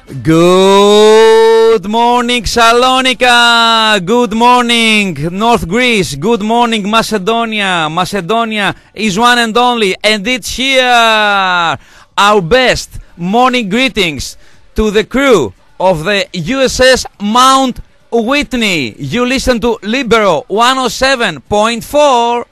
Good morning Salonika, good morning North Greece, good morning Macedonia. Macedonia is one and only, and it's here. Our best morning greetings to the crew of the USS Mount Whitney. You listen to Libero 107.4.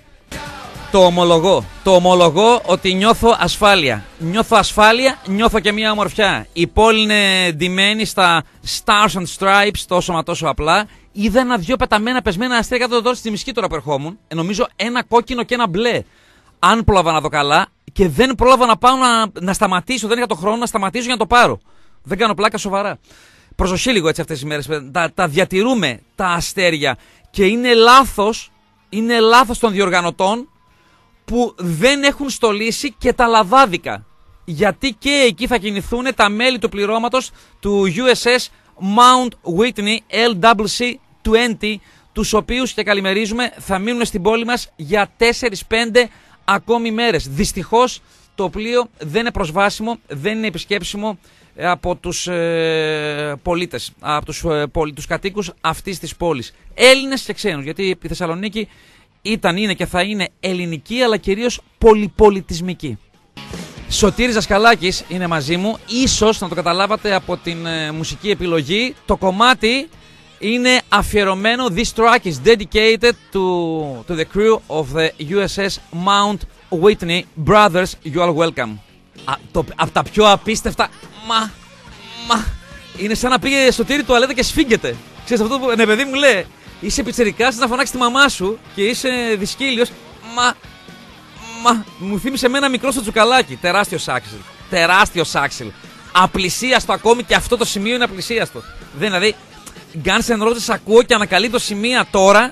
Το ομολογώ ότι νιώθω ασφάλεια. Νιώθω ασφάλεια, νιώθω και μια ομορφιά. Η πόλη είναι ντυμένη στα Stars and Stripes, τόσο μα τόσο απλά. Είδα ένα-δυο πεταμένα, πεσμένα αστέρια κάτω τώρα στη Μισκή τώρα που ερχόμουν. Νομίζω ένα κόκκινο και ένα μπλε. Αν πρόλαβα να δω καλά, και δεν πρόλαβα να πάω να σταματήσω. Δεν είχα το χρόνο να σταματήσω για να το πάρω. Δεν κάνω πλάκα, σοβαρά. Προσοχή λίγο έτσι αυτές τις μέρες. Τα διατηρούμε τα αστέρια. Και είναι λάθος των διοργανωτών που δεν έχουν στολίσει και τα λαδάδικα. Γιατί και εκεί θα κινηθούν τα μέλη του πληρώματος του USS Mount Whitney LWC-20, τους οποίους και καλημερίζουμε θα μείνουν στην πόλη μας για 4-5 ακόμη μέρες. Δυστυχώς το πλοίο δεν είναι προσβάσιμο, δεν είναι επισκέψιμο από τους πολίτες, από τους κατοίκους αυτής της πόλης. Έλληνες και ξένους, γιατί η Θεσσαλονίκη είναι και θα είναι ελληνική, αλλά κυρίως πολυπολιτισμική. Σωτήρης Δασκαλάκης είναι μαζί μου. Ίσως να το καταλάβατε από την μουσική επιλογή. Το κομμάτι είναι αφιερωμένο. This track is dedicated to the crew of the USS Mount Whitney. Brothers, you are welcome. Από τα πιο απίστευτα. Είναι σαν να πήγε Σωτήρη τουαλέτα και σφίγγεται. Ξέρεις αυτό που ναι, παιδί μου λέει. Είσαι πιτσιρικάς να φωνάξει τη μαμά σου και είσαι δυσκύλιος. Μου θύμισε με ένα μικρό στο τσουκαλάκι. Τεράστιος άξιλ. Απλησίαστο ακόμη, και αυτό το σημείο είναι απλησίαστο. Δηλαδή, Guns N' Roses ακούω και ανακαλύπτω σημεία τώρα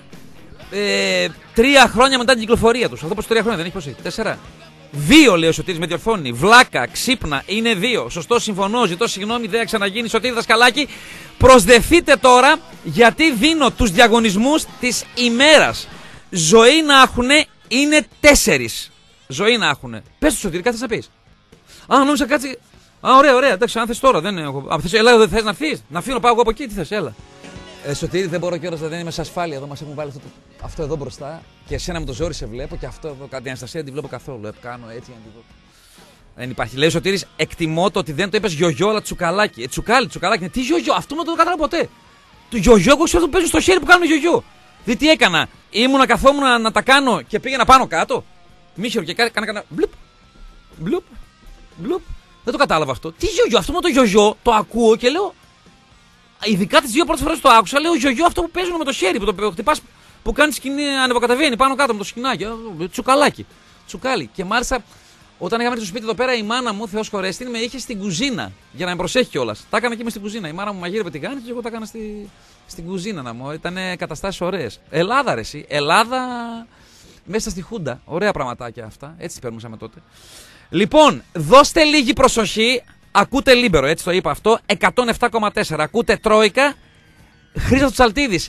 3 χρόνια μετά την κυκλοφορία τους. Αυτό πως 3 χρόνια δεν έχει προσέχει. 4. 2 λέει ο Σωτήρης, με διορθώνει. Βλάκα, ξύπνα, είναι 2. Σωστό, συμφωνώ, ζητώ συγγνώμη, δεν θα ξαναγίνει. Σωτήρη Δασκαλάκη, προσδεθείτε τώρα, γιατί δίνω τους διαγωνισμούς της ημέρας. Ζωή να έχουνε, είναι 4. Ζωή να έχουνε. Πες του Σωτήρη, κάτι θες να πεις. Νόμιζα κάτσε. Ωραία, εντάξει, αν θες τώρα. Δεν έχω. Έλα, δεν θες να έρθεις. Να φύγω, πάω εγώ από εκεί, τι θες, έλα. Σωτήρη, δεν μπορώ κιόλας, δεν είμαι σε ασφάλεια. Εδώ μας έχουν βάλει αυτό εδώ μπροστά. Και εσένα με το ζόρι σε βλέπω, και αυτό εδώ, την Αναστασία δεν τη βλέπω καθόλου. Κάνω έτσι για να τη δω. Δεν υπάρχει. Λέει ο Σωτήρης, εκτιμώ το ότι δεν το είπες γιογιό, αλλά τσουκαλάκι. Τσουκαλάκι. Τι γιογιό, αυτό δεν το κατάλαβα ποτέ. Το γιογιό, εγώ ξέρω αυτό που παίζουν στο χέρι που κάνουν γιογιό. Δηλαδή τι έκανα, ήμουνα καθόμουν να τα κάνω και πήγαινα πάνω κάτω. Μίχερο και κάνα. Μπλουπ. Δεν το κατάλαβα αυτό. Τι γιογιό, αυτό με το γιογιό το ακούω και λέω. Ειδικά τις 2 πρώτες φορές το άκουσα, λέω γιογιό αυτό που παίζουν με το χέρι, που το χτυπάς, που κάνει σκηνή, ανεβοκατεβαίνει πάνω κάτω με το σκηνάκι. Τσουκαλάκι. Τσουκάλι. Και μάλιστα όταν είχαμε στο σπίτι εδώ πέρα, η μάνα μου, Θεός χωρέστη, με είχε στην κουζίνα για να με προσέχει κιόλας. Τα έκανα και με στην κουζίνα. Η μάνα μου μαγείρευε τη γάνη και εγώ τα έκανα στην κουζίνα να μου. Ήταν καταστάσεις ωραίες. Ελλάδα, ρε εσύ. Ελλάδα μέσα στη Χούντα. Ωραία πραγματάκια αυτά. Έτσι περνούσαμε τότε. Λοιπόν, δώστε λίγη προσοχή. Ακούτε Λίμπερο, έτσι το είπα αυτό. 107,4. Ακούτε Τρόικα. Χρήστος Τσαλτίδης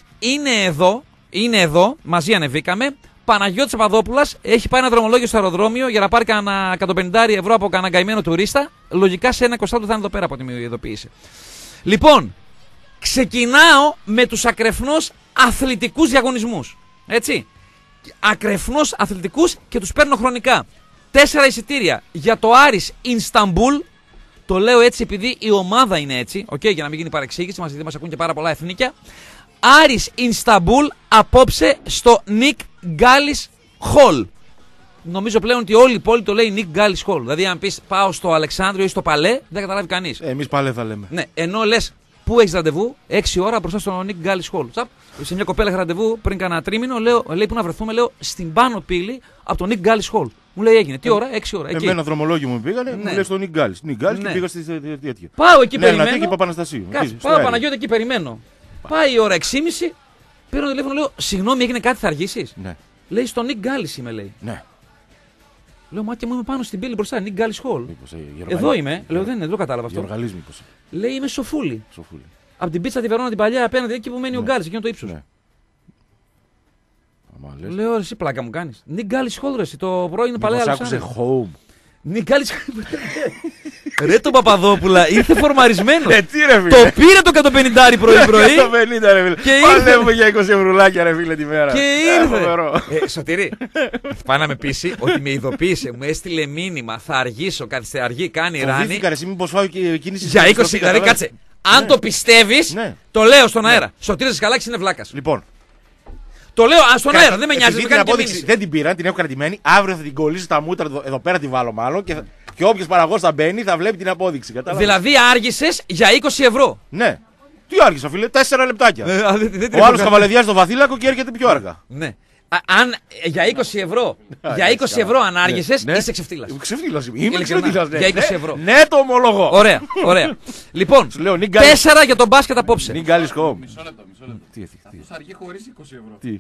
είναι εδώ. Μαζί ανεβήκαμε. Παναγιώτης Παπαδόπουλας έχει πάει ένα δρομολόγιο στο αεροδρόμιο για να πάρει κανένα 150 ευρώ από κανένα καημένο τουρίστα. Λογικά σε ένα 20 θα είναι εδώ πέρα από ό,τι με ειδοποίησε. Λοιπόν, ξεκινάω με τους ακρεφνώς αθλητικούς διαγωνισμούς. Έτσι. Ακρεφνώς αθλητικούς και τους παίρνω χρονικά. 4 εισιτήρια για το Άρης Ινσταμπούλ. Το λέω έτσι επειδή η ομάδα είναι έτσι. Για να μην γίνει παρεξήγηση, γιατί μας ακούν και πάρα πολλά εθνίκια. Άρης Ινσταμπούλ απόψε στο Nick Gallis Hall. Νομίζω πλέον ότι όλη η πόλη το λέει Nick Gallis Hall. Δηλαδή, αν πεις πάω στο Αλεξάνδριο ή στο Παλέ, δεν καταλάβει κανείς. Εμείς Παλέ θα λέμε. Ναι, ενώ λες πού έχεις ραντεβού, 6 ώρα μπροστά στο Nick Gallis Hall. Σε μια κοπέλα είχα ραντεβού πριν κανένα τρίμηνο, λέει πού να βρεθούμε, λέω στην πάνω πύλη από το Nick Gallis Hall. Μου λέει έγινε. Τι ώρα, 6 ώρα. Με ένα δρομολόγιο μου πήγανε, μου λέει στο Nick Gallis. Και πήγα στη τέτοια. Πάω εκεί περιμένω. Και Παπαναστασίου. Πάω Παναγιώτη εκεί περιμένω. Πάει η ώρα 6.30, παίρνω τηλέφωνο, λέω συγγνώμη, έγινε κάτι, θα αργήσεις. Ναι. Λέει στο Nick Gallis είμαι, λέει. Ναι. Λέω μάτια μου είμαι πάνω στην πύλη μπροστά, Nick Gallis Hall. Εδώ είμαι. Λέω δεν το κατάλαβα αυτό. Λέει είμαι Σοφούλη. Από την πίτσα τη Βερόνα την παλιά απέναντι εκεί που μένει ο Γκάλης, εκείνο το ύψος. Λέω εσύ πλάκα μου κάνεις. Nick Gallis Hall, ρε, το πρώην παλαιά Αλεξάνδρεια. Άκουσε home. Νικάλης. Ρε τον Παπαδόπουλα, ήρθε φορμαρισμένο. Τι ρε φίλε. Το πήρε το 150 πρωί-πρωί. 150 ρε φίλε. Και Παλεύουμε για 20 ευρουλάκια ρε φίλε τη μέρα. Και ήρθε. Σωτήρη, πάει να με πείσει ότι με ειδοποίησε, μου έστειλε μήνυμα. Θα αργήσω, αργεί, κάνει ράνι. Φοβήθηκα ρε, μήπως φάω και κίνηση. Για 20, δηλαδή κάτσε. Αν το πιστεύεις, το λέω στον αέρα. Σωτήρης Δασκαλάκης είναι βλάκας. Λοιπόν. Το λέω στον αέρα, δεν με νοιάζει. Την απόδειξη δεν την πήραν, την έχω κρατημένη. Αύριο θα την κολλήσω στα μούτρα εδώ πέρα, τη βάλω μάλλον. Και όποιος παραγωγός θα μπαίνει θα βλέπει την απόδειξη. Κατάλαβες. Δηλαδή άργησες για 20 ευρώ. Ναι. Τι άργησα, φίλε, 4 λεπτάκια. Ο άλλος καβαλεδιάζει το βαθύλακο και έρχεται πιο αργά. Ναι. Αν για 20 ευρώ, για 20 ευρώ αν άργησες, είσαι ξεφτύλας. Ξεφτύλας είμαι. Ξεφτύλας, για 20 ευρώ. Ναι, το ομολογώ. Ωραία, ωραία. Λοιπόν, 4 για τον μπάσκετ απόψε. Νιγκάλης Home. Μισό λεπτό. Αυτός αργεί χωρίς 20 ευρώ. Τι.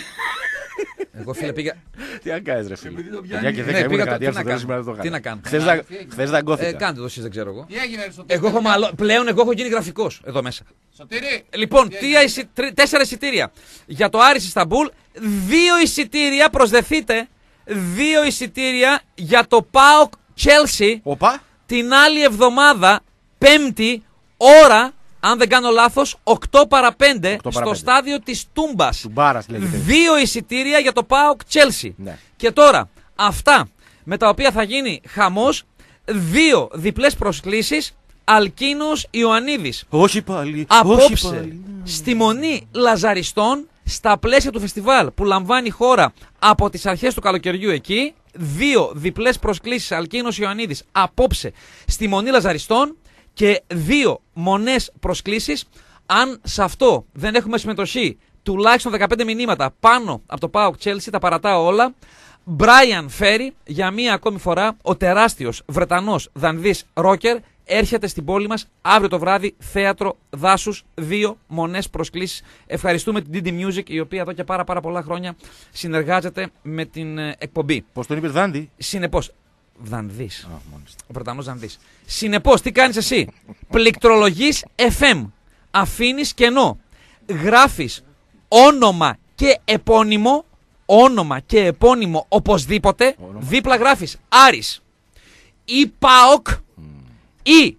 Εγώ φίλε πήγα. Τι να κάνεις ρε φίλε. Ναι, Και 10 ήμουν κρατία στο τέλος σήμερα το Τι να κάνω. Χθες δαγκώθηκα. Κάντε το εσείς, δεν ξέρω εγώ. Τι έγινε στο Πλέον εγώ έχω γίνει γραφικός εδώ μέσα. Σωτήρη. Λοιπόν, 4 εισιτήρια για το Άρης Ισταμπούλ, 2 εισιτήρια, προσδεθείτε, 2 εισιτήρια για το ΠΑΟΚ Chelsea την άλλη εβδομάδα, Πέμπτη, ώρα, αν δεν κάνω λάθος, 8 παρα 5 στο στάδιο της Τούμπας. 2 εισιτήρια για το ΠΑΟΚ Chelsea. Ναι. Και τώρα, αυτά με τα οποία θα γίνει χαμός, 2 διπλές προσκλήσεις, Αλκίνος Ιωαννίδης. Όχι πάλι. Απόψε στη Μονή Λαζαριστών, στα πλαίσια του φεστιβάλ που λαμβάνει η χώρα από τις αρχές του καλοκαιριού εκεί. 2 διπλές προσκλήσεις, Αλκίνος Ιωαννίδης, απόψε στη Μονή Λαζαριστών. Και 2 μονές προσκλήσεις. Αν σε αυτό δεν έχουμε συμμετοχή τουλάχιστον 15 μηνύματα πάνω από το ΠΑΟΚ Chelsea, τα παρατάω όλα. Brian Ferry, για μία ακόμη φορά, ο τεράστιος Βρετανός δανδύς ρόκερ, έρχεται στην πόλη μας αύριο το βράδυ, θέατρο Δάσους, 2 μονές προσκλήσεις. Ευχαριστούμε την DD Music, η οποία εδώ και πάρα πολλά χρόνια συνεργάζεται με την εκπομπή. Πώς τον είπες, Δάντη? Συνεπώς, Δανδύς. Ο Βρετανός Δανδύς. Συνεπώς, τι κάνεις εσύ? Πληκτρολογείς FM. Αφήνεις κενό. Γράφεις όνομα και επώνυμο. Όνομα και επώνυμο οπωσδήποτε. Δίπλα γράφεις Άρης ή ΠΑΟΚ ή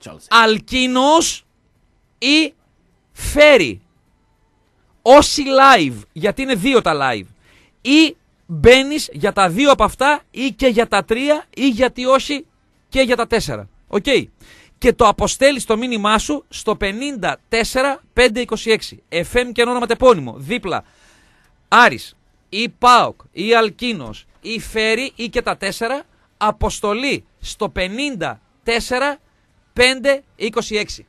Αλκίνος ή Φέρι. Όσοι live, γιατί είναι 2 τα live. Ή μπαίνεις για τα 2 από αυτά ή και για τα 3 ή γιατί όχι και για τα 4. Οκ. Και το αποστέλεις το μήνυμά σου στο 54526. FM και όνομα τεπώνυμο. Δίπλα Άρης ή ΠΑΟΚ ή Αλκίνος ή Φέρι ή και τα 4. Αποστολή στο 54526.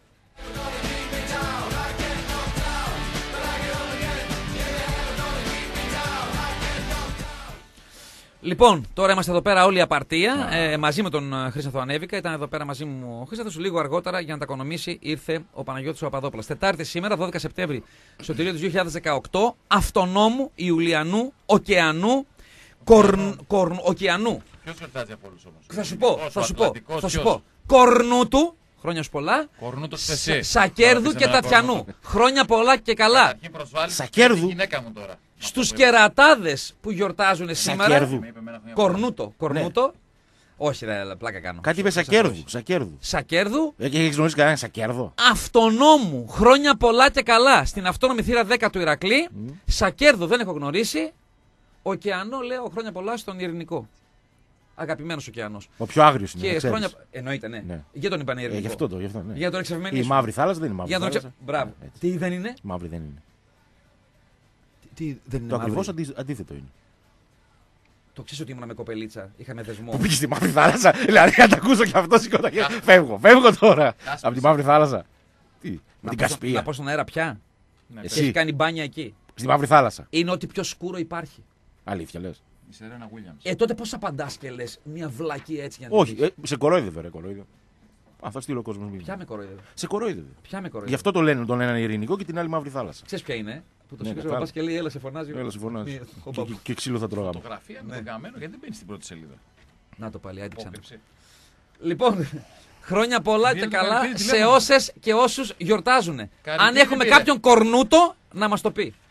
Λοιπόν, τώρα είμαστε εδώ πέρα όλη η απαρτία μαζί με τον Χρήσταθο Ανέβηκα. Ήταν εδώ πέρα μαζί μου ο Χρήσταθος. Λίγο αργότερα για να τα οικονομήσει ήρθε ο Παναγιώτης ο Παπαδόπουλος. Τετάρτη σήμερα, 12 Σεπτέμβρη, στο τελείο του 2018, Αυτονόμου, Ιουλιανού, Οκεανού, Οκεανού. Ποιος χορτάζει από όλους όμως? Θα σου πω. Κορνούτου, χρόνια σου πολλά. Κορνούτου Σακέρδου και Τατιανού. Χρόνια πολλά και καλά. Σακέρδου. Γυναίκα μου τώρα. Στους κερατάδες που γιορτάζουν σήμερα. Σακέρδου. Κορνούτο. Όχι, ρε, πλάκα κάνω. Κάτι είπε Σακέρδου. Σακέρδου. Έχεις γνωρίσει κανένα Σακέρδο? Αυτονόμου. Χρόνια πολλά και καλά. Στην αυτόνομη θύρα 10 του Ηρακλή. Σακέρδου δεν έχω γνωρίσει. Ωκεανό, λέω, χρόνια πολλά στον Ειρηνικό. Αγαπημένος ωκεανός. Ο πιο άγριος είναι. Και χρόνια... Εννοείται, ναι. Για τον είπαν Ειρηνικό. Γι' αυτό, ναι. Για τον εξευμενή. Η Μαύρη Θάλασσα δεν είναι Μαύρη Θάλασσα. Μπράβο. Τι δεν είναι? Μαύρη δεν είναι. Τι δεν είναι? Το ακριβώς αντίθετο είναι. Το ξέρεις ότι ήμουν με κοπελίτσα, είχαμε δεσμό. Που πήγε στη Μαύρη Θάλασσα, δηλαδή να τα ακούσω και αυτό σηκώτα και φεύγω τώρα από τη Μαύρη Θάλασσα. Τι, με την Κασπία. Να πω στον αέρα πια. Εσύ. Έχει κάνει μπάνια εκεί. Στη Μαύρη Θάλασσα. Είναι ό,τι πιο σκούρο υπάρχει. Αλήθεια λες? Η Σερένα Williams. Τότε πώς απαντάς και λες μια βλακή έτσι για να όχι, σε κορόιδευε, ρε κορόιδευε. Θα στείλω ο κόσμος. Ποια με κορόιδευε? Σε κορόιδευε. Ποια με κορόιδευε? Γι' αυτό τον λένε Ειρηνικό και την άλλη Μαύρη Θάλασσα. Ξέρεις ποια είναι? Που το σήκωσε ο παπάς και λέει έλα σε φωνάζει. Έλα σε φωνάζει. Και ξύλο θα τρώγαμε. Φωτογραφία με τον καμένο γιατί δεν μπαίνει στην πρώτη σελίδα. Να το πάλι, άντε ξανά. Λοιπόν, χρόνια πολλά και καλά σε όσες και όσους γιορτάζουν. Αν έχουμε κάποιον κορνούτο να μας το πει.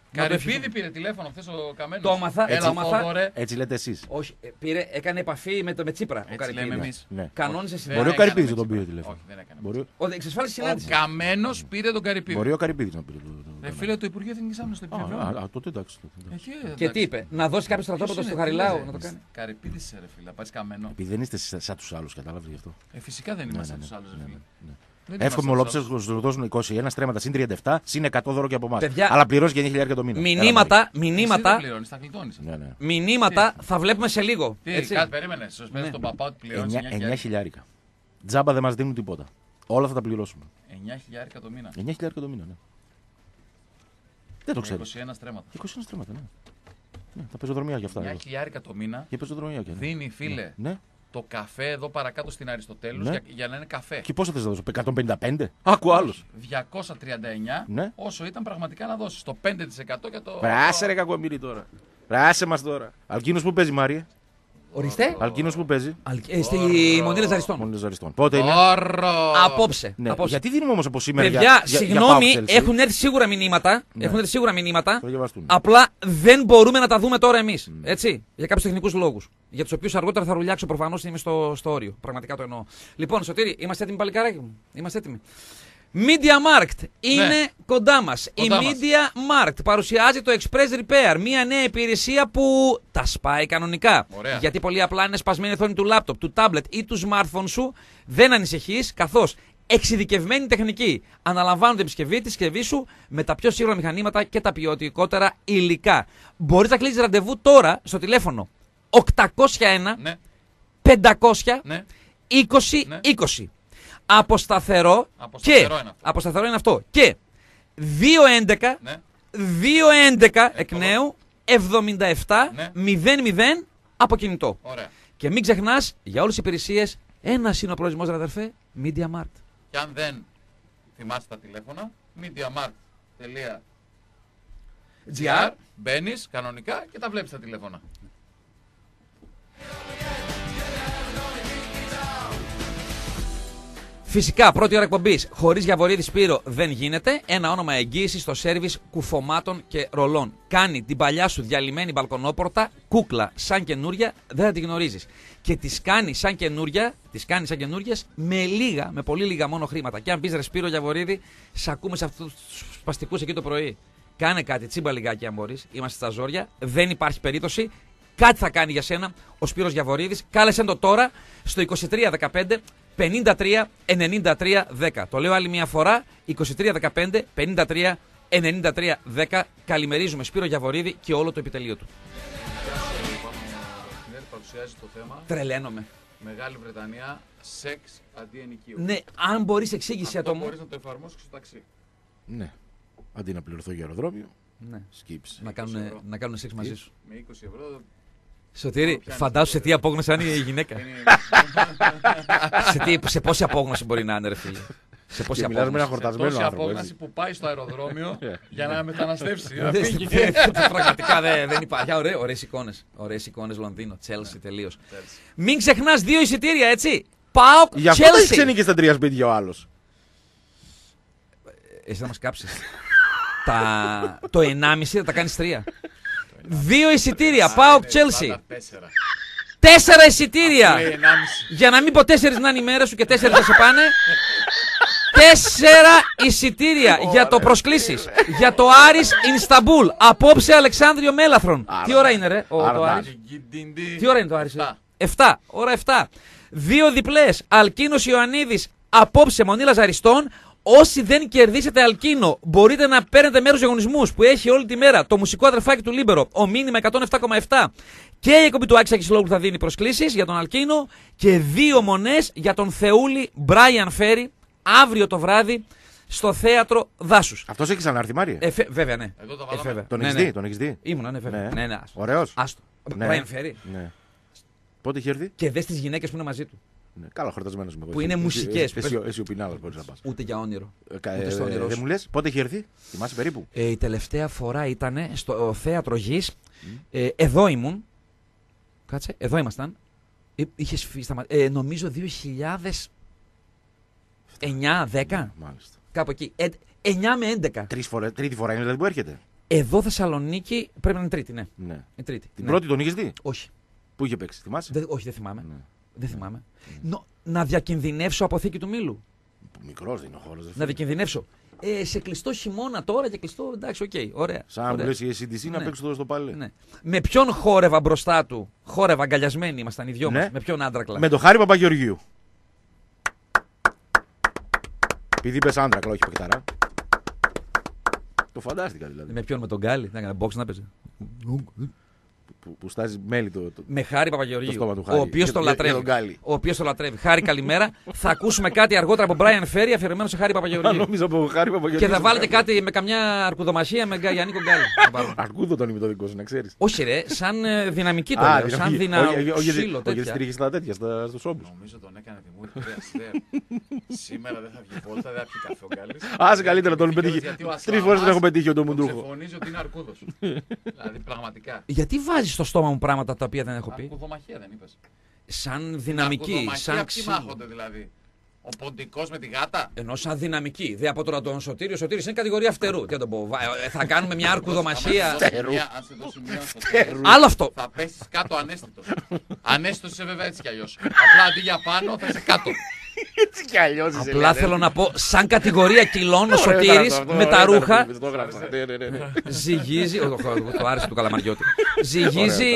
Καρυπίδη πήρε τηλέφωνο χθες ο Καμένος. Το άμαθα, Έλα, το άμαθα. Θόδωρε. Έτσι λέτε εσείς. Όχι, έκανε επαφή με Τσίπρα. Ο Έτσι λέμε Καρυπίδης. εμείς. Ναι. Κανόνισε Δεν Μπορεί ο συνάντηση. Καρυπίδης να έκανε τον με πει τηλέφωνο. Όχι, δεν έκανε. Μπορεί, Εξασφάλισε Ο συνάντηση. Καμένος πήρε τον Καρυπίδη. μπορεί ο Καρυπίδης να πει. Φίλε, το Υπουργείο Εθνικής Άμυνας το επιβεβαιώνει. Τότε εντάξει. Εκεί, Και εντάξει. τι είπε, να δώσει κάποιο στρατόπεδο Ποιος στο είναι, Χαριλάου τι να το λες, κάνει. Καρυπίδης, ρε φίλε, πάρεις Καμένο. Επειδή δεν είστε σαν τους άλλους, κατάλαβες γι' αυτό. Φυσικά δεν είμαστε τους άλλους, ρε φίλε. Δεν Εύχομαι είμαστε ολόψυχα τους να του δώσουν 21 στρέμματα συν 37 συν 100 δώρο και από εμά. Παιδιά, Αλλά πληρώσει και 9.000 το μήνα. Μηνύματα, άλλους. Εσύ δεν μηνύματα, πληρώνεις, θα γλιτώνεις. Ναι. μηνύματα θα βλέπουμε σε λίγο. Τι, έτσι. κάτι περίμενε. Σου Ναι. παίρνει τον παπά ότι πληρώνεις 9 χιλιάρικα. Τζάμπα δεν μας δίνουν τίποτα. Όλα θα τα πληρώσουμε. 9.000 το μήνα. 9.000 το μήνα, ναι. Δεν το Με ξέρω. 21 στρέμματα. 21 στρέμματα, ναι. Ναι, τα πεζοδρομία για αυτά. 9.000 το μήνα Για πεζοδρομία και. δίνει, φίλε, Ναι. το καφέ εδώ παρακάτω στην Αριστοτέλους Ναι. για να είναι καφέ. Και πόσο θες να δώσω, 155. Άκου άλλος. 239 Ναι. όσο ήταν πραγματικά να δώσεις. Το 5% για το. Πράσε ρε κακομοίρη τώρα. Πράσε μας τώρα. Αλκίνος που παίζει, Μάρια. Ορίστε. Αλκίνος που παίζει. Στη Μονίλα Ζαριστών. Μόνος Αριστών. Πότε είναι. Όρο! Απόψε. Ναι. Απόψε. Γιατί δίνουμε όμως από σήμερα Παιδιά, για συγγνώμη, Πάο Chelsea? έχουν έρθει σίγουρα μηνύματα. Ναι. Έχουν έρθει σίγουρα μηνύματα. Θα διαβαστούν. Απλά δεν μπορούμε να τα δούμε τώρα εμείς. Έτσι. Για κάποιους τεχνικούς λόγους. Για τους οποίους αργότερα θα ρουλιάξω προφανώς, είμαι στο όριο. Πραγματικά το εννοώ. Λοιπόν, Σωτήρη, είμαστε έτοιμοι, παλικάράκι μου. Είμαστε έτοιμοι. Media Markt είναι Ναι. κοντά μας. Η Κοντά μας. Media Markt παρουσιάζει το Express Repair, μια νέα υπηρεσία που τα σπάει κανονικά. Ωραία. Γιατί πολύ απλά είναι σπασμένη η οθόνη του laptop, του tablet ή του smartphone σου, δεν ανησυχείς, καθώς εξειδικευμένη τεχνική αναλαμβάνουν την επισκευή σου με τα πιο σύγχρονα μηχανήματα και τα ποιοτικότερα υλικά. Μπορείς να κλείσεις ραντεβού τώρα στο τηλέφωνο 801 Ναι, 500 ναι. 20 Ναι. 20. Αποσταθερό Αποσταθερό είναι αυτό. αποσταθερό είναι αυτό. Και 211 Ναι. 211 εκ νέου 77 Ναι. 00 από κινητό. Ωραία. Και μην ξεχνάς, για όλες τις υπηρεσίες, ένας είναι ο προορισμός, ρε αδερφέ, Media Mart. Και αν δεν θυμάστε τα τηλέφωνα, mediamart.gr, μπαίνεις κανονικά και τα βλέπεις τα τηλέφωνα. Φυσικά, πρώτη ώρα εκπομπής, χωρίς Γιαβορίδη Σπύρο δεν γίνεται. Ένα όνομα εγγύησης στο σέρβις κουφωμάτων και ρολών. Κάνει την παλιά σου διαλυμένη μπαλκονόπορτα κούκλα σαν καινούρια, δεν θα την γνωρίζεις. Και τις κάνει σαν καινούριες με πολύ λίγα μόνο χρήματα. Και αν πεις ρε Σπύρο Γιαβορίδη, σ' ακούμε σε αυτούς τους σπαστικούς εκεί το πρωί. Κάνε κάτι, τσίμπα λιγάκι αν μπορείς. Είμαστε στα ζόρια, δεν υπάρχει περίπτωση. Κάτι θα κάνει για σένα ο Σπύρος Γιαβορίδης. Κάλεσέ το τώρα στο 2315 53 93 10. Το λέω άλλη μια φορά. 2315 53 93 10. Καλημερίζουμε Σπύρο Γιαβορίδη και όλο το επιτελείο του. Παρουσιάζει το θέμα Τρελαίνομαι. Μεγάλη Βρετανία, σεξ αντί ενοικίου. Ναι, αν μπορείς εξήγηση Αυτό ατόμου. μπορείς να το εφαρμόσεις στο ταξί. Ναι. Αντί να πληρωθώ για αεροδρόμιο, Ναι. σκύψε. Να κάνουν σεξ μαζί σου. Με 20 ευρώ Σωτήρη, πιάνεις φαντάσου σε το- τι απόγνωση είναι η γυναίκα. σε πόση απόγνωση μπορεί να είναι, ρε φίλε. Σε πόση Και μιλάς με ένα απόγνωση. χορτασμένο τόση άνθρωπο. απόγνωση έτσι. που πάει στο αεροδρόμιο για να μεταναστεύσει. να Δεν- φύγει. Πραγματικά δεν υπάρχει. Ωραίες εικόνες. Ωραίες εικόνες Λονδίνο, Chelsea τελείως. Μην ξεχνάς 2 εισιτήρια, έτσι. ΠΑΟΚ, Γι' αυτό δεν Chelsea. ξενίκες στα 3 σπίτια ο άλλος. Εσύ θα μας κάψεις. Το 1,5 θα τα κάνεις 3. 2 εισιτήρια, ΠΑΟΚ, Chelsea. 4 εισιτήρια. Λέει 1,5. Για να μην πω 4 να είναι η μέρα σου και 4 θα σε πάνε. 4 εισιτήρια για το προσκλήσεις. Για το Άρης Ινσταμπούλ. Απόψε Αλεξάνδριο Μέλαθρον. Τι ώρα είναι, ρε, το Άρης? Τι ώρα είναι το Άρης? 7. Ώρα 7. 2 διπλές. Αλκίνος Ιωαννίδης. Απόψε Μονίλα Ζαριστών. Όσοι δεν κερδίσετε Αλκίνο, μπορείτε να παίρνετε μέρος στους διαγωνισμούς που έχει όλη τη μέρα το μουσικό αδερφάκι του Λίμπερο, ο Μήνυμα 107,7 και η εκπομπή του Άκη Σακισλόγλου θα δίνει προσκλήσεις για τον Αλκίνο και 2 μονές για τον Θεούλη Μπράιαν Φέρι αύριο το βράδυ στο θέατρο Δάσους. Αυτός έχει ξανάρθει, Μάρια. Βέβαια, ναι. Εδώ το βάλαμε. Βέβαια. Τον Ναι, έχεις ναι. δει, τον έχεις δει. Ήμουνα, ναι, βέβαια. Ναι. Ναι, άστο. Ωραίος. Άστο. Ναι. Μπράιαν Φέρι. Ναι. Πότε είχε έρθει. Και δες τις γυναίκες που είναι μαζί του. Ναι. Καλά, χορτασμένος είμαι εγώ. Που είναι Εσύ- μουσικές. Εσύ ο πινάλας μπορείς να πας. Ούτε για όνειρο. Ε, Ούτε στο όνειρό Δεν σου. μου λες πότε είχε έρθει. Θυμάσαι περίπου. Η τελευταία φορά ήταν στο θέατρο Γης. Εδώ ήμουν. Κάτσε, εδώ ήμασταν. Νομίζω 2009-10. Μάλιστα. Κάπου εκεί. 9 με 11. Τρίτη φορά είναι δηλαδή που έρχεται. Εδώ Θεσσαλονίκη πρέπει να είναι τρίτη, ναι. Ναι. Είναι τρίτη. Την Ναι. πρώτη τον είχες δει. Όχι. Πού είχε παίξει, θυμάσαι. Όχι, δεν θυμάμαι. Ναι. Δεν θυμάμαι. Να διακινδυνεύσω αποθήκη του Μήλου. Μικρός δεν είναι ο χώρος. Να διακινδυνεύσω. Σε κλειστό χειμώνα τώρα και κλειστό. Εντάξει, οκ, ωραία. Σαν να μου ωραία. λες η ACDC να Ναι. παίξω τώρα στο παλέ. Ναι. Με ποιον χόρευα μπροστά του, χόρευα αγκαλιασμένοι, ήμασταν οι δυο μας. Ναι. Με ποιον άντρακλα. Με τον Χάρη Παπαγεωργίου. Επειδή είπες άντρακλα, όχι παιχταρά. Το φαντάστηκα δηλαδή. Με ποιον, με τον Γκάλι, να έκανε box να παίζει. Που στάζει μέλι το. Με Χάρη Το Παπαγεωργίου. στόμα του Χάρη. Ο οποίος Για- το για- λατρεύει. για τον Γκάλι. Ο οποίος το λατρεύει. Χάρη, καλημέρα. Θα ακούσουμε κάτι αργότερα από Brian Ferry αφιερωμένο σε Χάρη Παπαγεωργίου. Νόμιζα από Χάρη Παπαγεωργίου. Και θα βάλετε κάτι με καμιά αρκουδομαχία με Γιάννικο Γκάλι. Θα πάρουμε. Αρκούδο τον είμαι το δικό σου, να ξέρεις. Όχι, ρε, σαν δυναμική το λέω. Σαν Όχι, δυναμική. όχι, Ξύλο, γιατί τέτοια. στρίχει στα τέτοια, στους όμπους. Νομίζω τον έκανε τη μούρη του αστέρ. Σήμερα δεν θα βγει βόλτα, δεν θα πιει καφέ ο Γκάλης. Άσε καλύτερα τον Γιατί πετύχει. ο Ασλαμάς 3 φορές τον έχω πετύχει ο τον Ντομουντούχο. ξεφωνίζει ότι είναι αρκούδος. Δηλαδή πραγματικά. Γιατί βάζεις στο στόμα μου πράγματα τα οποία δεν έχω πει. Αρκουδομαχία δεν είπες. Σαν δυναμική, Αρκουδομαχία, σαν ποιοι ξύλο. μάχονται δηλαδή. Ο ποντικός με τη γάτα. Ενώ σαν δυναμική. Δεν από τώρα τον Σωτήριο. Ο Σωτήριος είναι κατηγορία φτερού. Τι να το πω. Θα κάνουμε μια αρκουδομαχία. Αν σε δώσει μια στο Άλλο αυτό. θα πέσεις κάτω ανέστητος. Ανέστητος είσαι βέβαια έτσι κι αλλιώς. Απλά αντί για πάνω θα είσαι κάτω. Έτσι κι αλλιώς. Απλά θέλω να πω, σαν κατηγορία κιλών ο Σωτήρης με τα ρούχα ζυγίζει. Το άρεσε του Καλαμαριώτη. Ζυγίζει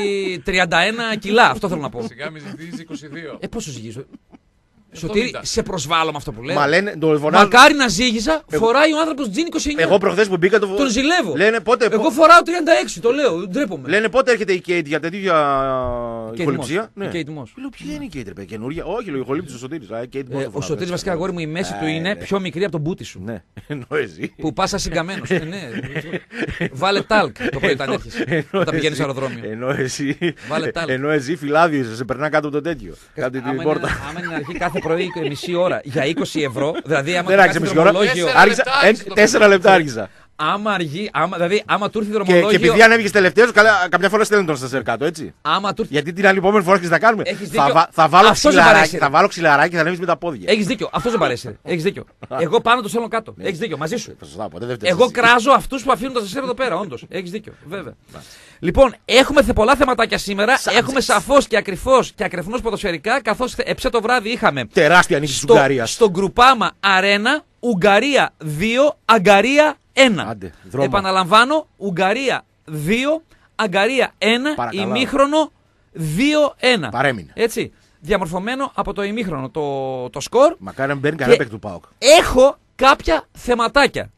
31 κιλά. Αυτό θέλω να πω. Σιγά μη ζητήσεις 22. Πόσο ζυγίζω. Σωτήρη, 70. σε προσβάλλω με αυτό που λέω. Μα λένε, τον φωνάζουν. Μακάρι να ζύγιζα, φοράει ο άνθρωπος τζιν 29. Εγώ προχθές που μπήκα Τον ζηλεύω. Λένε πότε. Εγώ φοράω 36, το λέω, ντρέπομαι. Λένε πότε έρχεται η Kate για τέτοια Kate ηχοληψία. Moss. Ναι. Η Kate Moss. Λέω, ποια είναι η Kate, ρε παιδιά, καινούρια. Όχι, λέω, ηχολήπτης ο Σωτήρης. Ο Σωτήρης βασικά αγόρι μου η μέση του είναι πιο μικρή από τον μπούτι σου. Ναι, ενώ εσύ. Που πας ασυγκαμένος. Ναι. Βάλε τάλκ το πρωί όταν έρχεσαι. Όταν πηγαίνεις στο αεροδρόμιο. Ενώ τάλκ. ενώ εσύ φυλάδιο είσαι, σε περνά κάτω από το τέτοιο. Κάτω την πόρτα. Άμα είναι να αρχίσει κάθε πρωί μισή ώρα για 20 ευρώ, δηλαδή άμα Δεν άρχισε κάνει μισή ώρα. δρομολόγιο. Άρχισε. Άρχισα 4 λεπτά άρχισα. Δηλαδή άμα του έρθει Και δρομολόγιο. επειδή ανέβηκε τελευταίο, κάποια φορά στέλνουν τον στασέρ κάτω, έτσι. Άμα του έρθει. Γιατί την άλλη επόμενη φορά να κάνουμε. Έχεις δίκιο. Θα βάλω Αυτός δεν ξυλαράκι, παρέσει. θα βάλω ξυλαράκι και θα ανέβει με τα πόδια. Έχει δίκιο. Αυτό δεν παρέσει. Έχει δίκιο. Εγώ πάνω το στέλνω κάτω. Έχει δίκιο. Μαζί σου. Σωστά, ποτέ δεν φταίει. Εγώ κράζω αυτού που αφήνουν τα σασέρ εδώ πέρα, όντω. Έχει δίκιο. Βέβαια. Λοιπόν, έχουμε πολλά θεματάκια σήμερα. Έχουμε σαφώ και ακριβώ και ακρεφνώ ποδοσφαιρικά, καθώ εψέ το βράδυ είχαμε Τεράστια νίκη τη Ουγγαρία. στο Γκρουπάμα Αρένα Ουγγαρία 2, Αγκαρία 1. Άντε, δρόμο. Επαναλαμβάνω, Ουγγαρία 2, Αγκαρία 1, Παρακαλώ. ημίχρονο 2-1. Παρέμεινε. Έτσι. Διαμορφωμένο από το ημίχρονο το σκορ. Μακάρι να μην παίρνει κανένα Και- παίκτη του ΠΑΟΚ. Έχω κάποια θεματάκια.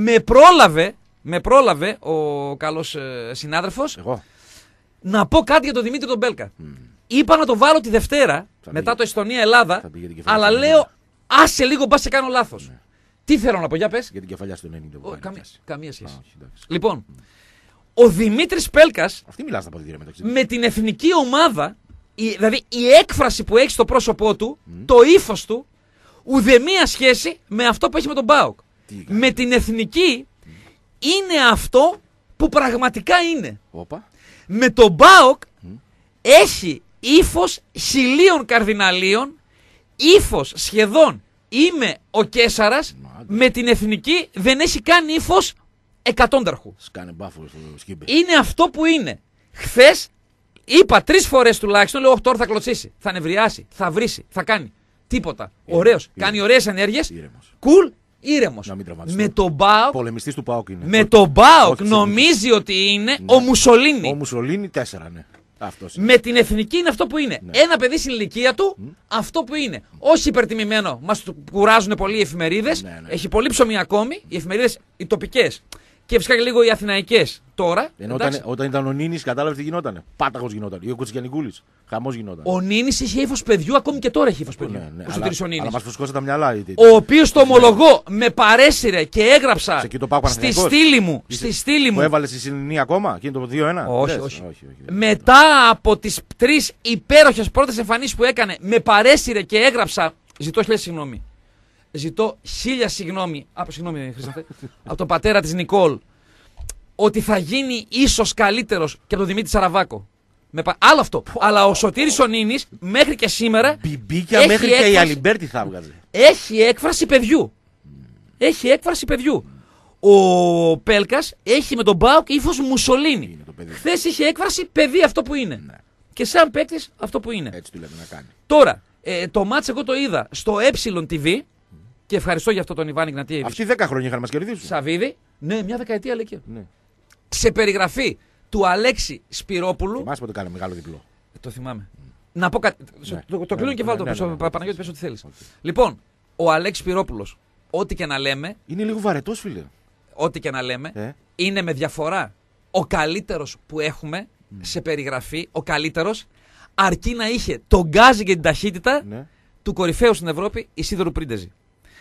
Με πρόλαβε ο καλός συνάδελφος Εγώ. να πω κάτι για τον Δημήτρη τον Μπέλκα. Είπα να το βάλω τη Δευτέρα, μετά πήγε. το Εστονία-Ελλάδα, Θα πήγε την κεφαλιά αλλά στο 90. λέω άσε λίγο μπας σε κάνω λάθος. Τι θέλω να πω, για πες. Για την κεφαλιά στο 90. που κάνει φάση. Καμία σχέση. Α, όχι, εντάξει. Λοιπόν, ο Δημήτρης Πέλκας Αυτή μιλά στα ποδητήρια μεταξύ. με την εθνική ομάδα, δηλαδή η έκφραση που έχει στο πρόσωπό του, το ύφος του, ουδεμία σχέση με αυτό που έχει με τον ΠΑΟΚ. Τι έκανε? Με την εθνική είναι αυτό που πραγματικά είναι. Όπα. Με τον ΠΑΟΚ έχει ύφος χιλίων καρδιναλίων, ύφος σχεδόν είμαι ο Κέσαρας, Μάλιστα. με την εθνική δεν έχει καν ύφος εκατόνταρχου. Σκάνε μπάφο στο σκύμπε. Είναι αυτό που είναι. Χθες είπα 3 φορές τουλάχιστον, λέω: «Όχι, τώρα θα κλωτσίσει, θα νευριάσει, θα βρίσει, θα κάνει». Τίποτα. Ωραίος. Κάνει ωραίες ενέργειες. Ήρεμος. Cool, ήρεμος. Να μην τραυματιστώ. Με τον ΠΑΟΚ, Πολεμιστής του ΠΑΟΚ είναι. με τον ΠΑΟΚ Όχι νομίζει ότι είναι ο Μουσολίνι. Ο Μουσολίνι 4, ναι. Αυτός είναι. Με την εθνική είναι αυτό που είναι. Ναι. Ένα παιδί στην ηλικία του, αυτό που είναι. Όχι υπερτιμημένο. Μας το κουράζουν πολύ οι εφημερίδες. Ναι, ναι. Έχει πολύ ψωμί ακόμη. Οι εφημερίδες, οι τοπικές. Και φυσικά και λίγο οι αθηναϊκές τώρα. Ενώ εντάξει. όταν ήταν ο Νίνης, κατάλαβε τι γινότανε. Πάταγος γινόταν. Ή ο Κοτσικιανικούλης. Χαμός γινόταν. Ο Νίνης είχε ύφος παιδιού, ακόμη και τώρα έχει ύφος παιδιού. Ναι, Ο Σωτήρης ο Νίνης. αλλά μας φουσκώσαν τα μυαλά. Ο οποίος το ομολογώ με παρέσυρε και έγραψα Σε εκεί το Πάο στη Παναθηναϊκός. στήλη μου. Είσαι- Στη στήλη Που μου. έβαλε στη Συννή ακόμα, εκείνο το 2-1. Όχι, Λες, όχι. όχι. Μετά από τις 3 υπέροχες πρώτες εμφανίσεις που έκανε, με παρέσυρε και έγραψα. Ζητώ 1000 συγγνώμη. Ζητώ 1000 συγγνώμη. Συγγνώμη, Χρήστοφε. Από τον πατέρα της Νικόλ. Ότι θα γίνει ίσως καλύτερος και από τον Δημήτρη Σαραβάκο. Άλλο αυτό. Αλλά ο Σωτήρης ο Νίνης μέχρι και σήμερα Μπιμπίκια έχει μέχρι και η έκφραση- Αλιμπέρτη θα έβγαζε. έχει έκφραση παιδιού. Έχει έκφραση παιδιού. Ο Πέλκας έχει με τον ΠΑΟΚ ύφος Μουσολίνη. Είναι το παιδί. Χθες είχε έκφραση παιδί αυτό που είναι. Ναι. Και σαν παίκτης αυτό που είναι. Έτσι του λέμε να κάνει. Τώρα, το μάτς εγώ το είδα στο TV και ευχαριστώ για αυτό τον Ιβάν Ιγνατίεβιτς. Αυτοί 10 χρόνια είχαν να μας κερδίσουν. Σαββίδη, ναι, μια δεκαετία λέει και. Ναι. Σε περιγραφή του Αλέξη Σπυρόπουλου. Θυμάσαι πότε κάναμε μεγάλο διπλό. Το θυμάμαι. Να πω κάτι. Ναι. Το κλείνω και βάλω το ναι, πίσω. ναι, ναι. Παναγιώτη, πες ό,τι θέλεις. Okay. Λοιπόν, ο Αλέξης Σπυρόπουλος, ό,τι και να λέμε, Είναι λίγο βαρετός, φίλε. ό,τι και να λέμε, είναι με διαφορά ο καλύτερος που έχουμε σε περιγραφή, ο καλύτερος, αρκεί να είχε τον γκάζι και την ταχύτητα Ναι. του κορυφαίου στην Ευρώπη, Ισίδωρου Πρίντεζη.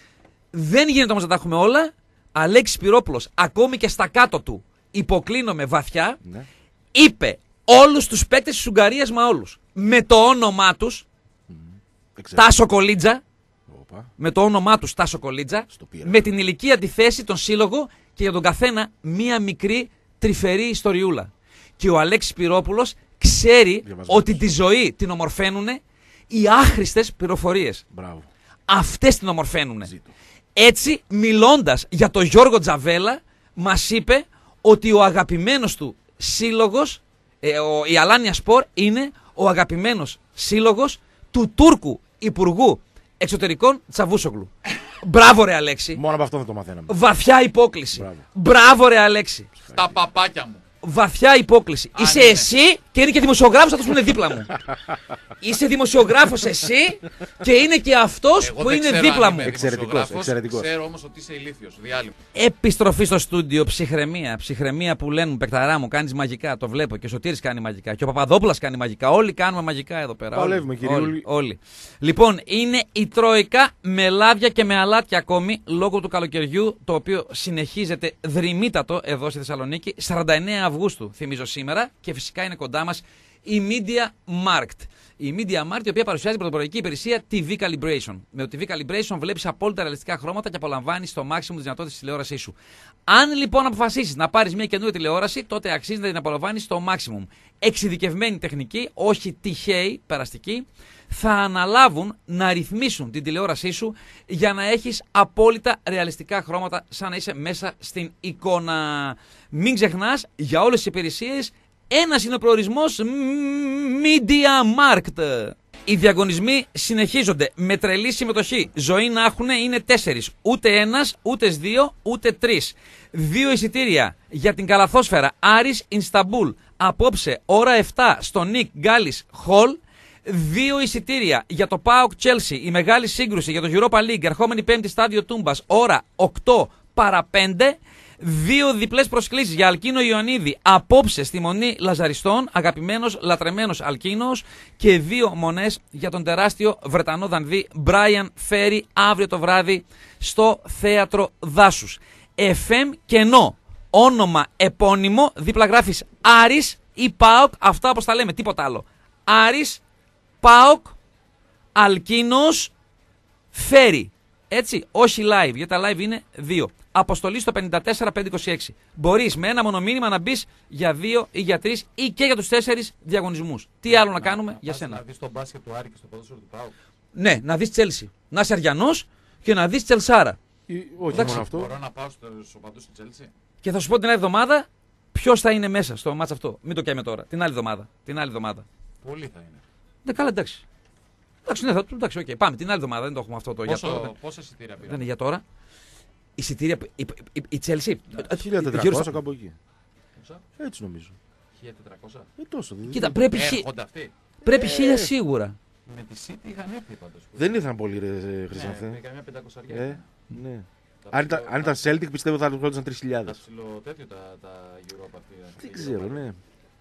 Δεν γίνεται όμως να τα έχουμε όλα. Αλέξης Σπυρόπουλος, ακόμη και στα κάτω του, υποκλίνομαι βαθιά, Ναι. είπε όλους τους παίκτες της Ουγγαρίας, μα όλους, με το όνομά τους, Δεν ξέρω. Τάσο Κολίτζα, Όπα. με το όνομά του Τάσο Κολίτζα, Στο πήρα. με την ηλική αντιθέση, τον σύλλογο και για τον καθένα μία μικρή τρυφερή ιστοριούλα. Και ο Αλέξης Σπυρόπουλος ξέρει Διαβάζω. ότι τη ζωή την ομορφαίνουν οι άχρηστες πληροφορίες. Μπράβο. Αυτές την ομορφαίνουν. Ζήτω. Έτσι, μιλώντας για τον Γιώργο Τζαβέλα, μας είπε ότι ο αγαπημένος του σύλλογος, η Αλάνια Σπορ, είναι ο αγαπημένος σύλλογος του Τούρκου Υπουργού Εξωτερικών Τσαβούσογλου. Μπράβο ρε Αλέξη. Μόνο από αυτό δεν το μαθαίναμε. Βαθιά υπόκληση. Μπράβο. Μπράβο ρε Αλέξη. Τα παπάκια μου. Βαθιά υπόκληση. Α, Είσαι ναι, ναι. εσύ και είναι και δημοσιογράφος αυτός που είναι δίπλα μου. Είσαι δημοσιογράφος εσύ και είναι και αυτός Εγώ που δεν είναι ξέρω δίπλα αν μου. είμαι Εξαιρετικός, δημοσιογράφος, εξαιρετικός. Ξέρω όμως ότι είσαι ηλίθιος. Διάλειμμα. Επιστροφή στο στούντιο, ψυχραιμία. Ψυχραιμία που λένε παικταρά μου, κάνεις μαγικά. Το βλέπω. Και ο Σωτήρης κάνει μαγικά. Και ο Παπαδόπουλας κάνει μαγικά. Όλοι κάνουμε μαγικά εδώ πέρα. Παλεύουμε, όλοι, κυριούλη. όλοι. Λοιπόν, είναι η Τροϊκά με λάδια και με αλάτια ακόμη λόγω του καλοκαιριού, το οποίο συνεχίζεται δρυμύτατο εδώ στη Θεσσαλονίκη. 49 Αυγούστου, θυμίζω σήμερα. Και φυσικά είναι κοντά μας η Media Markt. Η Media Markt, η οποία παρουσιάζει την πρωτοποριακή υπηρεσία TV Calibration. Με το TV Calibration βλέπεις απόλυτα ρεαλιστικά χρώματα και απολαμβάνεις το maximum της δυνατότητας της τηλεόρασής σου. Αν λοιπόν αποφασίσεις να πάρεις μια καινούργια τηλεόραση, τότε αξίζει να την απολαμβάνεις στο maximum. Εξειδικευμένη τεχνική, όχι τυχαίοι, περαστικοί, θα αναλάβουν να ρυθμίσουν την τηλεόρασή σου για να έχεις απόλυτα ρεαλιστικά χρώματα σαν να είσαι μέσα στην εικόνα. Μην ξεχνάς, για όλες τις υπηρεσίες ένας είναι ο προορισμός Media Markt. Οι διαγωνισμοί συνεχίζονται με τρελή συμμετοχή. Ζωή να έχουν είναι 4. Ούτε ένας, ούτε δύο, ούτε 3. 2 εισιτήρια για την καλαθόσφαιρα Άρης Ινσταμπούλ. Απόψε ώρα 7 στο Νικ Γκάλις Hall. 2 εισιτήρια για το ΠΑΟΚ Chelsea, η μεγάλη σύγκρουση για το Europa League, ερχόμενη Πέμπτη στάδιο Τούμπας, ώρα 8 παρά 5. 2 διπλές προσκλήσεις για Αλκίνο Ιωαννίδη απόψε στη Μονή Λαζαριστών, αγαπημένος, λατρεμένος Αλκίνος, και 2 μονές για τον τεράστιο Βρετανό δανδύ Brian Ferry αύριο το βράδυ στο Θέατρο Δάσους. FM κενό, όνομα επώνυμο, δίπλα γράφεις Άρης ή ΠΑΟΚ, αυτά όπως τα λέμε, τίποτα άλλο. Άρης, ΠΑΟΚ, Αλκίνος, Ferry. Έτσι, όχι live, γιατί τα live είναι 2. Αποστολή στο 54526. Μπορείς με ένα μόνο μήνυμα να μπεις για 2 ή για 3 ή και για τους 4 διαγωνισμούς. Τι άλλο να κάνουμε για σένα. Να δεις τον μπάσκετ του Άρη και στο ποδόσφαιρο του ΠΑΟΚ. Ναι, να δεις Τσέλσι. Να είσαι Αριανός και να δεις Τσελσάρα. Όχι Εντάξει. μόνο αυτό. Μπορώ να πάω στους οπαδούς του Τσέλσι. Και θα σου πω την άλλη εβδομάδα ποιος θα είναι μέσα στο μάτς αυτό. Μην το καίμε τώρα. Την άλλη εβδομάδα. Πολλοί θα είναι. Ναι, καλά, εντάξει. Εντάξει, ναι, εντάξει, okay. Πάμε την άλλη εβδομάδα. Δεν το έχουμε αυτό το για τώρα. Πόσα εισιτήρια πήρα. Δεν είναι για τώρα. Εισιτήρια. Η Τσέλσι. 1400 κάπου εκεί. Πόσα? Έτσι νομίζω. 1400. Τόσο. Κοίτα, πρέπει, Έρχονται αυτοί. πρέπει 1000 σίγουρα. Με τη City είχαν έρθει πάντως. Δεν ήρθαν πολύ ρε Ναι, Χρυσανθέ. με καμιά 500. Ναι. Αν ήταν Celtic πιστεύω θα του πρότειναν 3.000. Τα ψηλό τέτοιο τα Europa αυτή. Δεν ξέρω, ναι.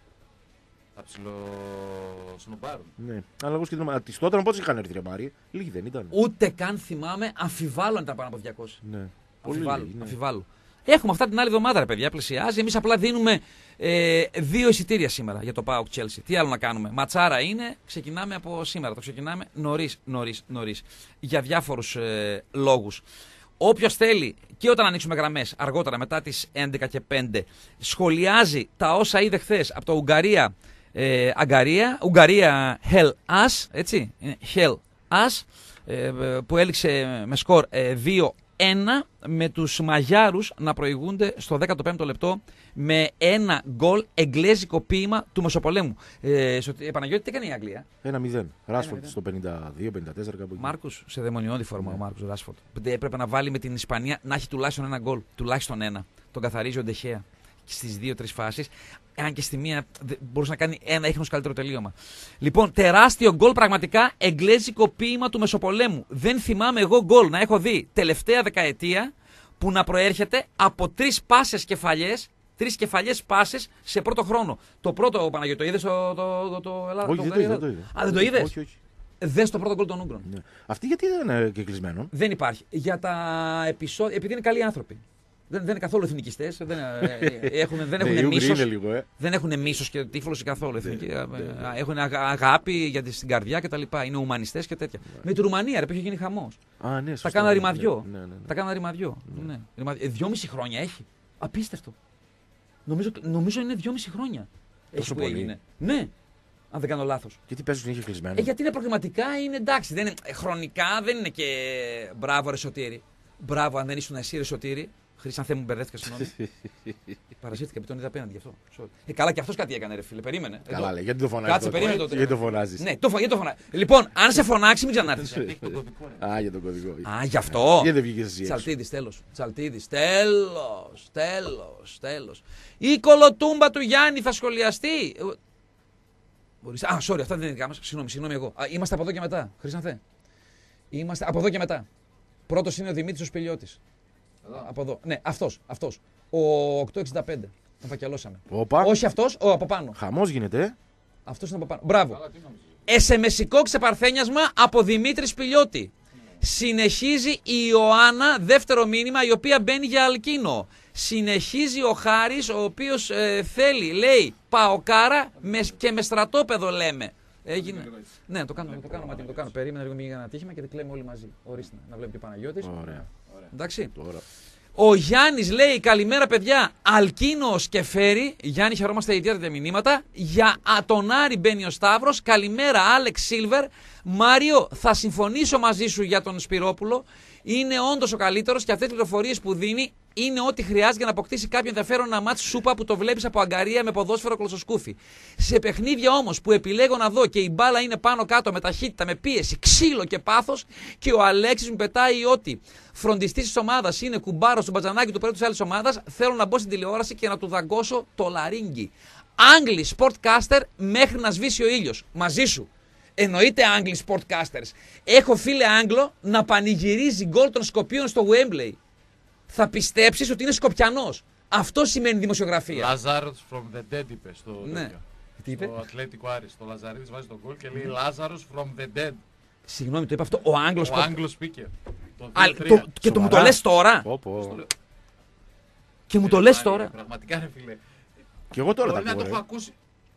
Τα ψηλό σνομπάρουν. Ναι. Αλλά εγώ σκέφτομαι, τις τότε πόσο είχαν έρθει ρε Μάρη. Λίγοι δεν ήταν. Ούτε καν θυμάμαι, αμφιβάλλω αν ήταν πάνω από 200. Ναι. Αμφιβάλλω, λίγοι, ναι. αμφιβάλλω. Έχουμε αυτά την άλλη εβδομάδα, ρε παιδιά, πλησιάζει. Εμείς απλά δίνουμε 2 εισιτήρια σήμερα για το ΠΑΟΚ Chelsea. Τι άλλο να κάνουμε. Ματσάρα είναι, ξεκινάμε από σήμερα. Το ξεκινάμε νωρίς. Για διάφορους λόγους. Όποιος θέλει και όταν ανοίξουμε γραμμές αργότερα μετά τις 11 και 5 σχολιάζει τα όσα είδε χθες από το Ουγγαρία Hell Us, έτσι, είναι Hell Us, που έληξε με σκορ με τους Μαγιάρους να προηγούνται στο 15ο λεπτό με ένα γκολ εγγλέζικο ποίημα του Μεσοπολέμου. Παναγιώτη, τι έκανε η Αγγλία? 1-0. Ράσφορντ στο 52-54 κάπου εκεί. Μάρκους, σε δαιμονιώδη φόρμα ο Μάρκους Ράσφορντ. Έπρεπε να βάλει με την Ισπανία να έχει τουλάχιστον ένα γκολ. Τουλάχιστον ένα. Τον καθαρίζει ο Ντεχέα στις 2-3 φάσεις. Αν και στη μία μπορούσε να κάνει ένα ίχνος καλύτερο τελείωμα. Λοιπόν, τεράστιο γκολ, πραγματικά εγγλέζικο ποίημα του Μεσοπολέμου. Δεν θυμάμαι εγώ γκολ να έχω δει τελευταία δεκαετία που να προέρχεται από 3 πάσες κεφαλιές. 3 κεφαλιές πάσες σε πρώτο χρόνο. Το πρώτο, Παναγιώτη, το είδες Όχι, δεν το είδα. Α, δεν το είδες? Όχι. Δες το πρώτο γκολ των Ούγγρων. Ναι. Αυτή γιατί δεν είναι και κλεισμένο? Δεν υπάρχει. Για τα επεισόδια, επειδή είναι καλοί άνθρωποι. Δεν είναι καθόλου εθνικιστές. Δεν έχουν μίσος. Δεν έχουν μίσος και τύφλωση καθόλου. Έχουν αγάπη στην καρδιά κτλ. Είναι ουμανιστές και τέτοια. Με τη Ρουμανία, ρε, που έχει γίνει χαμός. Τα κάναν ρημαδιό. Τα κάναν ρημαδιό. 2,5 χρόνια έχει. Απίστευτο. Νομίζω είναι 2,5 χρόνια. Τόσο πολύ? Έγινε. Ναι, αν δεν κάνω λάθος. Γιατί παίζουν συνέχεια κλεισμένο? Γιατί είναι προγραμματικά, είναι εντάξει. Χρονικά δεν είναι και μπράβο, ρε Σωτήρη. Μπράβο, αν δεν ήσουν εσύ, ρε Σωτήρη. Χρυσάνθε μου, μπερδεύτηκα, συγγνώμη. Παρασύρθηκα, τον είδα απέναντι γι' αυτό. Καλά, και αυτός κάτι έκανε, ρε φίλε. Περίμενε. Καλά, λέει, γιατί το φωνάζεις? Κάτσε, περίμενε τότε. Γιατί το φωνάζεις? Ναι, γιατί το φωνάζει. Λοιπόν, αν σε φωνάξει, μην ξανάρθεις. Α, για τον κωδικό. Α, γι' αυτό. Γιατί δεν βγήκες εσύ? Τσαλτίδης, τέλος. Τέλος. Η κολοτούμπα του Γιάννη θα σχολιαστεί. Α, sorry, αυτά δεν είναι δικά μας. Συγγνώμη εγώ. Είμαστε από εδώ και μετά. Χρυσάνθε. Είμαστε από εδώ και μετά. Πρώτος είναι ο Δημήτρης ο Σπηλιώτης. Από εδώ. Ναι, αυτός. Ο 865. Τον φακελώσαμε. Όχι αυτός, ο από πάνω. Χαμός γίνεται. Αυτός είναι από πάνω. Μπράβο. SMS ξεπαρθένιασμα από Δημήτρη Σπηλιώτη. Συνεχίζει η Ιωάννα, δεύτερο μήνυμα, η οποία μπαίνει για αλκίνο. Συνεχίζει ο Χάρης, ο οποίος θέλει, λέει, Παοκάρα και με στρατόπεδο λέμε. Έγινε. Ναι, το κάνω. Περίμενα λίγο για ένα ατύχημα και δεν κλαίμε όλοι μαζί. Ορίστε, να βλέπει και ο Παναγιώτης. Ωραία. Εντάξει. Τώρα. Ο Γιάννης λέει: καλημέρα, παιδιά. Αλκίνος και φέρει. Γιάννη, χαιρόμαστε ιδιαίτερα τα μηνύματα. Για τον Άρη μπαίνει ο Σταύρος. Καλημέρα, Άλεξ Σίλβερ. Μάριο, θα συμφωνήσω μαζί σου για τον Σπυρόπουλο. Είναι όντως ο καλύτερος και αυτές τις πληροφορίες που δίνει είναι ό,τι χρειάζεται για να αποκτήσει κάποιο ενδιαφέρον ένα μάτς σούπα που το βλέπεις από αγκαρία με ποδόσφαιρο κλωσοσκούφι. Σε παιχνίδια όμως που επιλέγω να δω και η μπάλα είναι πάνω κάτω με ταχύτητα, με πίεση, ξύλο και πάθος και ο Αλέξης μου πετάει ότι φροντιστής της ομάδας είναι κουμπάρος του μπατζανάκι του πρώτου της άλλης ομάδας, θέλω να μπω στην τηλεόραση και να του δαγκώσω το λαρίνγκι. Άγγλοι sportcaster μέχρι να σβήσει ο ήλιος. Μαζί σου. Εννοείται Άγγλοι sportcasters. Έχω φίλε Άγγλο να πανηγυρίζει γκολ των Σκοπίων στο Wembley. Θα πιστέψεις ότι είναι Σκοπιανός. Αυτό σημαίνει δημοσιογραφία. Λάζαρος from the dead είπε στο ναι. Τι είπε? Στο Ατλέτικο Άρης. Το Λαζαρίδης βάζει τον γκολ και λέει Λάζαρος from the dead. Συγγνώμη, το είπε αυτό ο Άγγλος. Ο Άγγλος speaker. Και το μου το λες τώρα. Και μου το λες τώρα. Πραγματικά ρε φίλε. Και εγώ τώρα μπορεί τα να το ακούω, έχω ακούσει.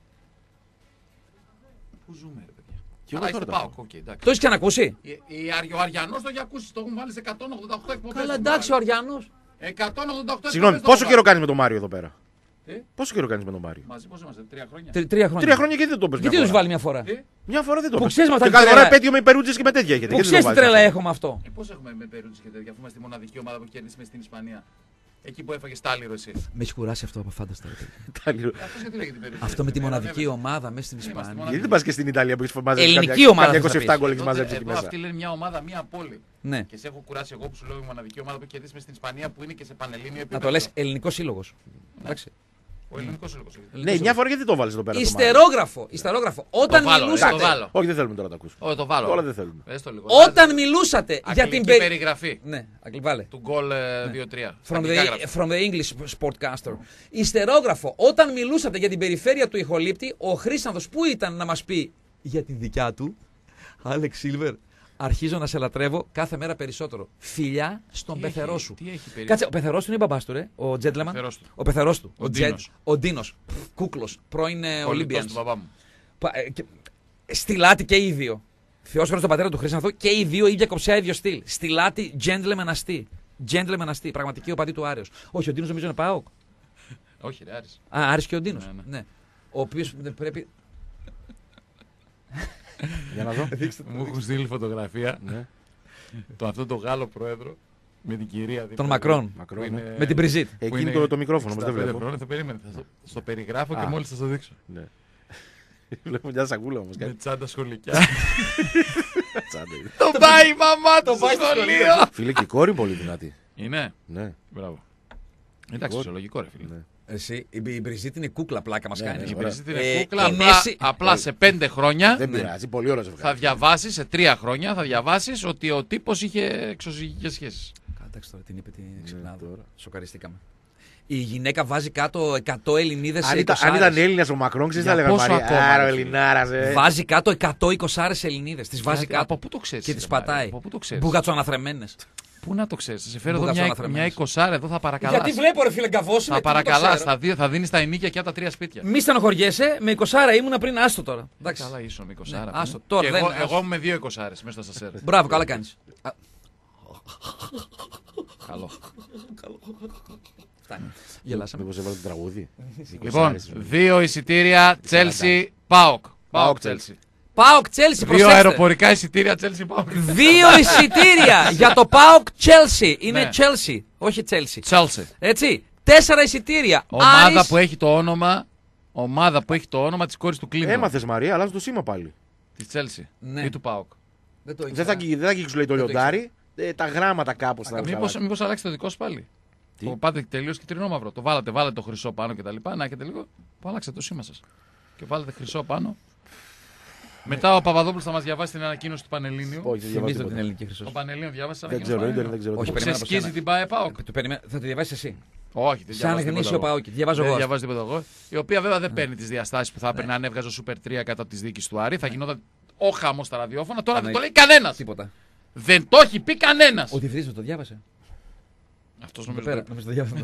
Πού ζούμε ρε παιδιά. Και εγώ τώρα τα ακούω. Το έχεις ξανακούσει? Ο Αριανός το έχει ακούσει. Το έχουν βάλει σε 188 εκπομπές. Καλά, εντάξει ο Αριανός. 188 εκπομπές. Συγγνώμη, πόσο καιρό κάνεις με τον Μάριο εδώ πέρα? Πόσο καιρό κάνεις με τον Μάριο? Μαζί πώς είμαστε, 3 χρόνια. 3 χρόνια. 3 χρόνια, γιατί δεν το πες? Γιατί τους βάλει μια φορά? Μια φορά δεν το Που πες. ξέρεις με αυτά Και τη κάθε τρέλα. φορά επέτειο με υπερούτζες και με τέτοια έχετε. Που ξέρεις τι τρέλα έχω με αυτό. Πώς έχουμε με περούτζες και τέτοια, αφού είμαστε η μοναδική ομάδα που κέρδισε στην Ισπανία. Εκεί που έφαγε στάλιρο εσύ. Με έχει κουράσει αυτό από φάνταστα. Αυτός γιατί λέγεται περούτζες. Αυτό με τη μοναδική ομάδα μέσα στην Ισπανία. Γιατί δεν πας και στην Ιταλία που έχεις μαζέψει? Ελληνική ομάδα. 27 γκολ έχεις μαζέψει εκεί Εδώ μέσα. αυτή λένε μια ομάδα, μια πόλη. Ναι. Και σε έχω κουράσει εγώ που σου λέω η μοναδική ομάδα που κερδίσει στην Ισπανία που είναι και σε πανελλήνιο επίπεδο. Να το λες ελληνικό σύλλογο. Εντάξει. Ο ελληνικός σύλλογος. Ναι, μια φορά γιατί το βάλεις εδώ πέρα? Ιστερόγραφο. Όταν μιλούσατε. Όχι, δεν θέλουμε τώρα να τα ακούσουμε. Όχι, το βάλω. Τώρα δεν θέλουμε. Όταν μιλούσατε για την περιγραφή. Ναι, βάλε. Του γκολ 2-3. From the English sportcaster. Ιστερόγραφο. Όταν μιλούσατε για την περιφέρεια του ηχολήπτη, ο Χρήσανθος που ήταν να μας πει για την δικιά του, Άλεξ Σίλβερ, αρχίζω να σε λατρεύω κάθε μέρα περισσότερο. Φιλιά στον πεθερό σου. Κάτσε, ο πεθερός του είναι η μπαμπάς του, ρε. Ο Τζέντλεμαν. Ο πεθερός του. Ο Ντίνος. Κούκλος. Πρώην Ολύμπιανς. του μπαμπά μου. Στη λάτη και οι δύο. Θεός φέρος τον πατέρα του Χρήσανθο και οι δύο ίδια κοψιά, ίδιο στυλ. Στη λάτη gentleman αστή. Gentleman αστή. Πραγματική οπαδή του Άρεος. Όχι, ο Ντίνος νομίζω είναι ΠΑΟΚ. Όχι, ρε Άρης. Άρης και ο Ντίνος. Ναι. Ο οποίος πρέπει. Για να δω. Μου έχουν στείλει φωτογραφία. Αυτό το Γάλλο πρόεδρο Με την κυρία. Των Μακρόν. Μακρόν, είναι- ναι. Με την Μπριζίτ. Εκείνη το μικρόφωνο, όμως δεν 65 βλέπω. χρόνια, θα περίμενε. Στο περιγράφω και Α. μόλις θα το δείξω. Ναι. Βλέπω μια σακούλα όμως. Με τσάντα σχολικιά. Τσάντα είναι. Το πάει η μαμά του στο σχολείο. Φίλε, και η κόρη πολύ δυνατή. Είναι. Ναι. Μπράβο. Εντάξει, φυσιολογικό ρε φίλε. Ναι. Εσύ, η Μπριζίτ είναι κούκλα, πλάκα μας Ναι, κάνει. ναι, Η ωραία. Μπριζίτ είναι Ε, κούκλα. η απλά- Μέση- Απλά σε 5 χρόνια Δεν πειράζει, πολύ ωραίο θα ζευγάρι. διαβάσεις, σε 3 χρόνια θα διαβάσεις ότι ο τύπος είχε εξωζυγικές σχέσεις. Εντάξει τώρα, την είπε, την Ναι, ξυπνάδα. τώρα. Σοκαριστήκαμε. Η γυναίκα βάζει κάτω 100 Ελληνίδες σε Αν 20. ήταν Έλληνας ο Μακρόν, ξέρεις Για θα λέγανε πόσο Μαρία. ακόμα, Άρα ο ρε φίλε. Ελληνάρας. Βάζει κάτω 100 20 Ελληνίδες. Τις βάζει Από κάτω πού το ξέρεις? και ρε τις Μαρία, πατάει. Από πού το ξέρεις? Μπουγατσοαναθρεμένες. Πού να το ξέρεις? Θα σε φέρω εδώ Μπουγατσοαναθρεμένες. μια 20 εδώ θα παρακαλάς. Γιατί βλέπω ρε φίλε γκαβός Θα παρακαλάς, θα δίνεις τα ενίκια και από τα 3 σπίτια. Μη στενοχωριέσαι, με 20 ήμουνα πριν, άστο τώρα. Εντάξει. Καλά ίσο με 20. Ναι, άστο, τώρα Και δεν- εγώ άστο. είμαι 2 20 μέσα στο σασέρ. Μπράβο, καλά κάνεις. Καλό. Φτάνει. Γελάσαμε. Μήπως έβαλε το τραγούδι. Λοιπόν, 2 εισιτήρια Chelsea Πάοκ. Πάοκ Chelsea. Πάοκ Τσέλσι, 2 προσέξτε. αεροπορικά εισιτήρια Chelsea Πάοκ. 2 εισιτήρια για το Πάοκ Chelsea. Είναι Ναι. Chelsea, όχι Chelsea. Chelsea. Έτσι. 4 εισιτήρια. Ομάδα Άρης- που έχει το όνομα. Ομάδα που έχει το όνομα της κόρης του Κλίντον. Έμαθες Μαρία, αλλάζει το σήμα πάλι. Της Chelsea. Ναι. Ή του Πάοκ. Δεν το Δεν ήξερα. θα αγγίξει λέει το το λιοντάρι. Τα γράμματα κάπως θα Μήπως αλλάξει το δικό σου πάλι. Τι? Το πάτε τελείως κυτρινό μαύρο. Το βάλατε το χρυσό πάνω και τα λοιπά. Να έχετε λίγο. Που άλλαξε το σήμα σας. Και βάλετε χρυσό πάνω. Μετά ο Παπαδόπουλος θα μας διαβάσει την ανακοίνωση του Πανελλήνιου. Όχι, δεν διαβάζω Θυμίζω την τίποτα. ελληνική χρυσό. Ο Πανελλήνιο διάβασε Δεν ξέρω, ίντερνετ δεν ξέρω. Όχι, τίποτα. περιμένω από Ξεσκίζει σένα. την ΠΑΕ ΠΑΟΚ. Θα το διαβάσει εσύ. Όχι, δεν Σαν διαβάζει γνήσιο τίποτα εγώ. Πάοκ. Διαβάζω Δεν εγώ. διαβάζει τίποτα εγώ. Η οποία βέβαια δεν παίρνει τις διαστάσεις που θα έπαιρνε αν έβγαζε ο Super 3 κατά τη δίκη του Άρη. Θα γινόταν ο χαμός στα ραδιόφωνα. Τώρα δεν το λέει κανένας. Τίποτα. Δεν το έχει πει κανένας. Ο διευθυντής το διάβασε. Αυτός Εδώ νομίζω. πέρα, νομίζω το διάβασε.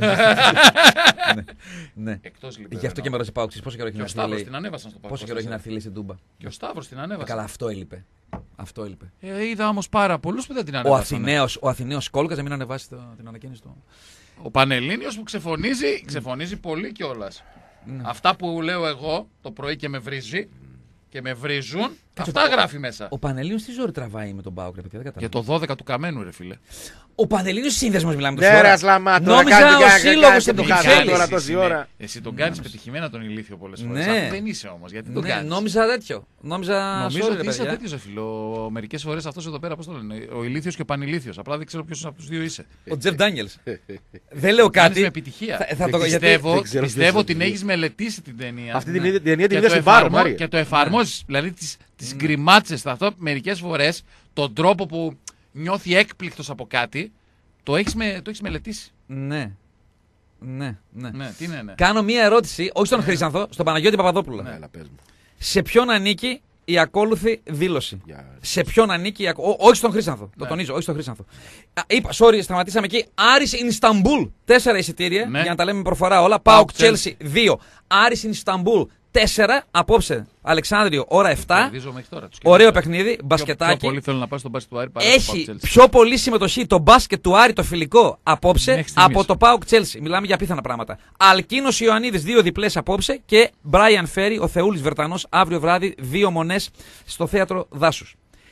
Ναι. Ναι. Εκτός λοιπόν. Γι' αυτό και με ρωτήσει Πάοκ. Πόσο καιρό έχει Και να ο έρθει, Σταύρος λέει. την ανέβασαν στο Πάοκ. Πόσο καιρό έχει να έρθει, λέει, στην Τούμπα. Και ο Σταύρος την ανέβασε. Καλά, αυτό έλειπε. Αυτό έλειπε. Είδα όμως πάρα πολλούς που δεν την Ο ανέβασαν. Αθηναίος κόλκας να μην ανεβάσει την ανακοίνωση του. Ο Πανελλήνιος που ξεφωνίζει πολύ κιόλας. Αυτά που λέω εγώ το πρωί και με βρίζει και με βρίζουν, αυτά γράφει μέσα. Ο Πανελλήνιος τι ζόρι τραβάει με τον Πάοκ, ρε παιδιά, δεν Για κατάλαβα. το 12 του Καμένου, ρε φίλε. Ο Πανελλήνιος σύνδεσμος μιλάμε Ναι, τόση ρε ώρα. Ασλαμά, τώρα Νόμιζα κάντε ο και σύλλογος κάντε δεν το το χάσαμε ξέρει. τώρα τόση ώρα. Εσύ τον κάνεις πετυχημένα τον ηλίθιο πολλές φορές. Ναι. Αυτό δεν είσαι όμως. Γιατί τον Ναι, κάνεις. νόμιζα τέτοιο. Νόμιζα. Νομίζω sorry, ότι ρε είσαι παιδιά. τέτοιο, φίλο. Μερικές φορές αυτός εδώ πέρα, πώς το λένε, ο ηλίθιος και ο πανηλίθιος. Απλά δεν ξέρω ποιος από τους δύο είσαι. Ο Τζεφ Ντάνιελς. Δεν λέω Κάνεις κάτι. με επιτυχία. Θα το- γιατί- Πιστεύω, δεν ξέρω πιστεύω ποιος την είναι. έχεις μελετήσει την ταινία. Αυτή Ναι. την ταινία την είδα Και το στην Πάρο, εφαρμο- Μάρια. και το εφαρμόζεις, δηλαδή τις γκριμάτσες αυτό μερικές φορές, τον τρόπο που νιώθει έκπληκτος από κάτι, το έχεις μελετήσει. Ναι. Ναι. Ναι, τι είναι, ναι. Κάνω μία ερώτηση, όχι στον Χρήσανθο, στον Παναγιώτη Παπαδόπουλο. Ναι, έλα, πες μου. Σε ποιον ανήκει η ακόλουθη δήλωση. Για- Σε ποιον ανήκει η όχι στον Χρήσανθο. Το Ναι. τονίζω, όχι στον Χρήσανθο. Είπα, sorry, σταματήσαμε εκεί. Άρης Ινσταμπούλ. 4 εισιτήρια, Ναι. για να τα λέμε με προφορά όλα. ΠΑΟΚ ΠΑΟΚ Chelsea 2. Άρης Ινσταμπούλ 4. Απόψε, Αλεξάνδριο, ώρα 7. Κερδίζω μέχρι τώρα, τους Ωραίο κερδίζω. παιχνίδι, Πιο μπασκετάκι. πολύ θέλω να πάω στον μπάσκετ του Άρη παρά στο Έχει Πάοκ Chelsea. πιο πολύ συμμετοχή το μπάσκετ του Άρη το φιλικό απόψε Μέχρι στιγμής. από το ΠΑΟΚ Chelsea. Μιλάμε για απίθανα πράγματα. Αλκίνος Ιωαννίδης 2 διπλές απόψε και Μπράιαν Φέρι, ο Θεούλης Βερτανός, αύριο βράδυ 2 μονές στο θέατρο Δάσους.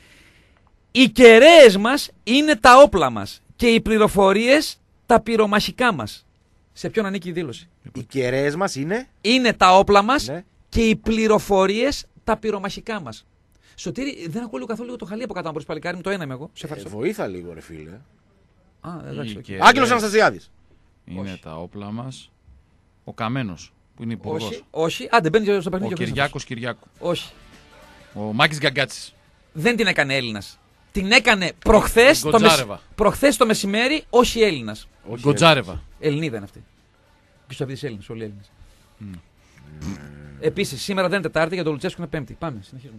Οι κεραίες μας είναι τα όπλα μας και οι πληροφορίες τα πυρομαχικά μας. Σε ποιον ανήκει η δήλωση? Οι κεραίες μας είναι. Είναι τα όπλα μας Ναι. και οι πληροφορίες τα πυρομαχικά μας. Σωτήρη, δεν ακούω λίγο καθόλου λίγο το χαλί από κάτω, αν μπορείς παλικάρι μου, το ένα είμαι εγώ. Σε ευχαριστώ. Βοήθα λίγο, ρε φίλε. Α, εντάξει, Οι οκ. κεραίες Άγγελος Αναστασιάδης. Είναι Όχι. τα όπλα μας. Ο Καμένος, που είναι υπουργός. Όχι, όχι. Άντε, μπαίνει στο παιχνίδι. Ο και ο Κυριάκος Κυριάκου. Χρήστος. Όχι. Ο Μάκης Γκαγκάτσης. Δεν την έκανε Έλληνας. Την έκανε προχθές το, Γκοτζάρεβα. προχθές το μεσημέρι, όχι Έλληνας. Όχι, Γκοτζάρεβα. Ελληνίδα είναι αυτή. Ποιος από τις Έλληνες, όλοι Έλληνες. Επίσης, σήμερα δεν είναι Τετάρτη, για το Λουτσέσκο είναι Πέμπτη. Πάμε, συνεχίζουμε.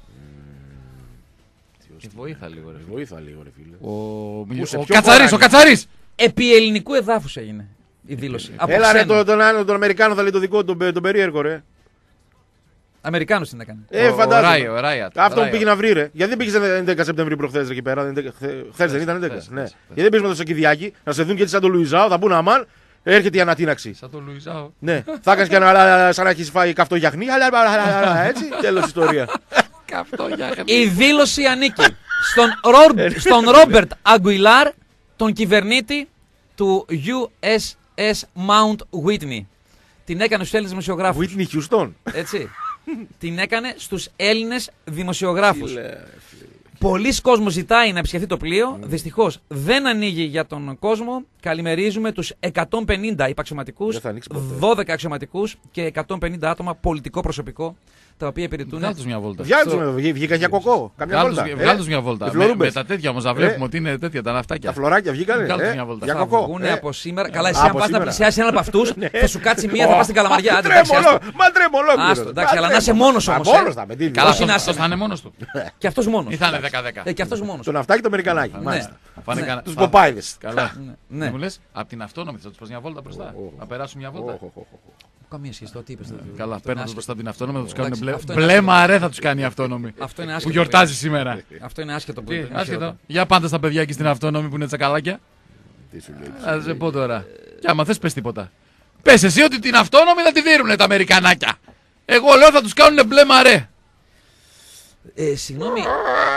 Βοήθα λίγο, ρε φίλε. Βοήθα λίγο, ρε φίλε. σε Ο ποιο Κατσαρής, χώρα ο Κατσαρής! Επί ελληνικού εδάφους έγινε η δήλωση. Από Έλα ρε, ξένο. τον Αμερικάνο θα λέει το δικό του, τον περίεργο, ρε. Αμερικάνος την έκανε. Ο Φαντάζομαι. Ράια. Αυτό που πήγε να βρει, ρε. Γιατί δεν πήγε 11 Σεπτεμβρίου προχθές εκεί πέρα. Χθες δεν ήταν 11. χθες, Ναι. χθες. Γιατί δεν πήγε με το Σακιδιάκι να σε δουν και έτσι σαν τον Λουιζάο, θα πούνε αμάν, έρχεται η ανατείναξη. Σαν τον Λουιζάο. Ναι, θα έκανε και ένα σαν να έχει φάει καυτό γιαχνί. Έτσι, τέλο ιστορία. Καυτό για Η δήλωση ανήκει στον Ρόμπερτ Αγκουιλάρ, τον κυβερνήτη του USS Mount Whitney. Την έκανε στους Έλληνες δημοσιογράφους. Whitney Houston. Έτσι. Την έκανε στους Έλληνες δημοσιογράφους. Πολλοί κόσμος ζητάει να επισκεφθεί το πλοίο. Δυστυχώς δεν ανοίγει για τον κόσμο. Καλημερίζουμε τους 150 υπαξιωματικούς, Δεν θα ανοίξει ποτέ. 12 αξιωματικούς και 150 άτομα πολιτικό προσωπικό, τα οποία υπηρετούν. Βγάλ' τους μια βόλτα. Βγήκαν για κοκό. Καμιά βόλτα. Βγάλ' τους μια βόλτα. Οι φλωρούμπες. Με τα τέτοια όμως να βλέπουμε ότι είναι τέτοια τα Τα ναυτάκια. φλωράκια βγήκανε. Βγάλ' τους μια βόλτα. Για Θα κοκό. βγουν από σήμερα. Καλά, εσύ αν Από πας να σήμερα. πλησιάσει έναν από αυτούς, θα σου κάτσει μία, θα πας στην καλαμαριά. Άντε, εντάξει, άστο. Μα τρέμω ολόκληρο. Άστο, εντάξει, αλλά να είσαι μόνος όμως, Μόνος θα με τι. Καλά, Όχι να αυτός είσαι. θα είναι μόνος του. Και αυτός μόνος. Ή θα είναι 10-10. Και αυτός μόνος. Το ναυτάκι το Αμερικανάκι. Μάλιστα. Θα πάνε κανένα- Τους θα- Ποπάιδες. Καλά. Ναι. Δεν μου λες, απ' την αυτόνομη θα τους πας μια βόλτα μπροστά. Να περάσουν μια βόλτα. Καμία σχέση, το τι είπες. Καλά, παίρνουν τους μπροστά από την αυτόνομη, θα τους κάνουν Εντάξει, μπλε. αυτό είναι Μπλε άσχετο. μαρέ θα τους κάνει η αυτόνομη. Αυτό είναι Που άσχετο. γιορτάζει σήμερα. Αυτό είναι άσχετο που Τι, είναι άσχετο. χειρότερο. Για πάντα στα παιδιά εκεί στην αυτόνομη που είναι τσακαλάκια. Τι σου λέει. Θα σε πω τώρα. Και άμα θες πες τίποτα. Πες εσύ ότι την αυτόνομη θα τη δίνουνε τα Αμερικανάκια. Εγώ λέω θα τους κάνουνε μπλε μαρέ. Συγγνώμη,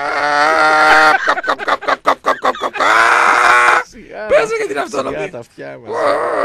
Πες για την αυτόνομη. Για τα αυτιά μας.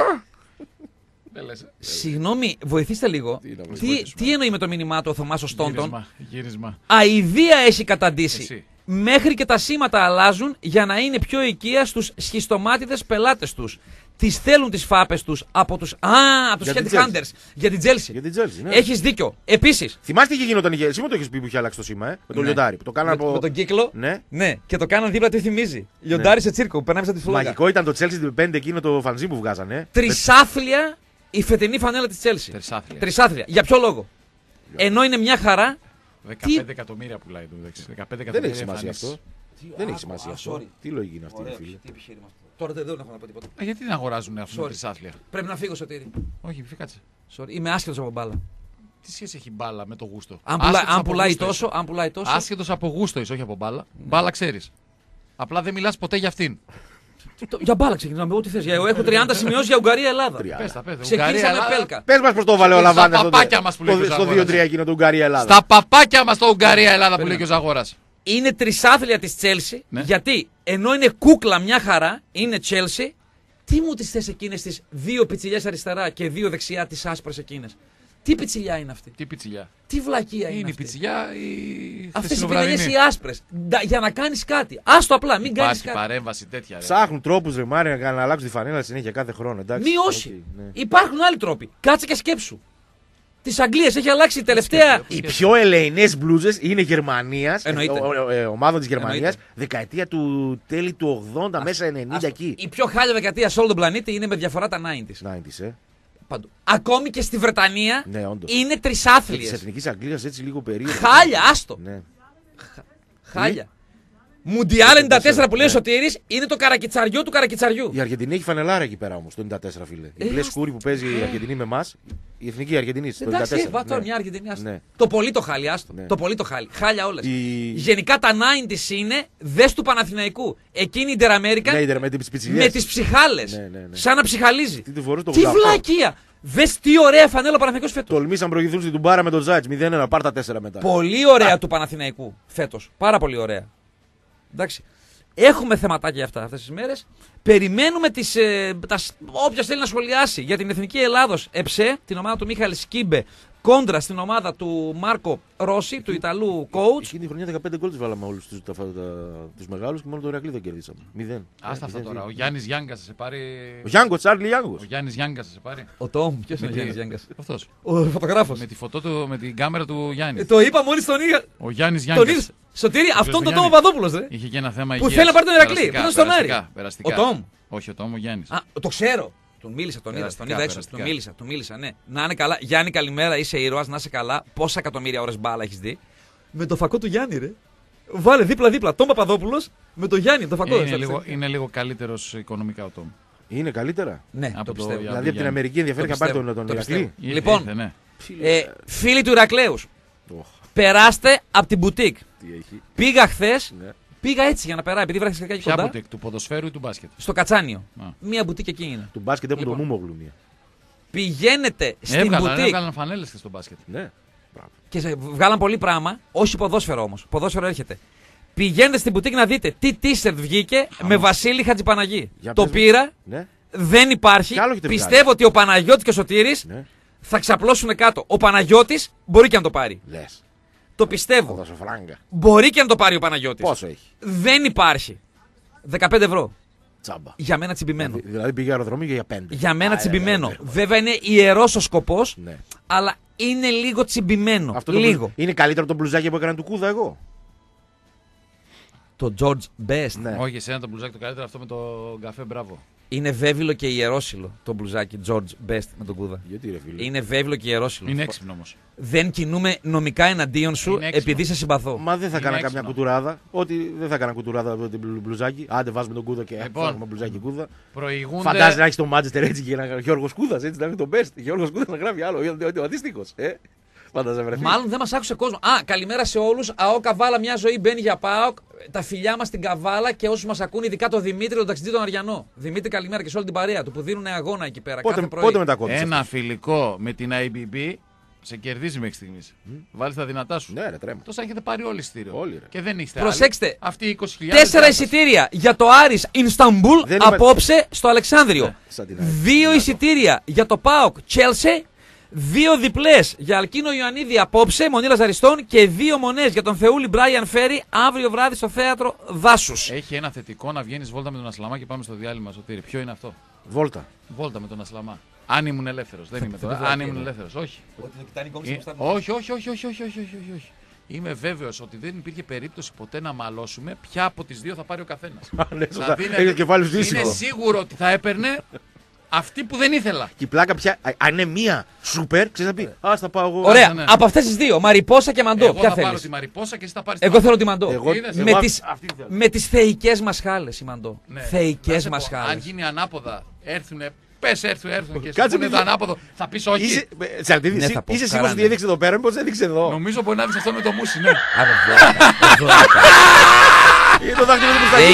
Δεν λες. συγγνώμη, βοηθήστε λίγο. Τι εννοεί με το μήνυμά του ο Θωμάς ο Στόντον? Γύρισμα, γύρισμα. Αηδία έχει καταντήσει. Εσύ. Μέχρι και τα σήματα αλλάζουν για να είναι πιο οικεία στους σχιστομάτιδες πελάτες τους. Τις θέλουν τις φάπες τους από τους Για την headhunters για την Chelsea. Για την Chelsea, ναι. Έχεις δίκιο. Επίσης, Θυμάστε τι είχε γίνει όταν είχε. Εσύ μου το έχει πει που είχε αλλάξει το σήμα, με το Ναι. λιοντάρι. Που το κάνανε από. με τον κύκλο. Ναι. Ναι, και το κάναν δίπλα τι θυμίζει. Λιοντάρι σε τσίρκο, περνάμε σαν τη φλόγα. Μαγικό ήταν το Chelsea 5 εκείνο το φανζί που βγάζανε. Τρισάθλια η φετινή φανέλα της Chelsea. Τρισάθλια. Τρισάθλια. Για ποιο λόγο? Ενώ είναι μια χαρά. 15 εκατομμύρια πουλάει το μεταξύ. 15 Δεν εκατομμύρια έχει σημασία εμφανίσεις. αυτό. Δεν έχει σημασία αυτό. Τι λογική είναι αυτή, ρε φίλε. Τι επιχείρημα αυτό. Τώρα δεν έχω να πω τίποτα. Γιατί δεν αγοράζουν αυτό το Sorry. τρισάθλια. Πρέπει να φύγω, Σωτήρη. Όχι, κάτσε. Sorry. Είμαι άσχετος από μπάλα. Τι σχέση έχει μπάλα με το γούστο. Αν πουλάει τόσο, αν πουλάει τόσο. Άσχετος από γούστο είσαι, όχι από μπάλα. Μπάλα ξέρεις. Απλά δεν μιλάς ποτέ για αυτήν. Για μπάλα ξεκινάμε. Ό,τι θες. Έχω 30 σημειώσεις για Ουγγαρία-Ελλάδα. Πες τα, πες. Ξεκίνησα με πέλκα. Πε μα πώ το βάλε ο Στα Λαβάντα παπάκια μας που λέει ο στο Ζαγόρας. 2-3 εκείνο του Ουγγαρία-Ελλάδα. Στα παπάκια μας το Ουγγαρία-Ελλάδα που λέει και ο Ζαγόρας. Είναι τρισάθλια της Chelsea. Ναι. Γιατί ενώ είναι κούκλα μια χαρά, είναι Chelsea. Τι μου τις θες εκείνες τις δύο πιτσιλιές αριστερά και δύο δεξιά τις άσπρες εκείνες? Τι πιτσιλιά είναι αυτή? Τι πιτσιλιά. Τι βλακεία είναι Είναι η αυτή? πιτσιλιά ή Αυτές οι πινελιές οι άσπρες. Για να κάνεις κάτι. Άστο απλά, μην κάνεις Υπάρχει κάτι. παρέμβαση τέτοια. Ρε. Ψάχνουν τρόπου ρε Μάρια να αλλάξουν τη φανέλα συνέχεια κάθε χρόνο. Εντάξει. Μη όχι. Οκ, ναι. Υπάρχουν άλλοι τρόποι. Κάτσε και σκέψου. Της Αγγλίας έχει αλλάξει η τελευταία. Οι πιο ελεηνέ μπλούζε είναι Γερμανία. Εννοείται. Ομάδων τη Γερμανία. Εννοείται. Δεκαετία του τέλη του 80 μέσα 90 Άστο. εκεί. Η πιο χάλια δεκαετία σε όλο τον πλανήτη είναι με διαφορά τα 90s. 90s, Παντού. Ακόμη και στη Βρετανία Ναι, όντως. είναι Τη τρισάθλιες. εθνική Αγγλία έτσι λίγο περίεργο. Χάλια, άστο. Ναι. Χάλια. Μουντιάλ 94 που λέει ο Ναι. Σωτήρης είναι το καρακιτσαριό του καρακιτσαριού. Η Αργεντινή έχει φανελάρα εκεί πέρα όμω το 94, φίλε. Η μπλε σκούρη που παίζει η Αργεντινή με εμά. Η εθνική Αργεντινή το 94. Εντάξει, βάζω τώρα Ναι. μια Αργεντινή. άστο. Ναι. Το πολύ το χάλι, άστο. Ναι. Το πολύ το χάλι. Χάλια όλες. Η- Γενικά τα 90s είναι δες του Παναθηναϊκού. Εκείνη η Inter-American Ναι, με τις πιτσιλιές. με τις ψυχάλες. Ναι, ναι, ναι. Σαν να ψυχαλίζει. Τι του φορούσε το Τι 88. βλακεία. Δες τι ωραία φανέλα ο Παναθηναϊκός φέτος. Τολμήσαν προηγηθούν στην Τουμπάρα με τον Ζάιτ 0-1, πάρ τα 4 μετά. Πολύ ωραία του Παναθηναϊκού φέτος. Πάρα πολύ ωραία. Εντάξει. Έχουμε θεματάκια αυτά αυτές τις μέρες. Περιμένουμε όποιος θέλει να σχολιάσει για την Εθνική Ελλάδος ΕΨΕ, την ομάδα του Μίχαλη Σκίμπε, κόντρα στην ομάδα του Μάρκο Ρώση, του Ιταλού coach. Εκείνη τη χρονιά 15 γκολ τους βάλαμε όλους τους μεγάλους και μόνο τον Ηρακλή δεν κερδίσαμε. 0. Άστα αυτά τώρα. Ο Γιάννης Γιάνγκας θα σε πάρει. Ο Γιάνγκο, Τσάρλι Γιάνγκο. Ο Γιάννης Γιάνγκας θα σε πάρει. Ο Τόμ, ποιος είναι ο Με Γιάννης τη- Γιάνγκας? Αυτός. Ο φωτογράφος. Με τη φωτό του, με την κάμερα του Γιάννη. Το είπα μόλις τον είχα. Ο Γιάννης Τον Γιάνγκας. είδες. Σωτήρη, αυτόν τον Τόμο Γιάννη. Παπαδόπουλος, ρε. Είχε και ένα θέμα Που υγείας. θέλει να πάρει τον Ηρακλή, Περαστικά, που ήταν στον Άρη. περαστικά, περαστικά. Ο Τόμ. Όχι, ο Τόμ, ο Γιάννης. Α, το ξέρω. Τον μίλησα, τον είδα, τον Περαστικά, είδα έξω. περαστικά. Του μίλησα, ναι. Να είναι καλά. Γιάννη, καλημέρα, είσαι ήρωας, να είσαι καλά. Πόσα εκατομμύρια ώρες μπάλα έχεις δει? Με το φακό του Γιάννη, ρε. Βάλε δίπλα-δίπλα τον Παπαδόπουλος με το Γιάννη, το φακό. Είναι λίγο καλύτερος οικονομικά ο Τόμ. Είναι καλύτερα. Ναι, Από το το πιστεύω. Γιάννη. Δηλαδή από την Αμερική ενδιαφέρει Το να πάρει πιστεύω, τον το Ηρακλή. πιστεύω. Λοιπόν, Ήρθε, ναι. Φίλοι του Ηρακλέους, Οχ, περάστε από την μπουτίκ. τι έχει. Πήγα χθες, Ναι. πήγα έτσι για να περάει, επειδή βρέθηκα εκεί Ποια κοντά. μπουτίκ, του ποδοσφαίρου ή του μπάσκετ. Στο Κατσάνιο. Α. Μία μπουτίκ εκεί είναι. Του μπάσκετ έχουν το Λοιπόν. Μούμογλου μία. Πηγαίνετε στην μπουτίκ Έβγαλαν φανέλες και στο μπάσκετ. Ναι. Μπράβο. και βγάλαν πολύ πράγμα, όχι ποδόσφαιρο όμως. Ποδόσφαιρο έρχεται. Πηγαίνετε στην μπουτίκ να δείτε τι t-shirt βγήκε με Βασίλη Χατζηπαναγή. Για Το πες μου. πήρα, Ναι. δεν υπάρχει. Κι άλλο έχετε Πιστεύω βγάλει. ότι ο Παναγιώτης και ο Σωτήρης Ναι. θα ξαπλώσουν κάτω. Ο Παναγιώτης μπορεί και να το πάρει. Λες. Το πιστεύω. Θα δώσω φράγκα. Μπορεί και να το πάρει ο Παναγιώτης. Πόσο έχει? Δεν υπάρχει. 15 ευρώ. Τσάμπα. Για μένα τσιμπημένο. Δηλαδή πήγε αεροδρομίο για 5. Για μένα τσιμπημένο. Βέβαια είναι ιερός ο σκοπός, Ναι. αλλά είναι λίγο τσιμπημένο. Αυτό λίγο. είναι καλύτερο από το μπλουζάκι που έκανα του Κούδα εγώ. Το George Best. Ναι. Όχι, εσένα το μπλουζάκι το καλύτερο, αυτό με το καφέ, μπράβο. Είναι βέβαιλο και ιερόσιλο το μπλουζάκι George Best με τον Κούδα. Γιατί ρε φίλε. Είναι βέβαιο και ιερόσιλο. Είναι έξυπνο όμως. Δεν κινούμε νομικά εναντίον σου Είναι έξυπνο. επειδή σε συμπαθώ. Μα δεν θα Είναι έκανα έξυπνο. καμιά κουτουράδα. Ότι δεν θα έκανα κουτουράδα από την μπλουζάκι. Άντε βάζουμε τον Κούδα και Λοιπόν. θα έχουμε μπλουζάκι Κούδα. Προηγούνται. Φαντάζεσαι να έχει τον Μάντσεστερ έτσι και να γράφει Γιώργο Κούδα έτσι να είναι τον best. Γιώργο Κούδα να γράφει άλλο. Ο αντίστοιχο. Φαντάζεσαι βρεθεί. Μάλλον δεν μα άκουσε κόσμο. Καλημέρα σε όλου. ΑΟ Καβάλα, μια ζωή μπαίνει για ΠΑΟΚ. Τα φιλιά μα στην Καβάλα και όσου μα ακούν, ειδικά τον Δημήτρη, τον ταξιτζή τον Αριανό. Δημήτρη, καλημέρα και σε όλη την παρέα του που δίνουν αγώνα εκεί πέρα. κάθε πρωί. Πότε μετακόμισε. Ένα φιλικό με την IBB σε κερδίζει μέχρι στιγμή. Βάλει τα δυνατά σου. Ναι, ρε τρέμα. Τόσο έχετε πάρει όλοι εισιτήριο. Όλοι, ρε. Και δεν είστε. Προσέξτε. Άλλοι. Αυτοί οι 20.000. 4 εισιτήρια για το Άρης Ινσταμπούλ Δεν είμαι- απόψε στο Αλεξάνδριο. Σαν την 2 εισιτήρια για το ΠΑΟΚ Chelsea. 2 διπλές για Αλκίνο Ιωαννίδη απόψε, Μονή Λαζαριστών. Και 2 μονές για τον Θεούλη Μπράιαν Φέρι αύριο βράδυ στο θέατρο Δάσους. Έχει ένα θετικό να βγαίνει βόλτα με τον Ασλαμά και πάμε στο διάλειμμα. Σωτήρη. Ποιο είναι αυτό? Βόλτα. Βόλτα με τον Ασλαμά. Αν ήμουν ελεύθερο. Δεν είμαι τώρα. Αν ήμουν ελεύθερο. Όχι. Όχι, όχι, όχι, όχι, όχι, όχι, όχι, όχι. Είμαι βέβαιο ότι δεν υπήρχε περίπτωση ποτέ να μαλώσουμε ποια από τις δύο θα πάρει ο καθένα. Ναι, σωστά. Έχει το κεφάλι σου είναι δύσκολο. σίγουρο ότι θα έπαιρνε αυτή που δεν ήθελα. Και η πλάκα πια, αν είναι μία σούπερ, ξέρει να πει. Α, θα πάω εγώ. Ωραία, ναι. από αυτές τις δύο, Μαριπόσα και Μαντό, Εγώ ποια θα πάρω θέλεις? τη Μαριπόσα και εσύ θα πάρει. Εγώ θέλω τη Μαντό. Εγώ- Είδες, Με εγώ τις, αυτή θέλω. με τις θεϊκές μας χάλες η Μαντό. Ναι. Θεϊκές Να σε μας πω, Αν χάλες. γίνει ανάποδα, έρθουνε. Πες έρθουν και Κάτσε σου πούνε μη- το ανάποδο. Θα πεις όχι. Είσαι, Τσαρτίδη, Ναι, θα πω, είσαι σίγουρο καράνε. ότι έδειξε εδώ πέρα, μήπω έδειξε εδώ. Νομίζω μπορεί να δεις αυτό με το μουσι, ναι. Άρα, βλάκα. Είναι το δάχτυλο του μπροστά.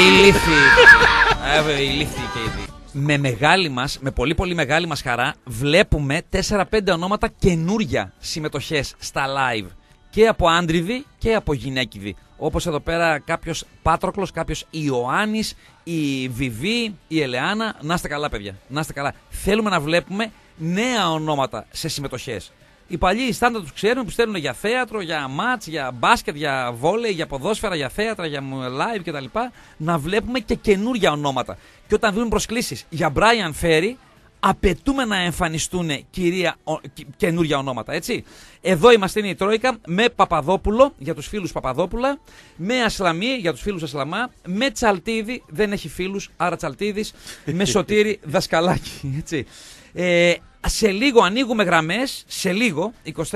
Η ηλίθιοι και οι δύο. Με μεγάλη μας, με πολύ πολύ μεγάλη μας χαρά, βλέπουμε 4-5 ονόματα καινούρια συμμετοχές στα live. Και από άντριδη και από γυναίκιδη. Όπως εδώ πέρα κάποιος Πάτροκλος, κάποιος Ιωάννης, η Βιβί, η Ελεάνα. Να είστε καλά, παιδιά. Να είστε καλά. Θέλουμε να βλέπουμε νέα ονόματα σε συμμετοχές. Οι παλιοί στάντα τους ξέρουν που στέλνουν για θέατρο, για μάτς, για μπάσκετ, για βόλεϊ, για ποδόσφαιρα, για θέατρα, για live κτλ. Να βλέπουμε και καινούρια ονόματα. Και όταν δίνουν προσκλήσεις για Brian Ferry, απαιτούμε να εμφανιστούν καινούρια ονόματα, έτσι. Εδώ είμαστε, είναι η Τρόικα, με Παπαδόπουλο για τους φίλους Παπαδόπουλα, με Ασλαμί για τους φίλους Ασλαμά, με Τσαλτίδη, δεν έχει φίλους, άρα Τσαλτίδης, με Σωτήρη Δασκαλάκη, έτσι. Σε λίγο ανοίγουμε γραμμές, σε λίγο,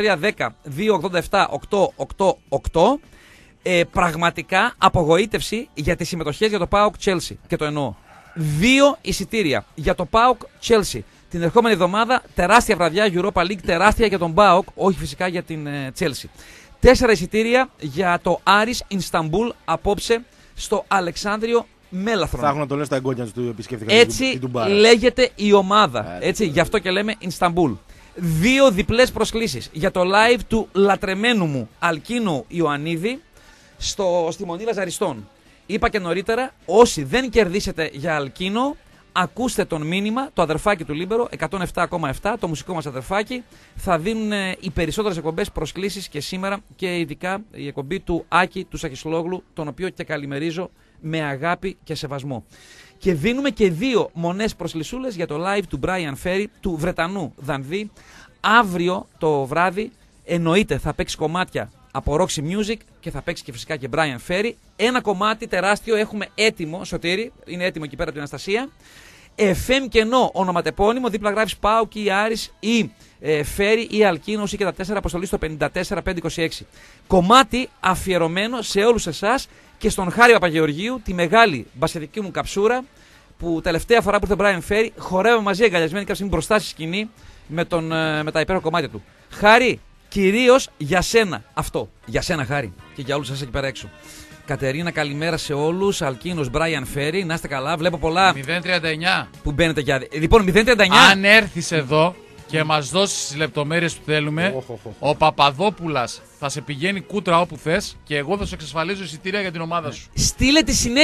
2310-287-888. Πραγματικά απογοήτευση για τις συμμετοχές για το ΠΑΟΚ Chelsea. Και το εννοώ. 2 εισιτήρια για το ΠΑΟΚ Chelsea. Την ερχόμενη εβδομάδα τεράστια βραδιά Europa League, τεράστια για τον ΠΑΟΚ, όχι φυσικά για την Chelsea. 4 εισιτήρια για το Άρης Ινσταμπούλ απόψε στο Αλεξάνδριο Μέλαθρον. Θα έχουν να το λένε στα εγγόνια του που επισκέφθηκαν Έτσι την Τουμπάρα. λέγεται η ομάδα. Έτσι, γι' αυτό και λέμε Ινσταμπούλ. 2 διπλές προσκλήσεις για το live του λατρεμένου μου Αλκίνου Ιωαννίδη στη Μονή Λαζαριστών. Είπα και νωρίτερα, όσοι δεν κερδίσετε για Αλκίνο, ακούστε τον μήνυμα, το αδερφάκι του Λίμπερο, 107,7, το μουσικό μας αδερφάκι. Θα δίνουν οι περισσότερες εκπομπές προσκλήσεις και σήμερα και ειδικά η εκπομπή του Άκη του Σαχισλόγλου, τον οποίο και καλημερίζω με αγάπη και σεβασμό. Και δίνουμε και 2 μονές προσκλησούλες για το live του Brian Ferry, του Βρετανού Δανδύ. Αύριο το βράδυ εννοείται θα παίξει κομμάτια από Roxy Music και θα παίξει και φυσικά και Brian Ferry. Ένα κομμάτι τεράστιο έχουμε έτοιμο, Σωτήρη, είναι έτοιμο εκεί πέρα από την Αναστασία. FM κενό ονοματεπώνυμο, δίπλα γράφεις Πάοκ ή Άρης ή Ferry ή Αλκίνος ή και τα 4 αποστολή στο 54526. Κομμάτι αφιερωμένο σε όλους εσάς και στον Χάρη Παπαγεωργίου, τη μεγάλη μπασκετική μου καψούρα που τελευταία φορά που ήρθε Brian Ferry χορεύαμε μαζί αγκαλιασμένοι κάποια στιγμή μπροστά στη σκηνή με τα υπέροχα κομμάτια του. Χάρη, κυρίως για σένα αυτό. Για σένα, Χάρη, και για όλους σας εκεί πέρα έξω. Κατερίνα, καλημέρα σε όλους. Αλκίνος, Brian Ferry, να είστε καλά. Βλέπω πολλά 039. που μπαίνετε για. Λοιπόν, 039. Αν έρθεις εδώ, και μας δώσεις τις λεπτομέρειες που θέλουμε, ο Παπαδόπουλας θα σε πηγαίνει κούτρα όπου θες και εγώ θα σου εξασφαλίζω εισιτήρια για την ομάδα σου. Στείλε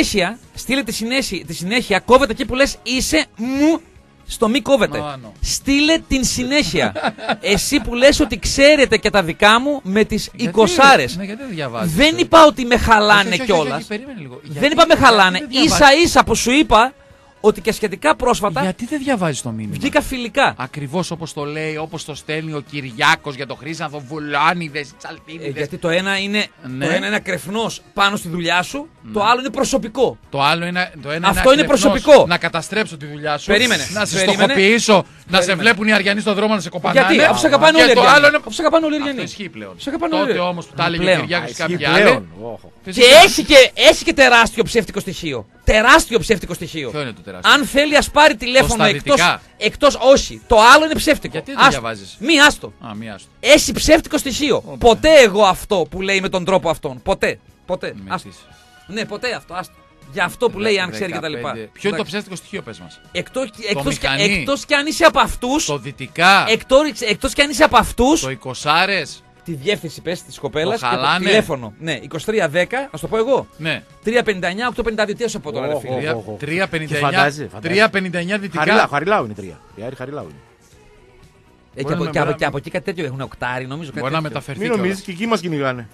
τη συνέχεια, κόβεται εκεί που λες είσαι μου. Στο μη κόβεται. Στείλε την συνέχεια. Εσύ που λες ότι ξέρετε και τα δικά μου με τις 20άρες. Ναι, γιατί δεν διαβάζεις. Δεν είπα ότι με χαλάνε κιόλας. Δεν είπα με χαλάνε. Ίσα ίσα που σου είπα ότι και σχετικά πρόσφατα. Γιατί δεν διαβάζεις το μήνυμα. Βγήκα φιλικά. Ακριβώς όπως το λέει, όπως το στέλνει ο Κυριάκος για το Χρήσανθο, Βουλάνιδες, Τσαλτίνιδες. Γιατί το ένα είναι, ακρεφνός πάνω στη δουλειά σου, το άλλο είναι προσωπικό. Αυτό είναι προσωπικό. Να καταστρέψω τη δουλειά σου. Περίμενε. Να σε στοχοποιήσω, να σε βλέπουν οι Αριανοί στον δρόμο να σε κοπανάνε. Γιατί αφού σε αγαπάνε όλοι οι Αριανοί. Αφού σε αγαπάνε όλοι οι Αριανοί. Αυτό ισχύει πλέον. Τότε όμως που τα έλεγε ο Κυριάκος και κάποιοι άλλοι. Και έχει και τεράστιο ψεύτικο στοιχείο. Τεράστιο ψεύτικο στοιχείο. Ποιο είναι το τεράστιο? Αν θέλει, ας πάρει τηλέφωνο εκτός. Όχι. Το άλλο είναι ψεύτικο. Γιατί δεν διαβάζεις? Μη άστο. Έχει ψεύτικο στοιχείο. Ποτέ εγώ αυτό που λέει με τον τρόπο αυτόν. Ποτέ. Ναι, ποτέ αυτό. Άστο. Για αυτό που λέει, αν ξέρει και τα λοιπά. Ποιο είναι το ψεύτικο στοιχείο, πες μας? Εκτός κι αν είσαι από αυτούς. Το δυτικά. Εκτός κι αν είσαι από αυτούς. Το 20άρες. Τη διεύθυνση πες της κοπέλας και το τηλέφωνο. Ναι, 2310, να το πω εγώ. Ναι. 359-852. Τι θα πω τώρα, ρε φίλε. 359 δυτικά. Χαριλάου είναι 3. Χαριλάου είναι. Και από εκεί κάτι τέτοιο έχουν οκτάρι, νομίζω. Μπορεί να μεταφερθεί. Μην νομίζεις και εκεί μας κυνηγάνε.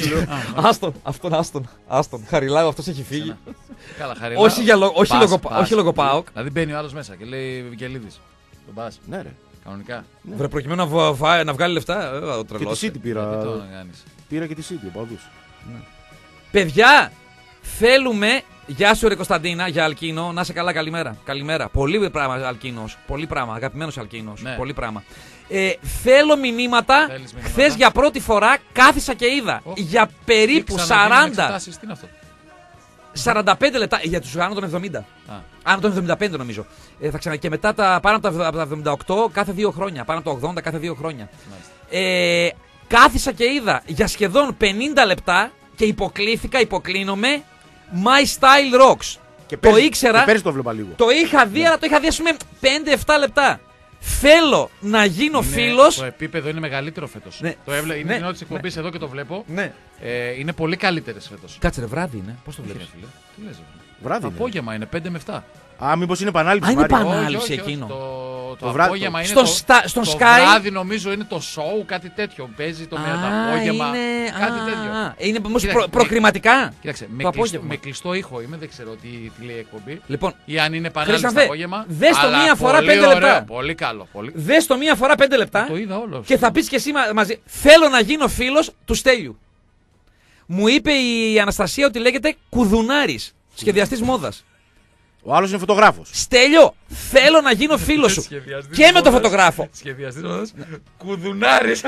Άστον. Χαριλάου, αυτός έχει φύγει. Καλά, Όχι λόγω ΠΑΟΚ. Δηλαδή μπαίνει ο άλλος μέσα και λέει Βικελίδης. Τον πας. Ναι, ρε. Κανονικά. Βρε, προκειμένου να βγάλει λεφτά, ο τρελός. Και τη City πήρα. Πήρα και τη City, ο παδούς. Παιδιά, θέλουμε. Γεια σου, ρε Κωνσταντίνα, για Αλκίνο. Να είσαι καλά, καλημέρα. Πολύ πράγμα, Αλκίνος. Πολύ πράγμα, αγαπημένος Αλκίνος. Ναι. Πολύ πράγμα. Θέλω μηνύματα. Χθες για πρώτη φορά κάθισα και είδα. Για περίπου 40. Τι είναι αυτό? 45 λεπτά για τους άνω των 70. Άνω των 75 νομίζω. Και μετά πάνω από τα 78 κάθε 2 χρόνια. Πάνω από τα 80 κάθε 2 χρόνια. Κάθισα και είδα για σχεδόν 50 λεπτά και υποκλίνομαι My Style Rocks. Το ήξερα. Και πέρυσι το βλέπα λίγο. Το είχα δει, αλλά το είχα δει ας πούμε 5-7 λεπτά. Θέλω να γίνω φίλος. Το επίπεδο είναι μεγαλύτερο φέτος. Ναι. Είναι την ώρα της εκπομπής εδώ και το βλέπω. Ναι. Είναι πολύ καλύτερες φέτος. Κάτσε ρε, βράδυ είναι. Πώς το βλέπεις? Τι λες? Βράδυ. Απόγευμα είναι 5 με 7. Α, μήπως είναι επανάληψη. Είναι επανάληψη εκείνο. Το απόγευμα είναι στον το Sky. βράδυ νομίζω είναι το show, κάτι τέτοιο. Παίζει το απόγευμα. Κάτι τέτοιο. Είναι όμως προκριματικά. Κοίταξε, με κλειστό ήχο είμαι, δεν ξέρω τι λέει η εκπομπή. Λοιπόν, ή αν είναι επανάληψη το απόγευμα. Δες το μία φορά 5 λεπτά. Πολύ καλό. Δες το μία φορά 5 λεπτά. Το είδα όλο. Και θα πεις και εσύ μαζί. Θέλω να γίνω φίλος του Στέλιου. Μου είπε η Αναστασία ότι λέγεται Κουδουνάρης, σχεδιαστής μόδας. Ο άλλος είναι φωτογράφος. Στέλιο, θέλω να γίνω φίλος σου. Και με το φωτογράφο. Σχεδιαστής μόδας. Κουδουνάρης.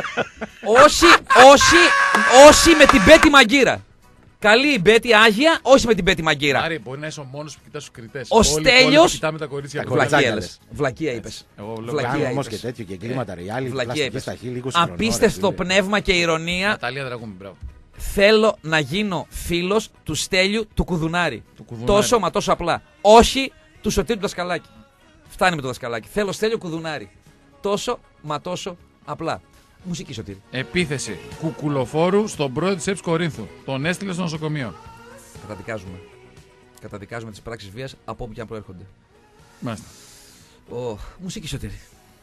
Όχι με την Μπέτη Μαγκύρα. Καλή η Μπέτη, άγια, όχι με την Μπέτη Μαγκύρα. Άρη, μπορεί να είσαι ο μόνος που κοιτάς τους κριτές. Ο Στέλιος. Κοιτάμε τα κορίτσια. Βλακία είπες. Βλακία όμως και τέτοιο και εγκλήματα ρε. Άλλοι πλαστικές στα χείλη, 20 χρονών. Απίστευτο πνεύμα και ηρωνία. Ναταλία Δραγούμη, μπράβο. Θέλω να γίνω φίλος του Στέλιου του Κουδουνάρη. Τόσο μα τόσο απλά. Όχι του Σωτήρου του Δασκαλάκη. Φτάνει με το Δασκαλάκη. Θέλω Στέλιο Κουδουνάρη. Τόσο μα τόσο απλά. Μουσική, Σωτήρη. Επίθεση κουκουλοφόρου στον πρόεδρο της ΕΠΣ Κορίνθου. Τον έστειλε στο νοσοκομείο. Καταδικάζουμε τις πράξεις βίας από όπου και αν προέρχονται. Μάλιστα. Μουσική, Σωτήρη.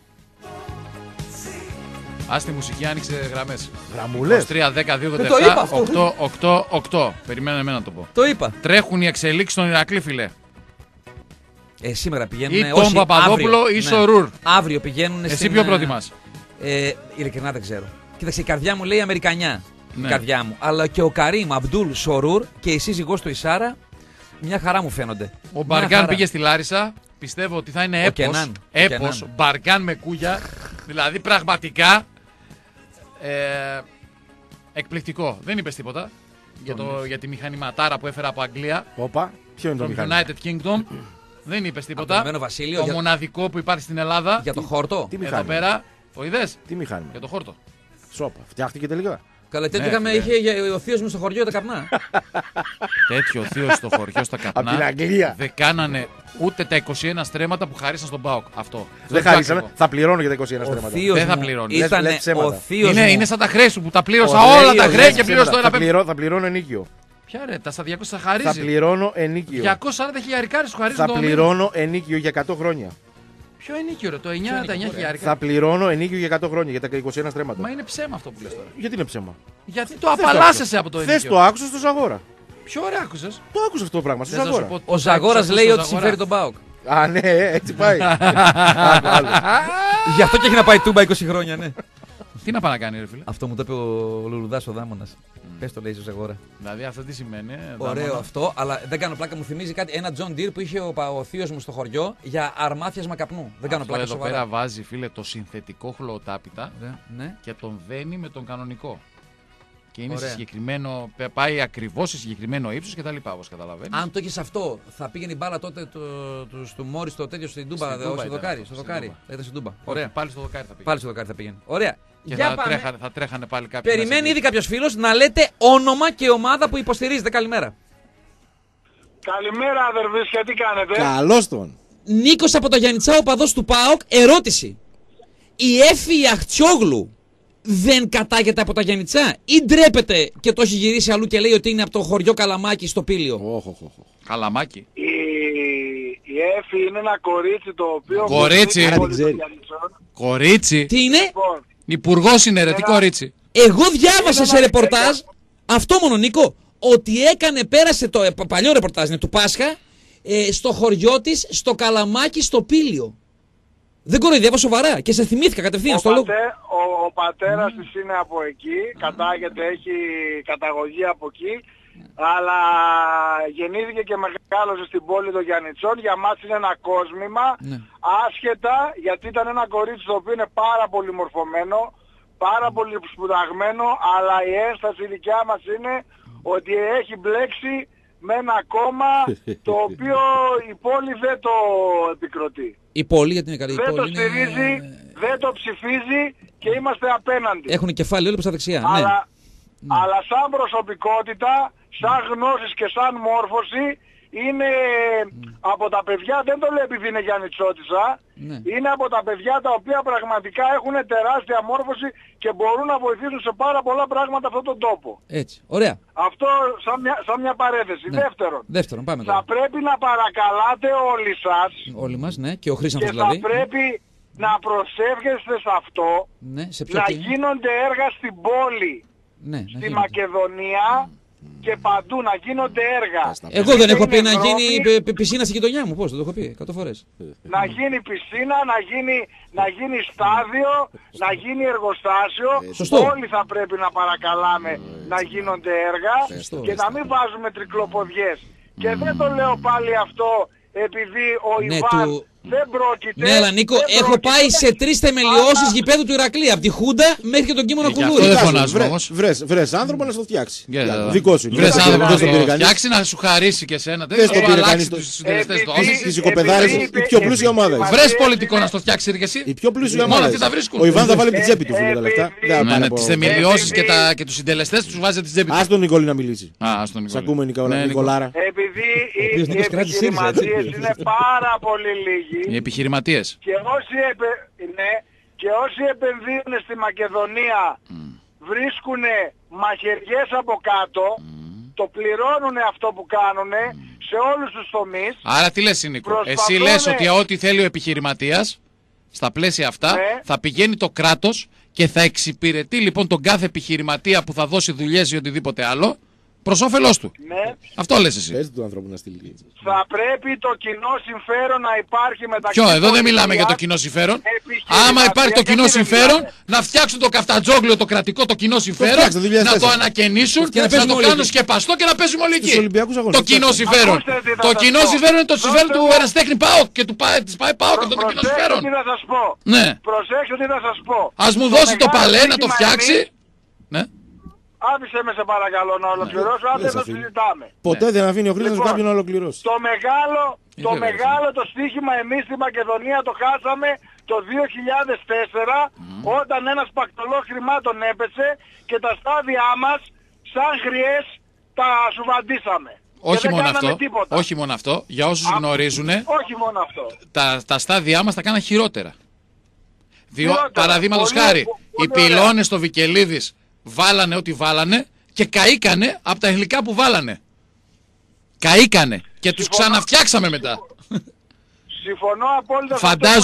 Ας τη μουσική, άνοιξε γραμμές. Γραμμούλες. 3-10-2-7-8-8-8. Περιμένω εμένα να το πω. Το είπα. Τρέχουν οι εξελίξεις στον Ηρακλή, φιλέ. Σήμερα πηγαίνουν. Ή τον Παπαδόπουλο ή Σορούρ. Αύριο πηγαίνουν. Εσύ ποιο προτιμάς? Ειλικρινά δεν ξέρω. Κοίταξε, η καρδιά μου λέει Αμερικανιά. Ναι. Η καρδιά μου. Αλλά και ο Καρίμ Αμπντούλ Σορούρ και η σύζυγός του Ισάρα μια χαρά μου φαίνονται. Ο Μπαργκάν πήγε στη Λάρισα. Πιστεύω ότι θα είναι έπος. Μπαργκάν με κούγια. Δηλαδή πραγματικά. Εκπληκτικό. Δεν είπες τίποτα για τη μηχανηματάρα που έφερα από Αγγλία. Όπα, ποιο είναι το μηχανήμα? United Kingdom. Δεν είπες τίποτα. Το μοναδικό που υπάρχει στην Ελλάδα. Για το χόρτο. Εδώ πέρα. Το είδες? Τι μηχάνημα? Για το χόρτο. Σόπα. Φτιάχτηκε τελικά. Καλά, τέτοιο Ναι, είχε ο θείος μου στο χωριό τα καπνά. Τέτοιο θείο στο χωριό στα Απ' την καπνά. Αγγλία. Δεν κάνανε ούτε τα 21 στρέμματα που χαρίσαν στον ΠΑΟΚ. Αυτό. Δεν χαρίσανε. Θα πληρώνω για τα 21 στρέμματα. θείος Δεν θα μου πληρώνει. Ήταν Λες ψέματα. ο θείος μου. Είναι σαν τα χρέη σου που τα πλήρωσα Ο όλα τα θείος, χρέη ναι, και πλήρωσα το ένα πέμπτο. Θα πληρώνω ενίκιο. Ποια ρε, τα στα 200 θα Θα χαρίζει. πληρώνω ενίκιο. 240 χιλιάρικάρες σου χαρίζουν Θα το μήνα. πληρώνω ενίκιο για 100 χρόνια. Ποιο ενίκιο ρε, το 9 τα 9 χιλιάρικα. Θα πληρώνω ενίκιο για 100 χρόνια για τα 21 στρέμματα. Μα είναι ψέμα αυτό που λες τώρα. Γιατί είναι ψέμα. Γιατί το απαλλάσσεσαι από το Θες ενίκιο. το άκουσα στο Ζαγόρα. Ποιο ωραία άκουσες. Το άκουσα αυτό το πράγμα στο Θες να σου Ζαγόρα. πω Ο τι Ζαγόρας άκουσες λέει στο ότι Ζαγόρα. συμφέρει τον ΠΑΟΚ. Α, ναι, έτσι πάει. Άκου, άλλο. Γι' αυτό και έχει να πάει Τούμπα 20 χρόνια, ναι. Τι να πάει να κάνει ρε φίλε. Αυτό μου το είπε ο Λουλουδάς ο Δάμονας. Πες το λέει στο Ζαγόρα. Δηλαδή αυτό τι σημαίνει. Ωραίο Δάμονα. αυτό, αλλά δεν κάνω πλάκα, μου θυμίζει κάτι. Ένα John Deere που είχε ο θείος μου στο χωριό για αρμάθιασμα καπνού. Δεν κάνω Αυτό πλάκα εδώ σοβαρά. πέρα βάζει φίλε το συνθετικό χλωοτάπητα Ναι. και τον δένει με τον κανονικό. Και είναι σε Ωραία. συγκεκριμένο, πάει ακριβώς σε συγκεκριμένο ύψος και τα λοιπά, όπως καταλαβαίνεις. Αν το έχει αυτό, θα πήγαινε η μπάλα τότε του Μόρι στο τέτοιο στην Τούμπα, Στην Τούμπα όχι στο ήταν δοκάρι. αυτό, Στο στην δοκάρι. Τούμπα. Θα ήταν στην Τούμπα. Όχι, Ωραία. πάλι στο δοκάρι θα πήγε. Πάλι στο δοκάρι θα πήγαινε. Ωραία. Και Για πάμε. θα τρέχανε πάλι κάποιοι. Περιμένει ήδη κάποιο φίλο να λέτε όνομα και ομάδα που υποστηρίζετε. Καλημέρα. Καλημέρα αδερφίσια, τι κάνετε. Καλώς τον. Νίκος από τα Γιαννιτσά, οπαδός του ΠΑΟΚ. Ερώτηση. Η Έφη Αχτσιόγλου δεν κατάγεται από τα Γιαννιτσά ή ντρέπεται και το έχει γυρίσει αλλού και λέει ότι είναι από το χωριό Καλαμάκι στο Πήλιο? Καλαμάκι. Η Έφη είναι ένα κορίτσι το οποίο... Κορίτσι. Άρα την ξέρει. Κορίτσι. Τι είναι? Λοιπόν, Υπουργός είναι ρε, τι κορίτσι. Εγώ διάβασα σε Ένα ρεπορτάζ, αυτό μόνο Νίκο, ότι πέρασε το παλιό ρεπορτάζ είναι του Πάσχα, στο χωριό της, στο Καλαμάκι, στο Πήλιο. Δεν κοροϊδεύω σοβαρά και σε θυμήθηκα κατευθείαν στο λόγο. ο πατέρας της είναι από εκεί, κατάγεται, έχει καταγωγή από εκεί, αλλά γεννήθηκε και μεγάλωσε στην πόλη των Γιαννιτσών. Για μας είναι ένα κόσμημα, Ναι. άσχετα, γιατί ήταν ένα κορίτσι το οποίο είναι πάρα πολύ μορφωμένο, πάρα πολύ σπουδαγμένο, αλλά η ένσταση η δικιά μας είναι ότι έχει μπλέξει με ένα κόμμα το οποίο η πόλη δεν το επικροτεί. Η πόλη, γιατί είναι καλή. Δεν το στηρίζει, δεν το ψηφίζει και είμαστε απέναντι. Έχουν κεφάλι όλοι προς τα δεξιά. Ναι. Αλλά σαν προσωπικότητα, σαν γνώσεις και σαν μόρφωση είναι από τα παιδιά, δεν το λέω επειδή είναι Γιαννιτσότισσα, Ναι. είναι από τα παιδιά τα οποία πραγματικά έχουν τεράστια μόρφωση και μπορούν να βοηθήσουν σε πάρα πολλά πράγματα αυτόν τον τόπο. Έτσι. Ωραία. Αυτό σαν μια παρένθεση. Ναι. Δεύτερον, Πάμε θα τώρα. πρέπει να παρακαλάτε όλοι σας Όλοι μας, ναι. Και ο Χρήστος και δηλαδή. θα πρέπει να προσεύχεστε σε αυτό, Ναι, σε ποιο να τι? γίνονται έργα στην πόλη, Ναι, να στη γίνεται. Μακεδονία και παντού να γίνονται έργα. Εγώ δεν έχω πει Είναι να γίνει Ευρώπη, πισίνα στη γειτονιά μου. Πώς, δεν το έχω πει 100 φορές. να γίνει πισίνα, να γίνει στάδιο, να γίνει εργοστάσιο. Σωστό. Όλοι θα πρέπει να παρακαλάμε να γίνονται έργα Σωστό. και να μην βάζουμε τρικλοποδιές. Και δεν το λέω πάλι αυτό επειδή ο Ναι, Ιβάν του- δεν πρόκειται... Ναι, αλλά Νίκο, δεν έχω πρόκειται πάει να- σε 3 θεμελιώσεις γηπέδου του Ηρακλή. Από τη Χούντα μέχρι και τον Κίμωνο γι' αυτό Κουλούρη. δεν φωνάζουμε όμως. Βρες άνθρωπο να στο φτιάξει. Yeah. Δικό σου. Βρες Δεν άνθρωπο το να πήρε το κανείς. φτιάξει να σου χαρίσει και εσένα. Δεν Δεν το θα πήρε αλλάξει κανείς το- τους συντελεστές του. Επειδή- Όχι, Τις οικοπεδάρες, η πιο πλούσια ομάδα. βρες πολιτικό να στο φτιάξει ρε και εσύ. Η πιο πλούσια Μόνο ομάδα. αυτοί τα βρίσκουν. Ο Ιβάν θα βάλει από την τσέπη του φίλε τα λεφτά. Δεν θα Ναι, πάνε ναι, από- τις θεμελιώσεις και τους συντελεστές τους βάζει από την τσέπη του. Ας τον Νικόλη να μιλήσει. Α, ας τον Σ' ακούμε Ναι, Νικολάρα. Επειδή οποίος οι Νίκος κράτησε ΣΥΡΙΖΑ, έτσι. επιχειρηματίες είναι πάρα πολύ Οι λίγοι επιχειρηματίες. και και όσοι επενδύουν στη Μακεδονία βρίσκουν μαχαιριές από κάτω, το πληρώνουν αυτό που κάνουν σε όλους τους τομείς. Άρα τι λες Νίκο, εσύ Προσπαθούν, λες ότι ό,τι θέλει ο επιχειρηματίας στα πλαίσια αυτά Ναι. θα πηγαίνει το κράτος και θα εξυπηρετεί λοιπόν τον κάθε επιχειρηματία που θα δώσει δουλειές ή οτιδήποτε άλλο προς όφελός του. Ναι. Αυτό λες εσύ. Πες του ανθρώπου να στείλει. Θα πρέπει το κοινό συμφέρον να υπάρχει μεταξύ... Ποιο, εδώ δεν πολιτείας, μιλάμε για το κοινό συμφέρον. επιχειρηματίας, Άμα υπάρχει το κοινό γιατί δεν συμφέρον, μιλάμε. να φτιάξουν το καφτατζόγλιο το κρατικό, το κοινό συμφέρον, φτιάξτε, 2004. να το ανακαινήσουν, Και να να παίζουμε το όλοι κάνουν εκεί. σκεπαστό και να παίζουμε όλοι Στους εκεί. Ολυμπιακούς αγώνες, Το κοινό φτιάξτε. συμφέρον. Ακούστε τι θα Το σας κοινό πω. συμφέρον είναι το συμφέρον του Δώστε μου- ερασιτέχνη ΠΑΟΚ και της ΠΑΕ ΠΑΟΚ και το κοινό Προσέξτε συμφέρον. τι θα σας πω. Ναι. Προσέξτε τι θα σας πω. Ας μου δώσει το μεγάλο παλέ να το ζήτημα φτιάξει. εμείς- Ναι. Άφησε με σε παρακαλώ να ολοκληρώσω, αν δεν δεν σε το αφήνει. συζητάμε. Ποτέ δεν αφήνει ο Χρήστος Λοιπόν, κάποιον να ολοκληρώσει. Το βέβαια, μεγάλο το στοίχημα εμείς στη Μακεδονία το χάσαμε το 2004 όταν ένας πακτολός χρημάτων έπεσε και τα στάδια μας σαν χρειές τα σουβαντίσαμε. Όχι μόνο αυτό, για όσους γνωρίζουν, όχι μόνο αυτό. Τα στάδια μας τα κάναν χειρότερα. Παραδείγματος χάρη, οι πυλώνες στο Βικελίδης βάλανε ό,τι βάλανε και καήκανε από τα υλικά που βάλανε. Καήκανε και τους ξαναφτιάξαμε μετά. Συμφωνώ απόλυτα.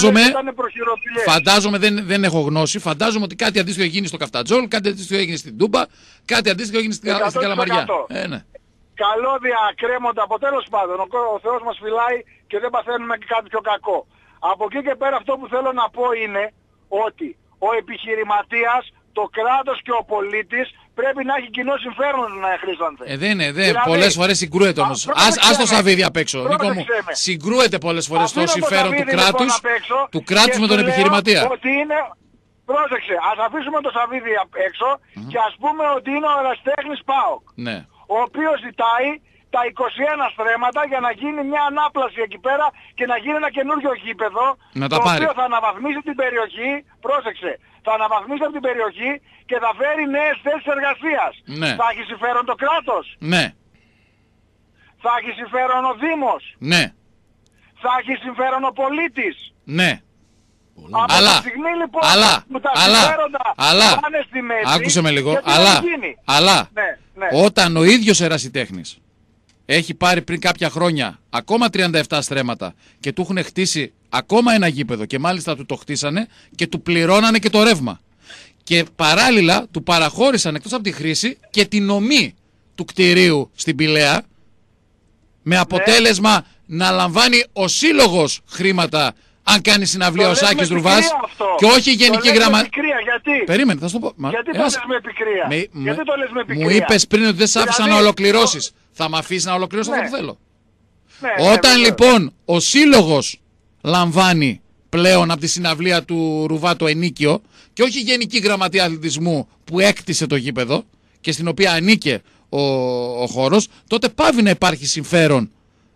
Φαντάζομαι, δεν έχω γνώση, φαντάζομαι ότι κάτι αντίστοιχο γίνει στο Καφτατζόλ, κάτι αντίστοιχο έγινε στην Τούμπα, κάτι αντίστοιχο έγινε στην Καλαμαριά. Ναι. Καλώδια, κρέμοντα, από τέλος πάντων, ο Θεός μας φυλάει και δεν παθαίνουμε και κάτι πιο κακό. Από εκεί και πέρα αυτό που θέλω να πω είναι ότι ο επιχειρηματίας, το κράτος και ο πολίτης πρέπει να έχει κοινό συμφέρον να χρήσανται. Δηλαδή, πολλές φορές συγκρούεται όμως. Ας το Σαββίδι απ' έξω. Νίκο μου, συγκρούεται πολλές φορές το συμφέρον του κράτους με τον επιχειρηματία. Πρόσεξε, ας αφήσουμε το Σαββίδι απ' έξω και ας πούμε ότι είναι ο ερασιτέχνης ΠΑΟΚ. Ναι. Ο οποίος ζητάει τα 21 στρέμματα για να γίνει μια ανάπλαση εκεί πέρα και να γίνει ένα καινούριο γήπεδο το οποίο θα αναβαθμίσει την περιοχή, πρόσεξε, θα αναβαθμίσει από την περιοχή και θα φέρει νέες θέσεις εργασίας. Ναι. Θα έχει συμφέρον το κράτος. Ναι. Θα έχει συμφέρον ο Δήμος. Ναι. Θα έχει συμφέρον ο πολίτης. Ναι. Από τη στιγμή λοιπόν που τα συμφέροντα πάνε στη μέση, άκουσε με λίγο, ναι. Όταν ο ίδιος ερασιτέχνης έχει πάρει πριν κάποια χρόνια ακόμα 37 στρέμματα και του έχουν χτίσει ακόμα ένα γήπεδο και μάλιστα του το χτίσανε και του πληρώνανε και το ρεύμα. Και παράλληλα του παραχώρησαν εκτός από τη χρήση και την ομή του κτηρίου στην Πηλαία με αποτέλεσμα να λαμβάνει ο σύλλογος χρήματα αν κάνει συναυλία ο Σάκης Ρουβάς και όχι η Γενική Γραμματεία. Γιατί? Περίμενε, θα σου το πω. Γιατί το λες με επικρία? Γιατί το λες με επικρία? Μου είπες πριν ότι δεν σ' άφησα να ολοκληρώσεις. Θα μ' αφήσεις να ολοκληρώσω αυτό που θέλω. Όταν λοιπόν ο σύλλογος λαμβάνει πλέον από τη συναυλία του Ρουβά το ενίκιο και όχι η Γενική Γραμματεία Αθλητισμού που έκτισε το γήπεδο και στην οποία ανήκε ο χώρος, τότε πάβει να υπάρχει συμφέρον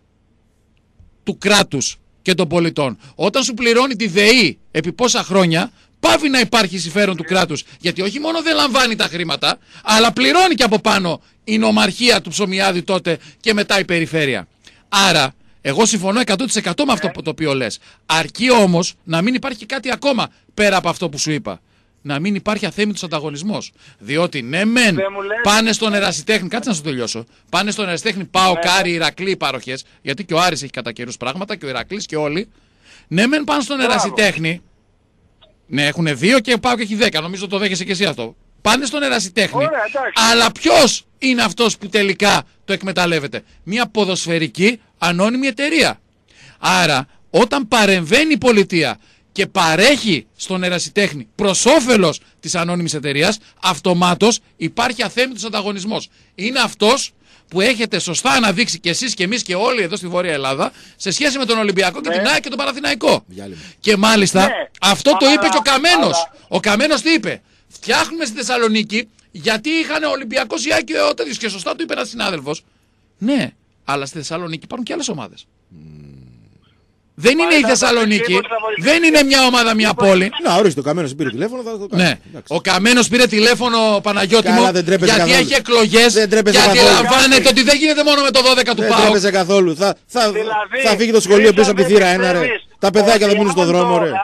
του κράτους και των πολιτών. Όταν σου πληρώνει τη ΔΕΗ επί πόσα χρόνια, πάβει να υπάρχει συμφέρον του κράτους. Γιατί όχι μόνο δεν λαμβάνει τα χρήματα, αλλά πληρώνει και από πάνω η νομαρχία του Ψωμιάδη τότε και μετά η περιφέρεια. Άρα, εγώ συμφωνώ 100% με αυτό το οποίο λες. Αρκεί όμως να μην υπάρχει κάτι ακόμα πέρα από αυτό που σου είπα. Να μην υπάρχει αθέμητος ανταγωνισμός. Διότι ναι, μεν πάνε στον ερασιτέχνη, κάτσε να σου τελειώσω. Πάνε στον ερασιτέχνη ΠΑΟΚ, Άρη, Ηρακλή οι παροχές, γιατί και ο Άρης έχει κατά καιρούς πράγματα και ο Ηρακλής και όλοι. Ναι, μεν πάνε στον ερασιτέχνη. Ναι, έχουν 2 και ο ΠΑΟΚ έχει 10. Νομίζω το δέχεσαι και εσύ αυτό. Πάνε στον ερασιτέχνη. Αλλά ποιος είναι αυτός που τελικά το εκμεταλλεύεται? Μια ποδοσφαιρική ανώνυμη εταιρεία. Άρα, όταν παρεμβαίνει η πολιτεία και παρέχει στον ερασιτέχνη προς όφελος της ανώνυμης εταιρείας, αυτομάτως υπάρχει αθέμητος ανταγωνισμός. Είναι αυτός που έχετε σωστά αναδείξει και εσείς και εμείς και όλοι εδώ στη Βόρεια Ελλάδα σε σχέση με τον Ολυμπιακό και την ΑΕΚ και τον Παναθηναϊκό. Και μάλιστα αυτό το είπε και ο Καμένος. Ο Καμένος τι είπε? Φτιάχνουμε στη Θεσσαλονίκη γιατί είχαν Ολυμπιακός, η ΑΕΚ και ο τέτοιος, και σωστά του είπε ένας συνάδελφος. Ναι, αλλά στη Θεσσαλονίκη υπάρχουν και άλλες ομάδες. Δεν είναι η Θεσσαλονίκη, δεν είναι μια ομάδα, μια πόλη. Να, ορίστε, ο Καμένος πήρε τηλέφωνο, θα το κάνει. Ναι, ο Καμένος πήρε τηλέφωνο, Παναγιώτη μου, γιατί έχει εκλογές, γιατί λαμβάνεται ότι δεν γίνεται μόνο με το 12 του ΠΑΟΚ. Δεν τρέπεσε καθόλου, θα φύγει το σχολείο πίσω από τη θύρα 1, ρε. Τα παιδάκια θα μείνουν στον δρόμο, ρε.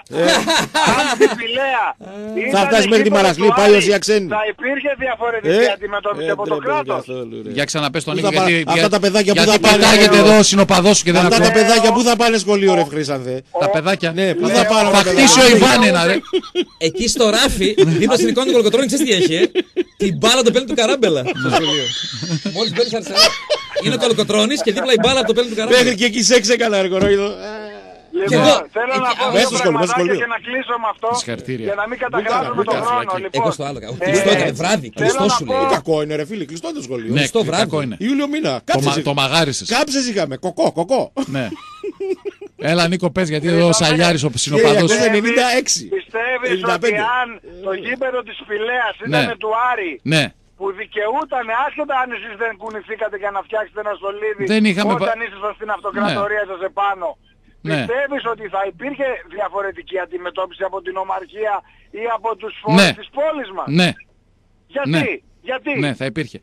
Θα φτάσει μέχρι τη Μαραχλή, πάει ως η ξένη. Θα υπήρχε διαφορετική αντιμετώπιση από το κράτος. Για ξαναπες τον Νίκο, γιατί πετάγεται εδώ ο συνοπαδός σου και δεν ακούω. Αυτά τα παιδάκια πού θα πάνε σχολείο, ρε Χρήσανθε? Τα παιδάκια. Ναι, πού θα πάνε? Θα χτίσει ο Ιβάν ένα, ρε. Εκεί στο ράφι, δίπλα στην εικόνα του Κολοκοτρώνη, ξέρεις τι έχει? Την μπάλα το παίρνει του Καράμπελα. Μόλις παίρνεις αριστερά. Είναι ο Κολοκοτρώνης και δίπλα η μπάλα το παίρνει του Καράμπελα. Μέχρι και εκεί σεξ έκανα, ρε κορόιδο. Λοιπόν, θέλω να πω δύο πραγματάκια και να κλείσω με αυτό για να μην καταγράφουμε τον χρόνο. Εγώ στο άλλο. Κλειστό έκανε βράδυ. Κλειστό σου λέει. Κακό είναι, ρε φίλε, κλειστό το σχολείο. Ναι, στο βράδυ. Ιούλιο μήνα. Το μαγάρισες. Κάψες είχαμε. Κοκό. Ναι. Έλα Νίκο, πες, γιατί εδώ ο Σαλιάρης ο συνοπαδός. 1996. Πιστεύεις ότι αν το γήπεδο της Πηλαίας ήταν του Άρη, που δικαιούταν, άσχετα αν εσείς δεν κουνηθήκατε για να φτιάξετε ένα στολίδι όταν ήσασταν στην αυτοκρατορία σας επάνω, πιστεύεις ότι θα υπήρχε διαφορετική αντιμετώπιση από την ομαρχία ή από τους φορείς της πόλης μας? Ναι. Γιατί? Ναι, θα υπήρχε.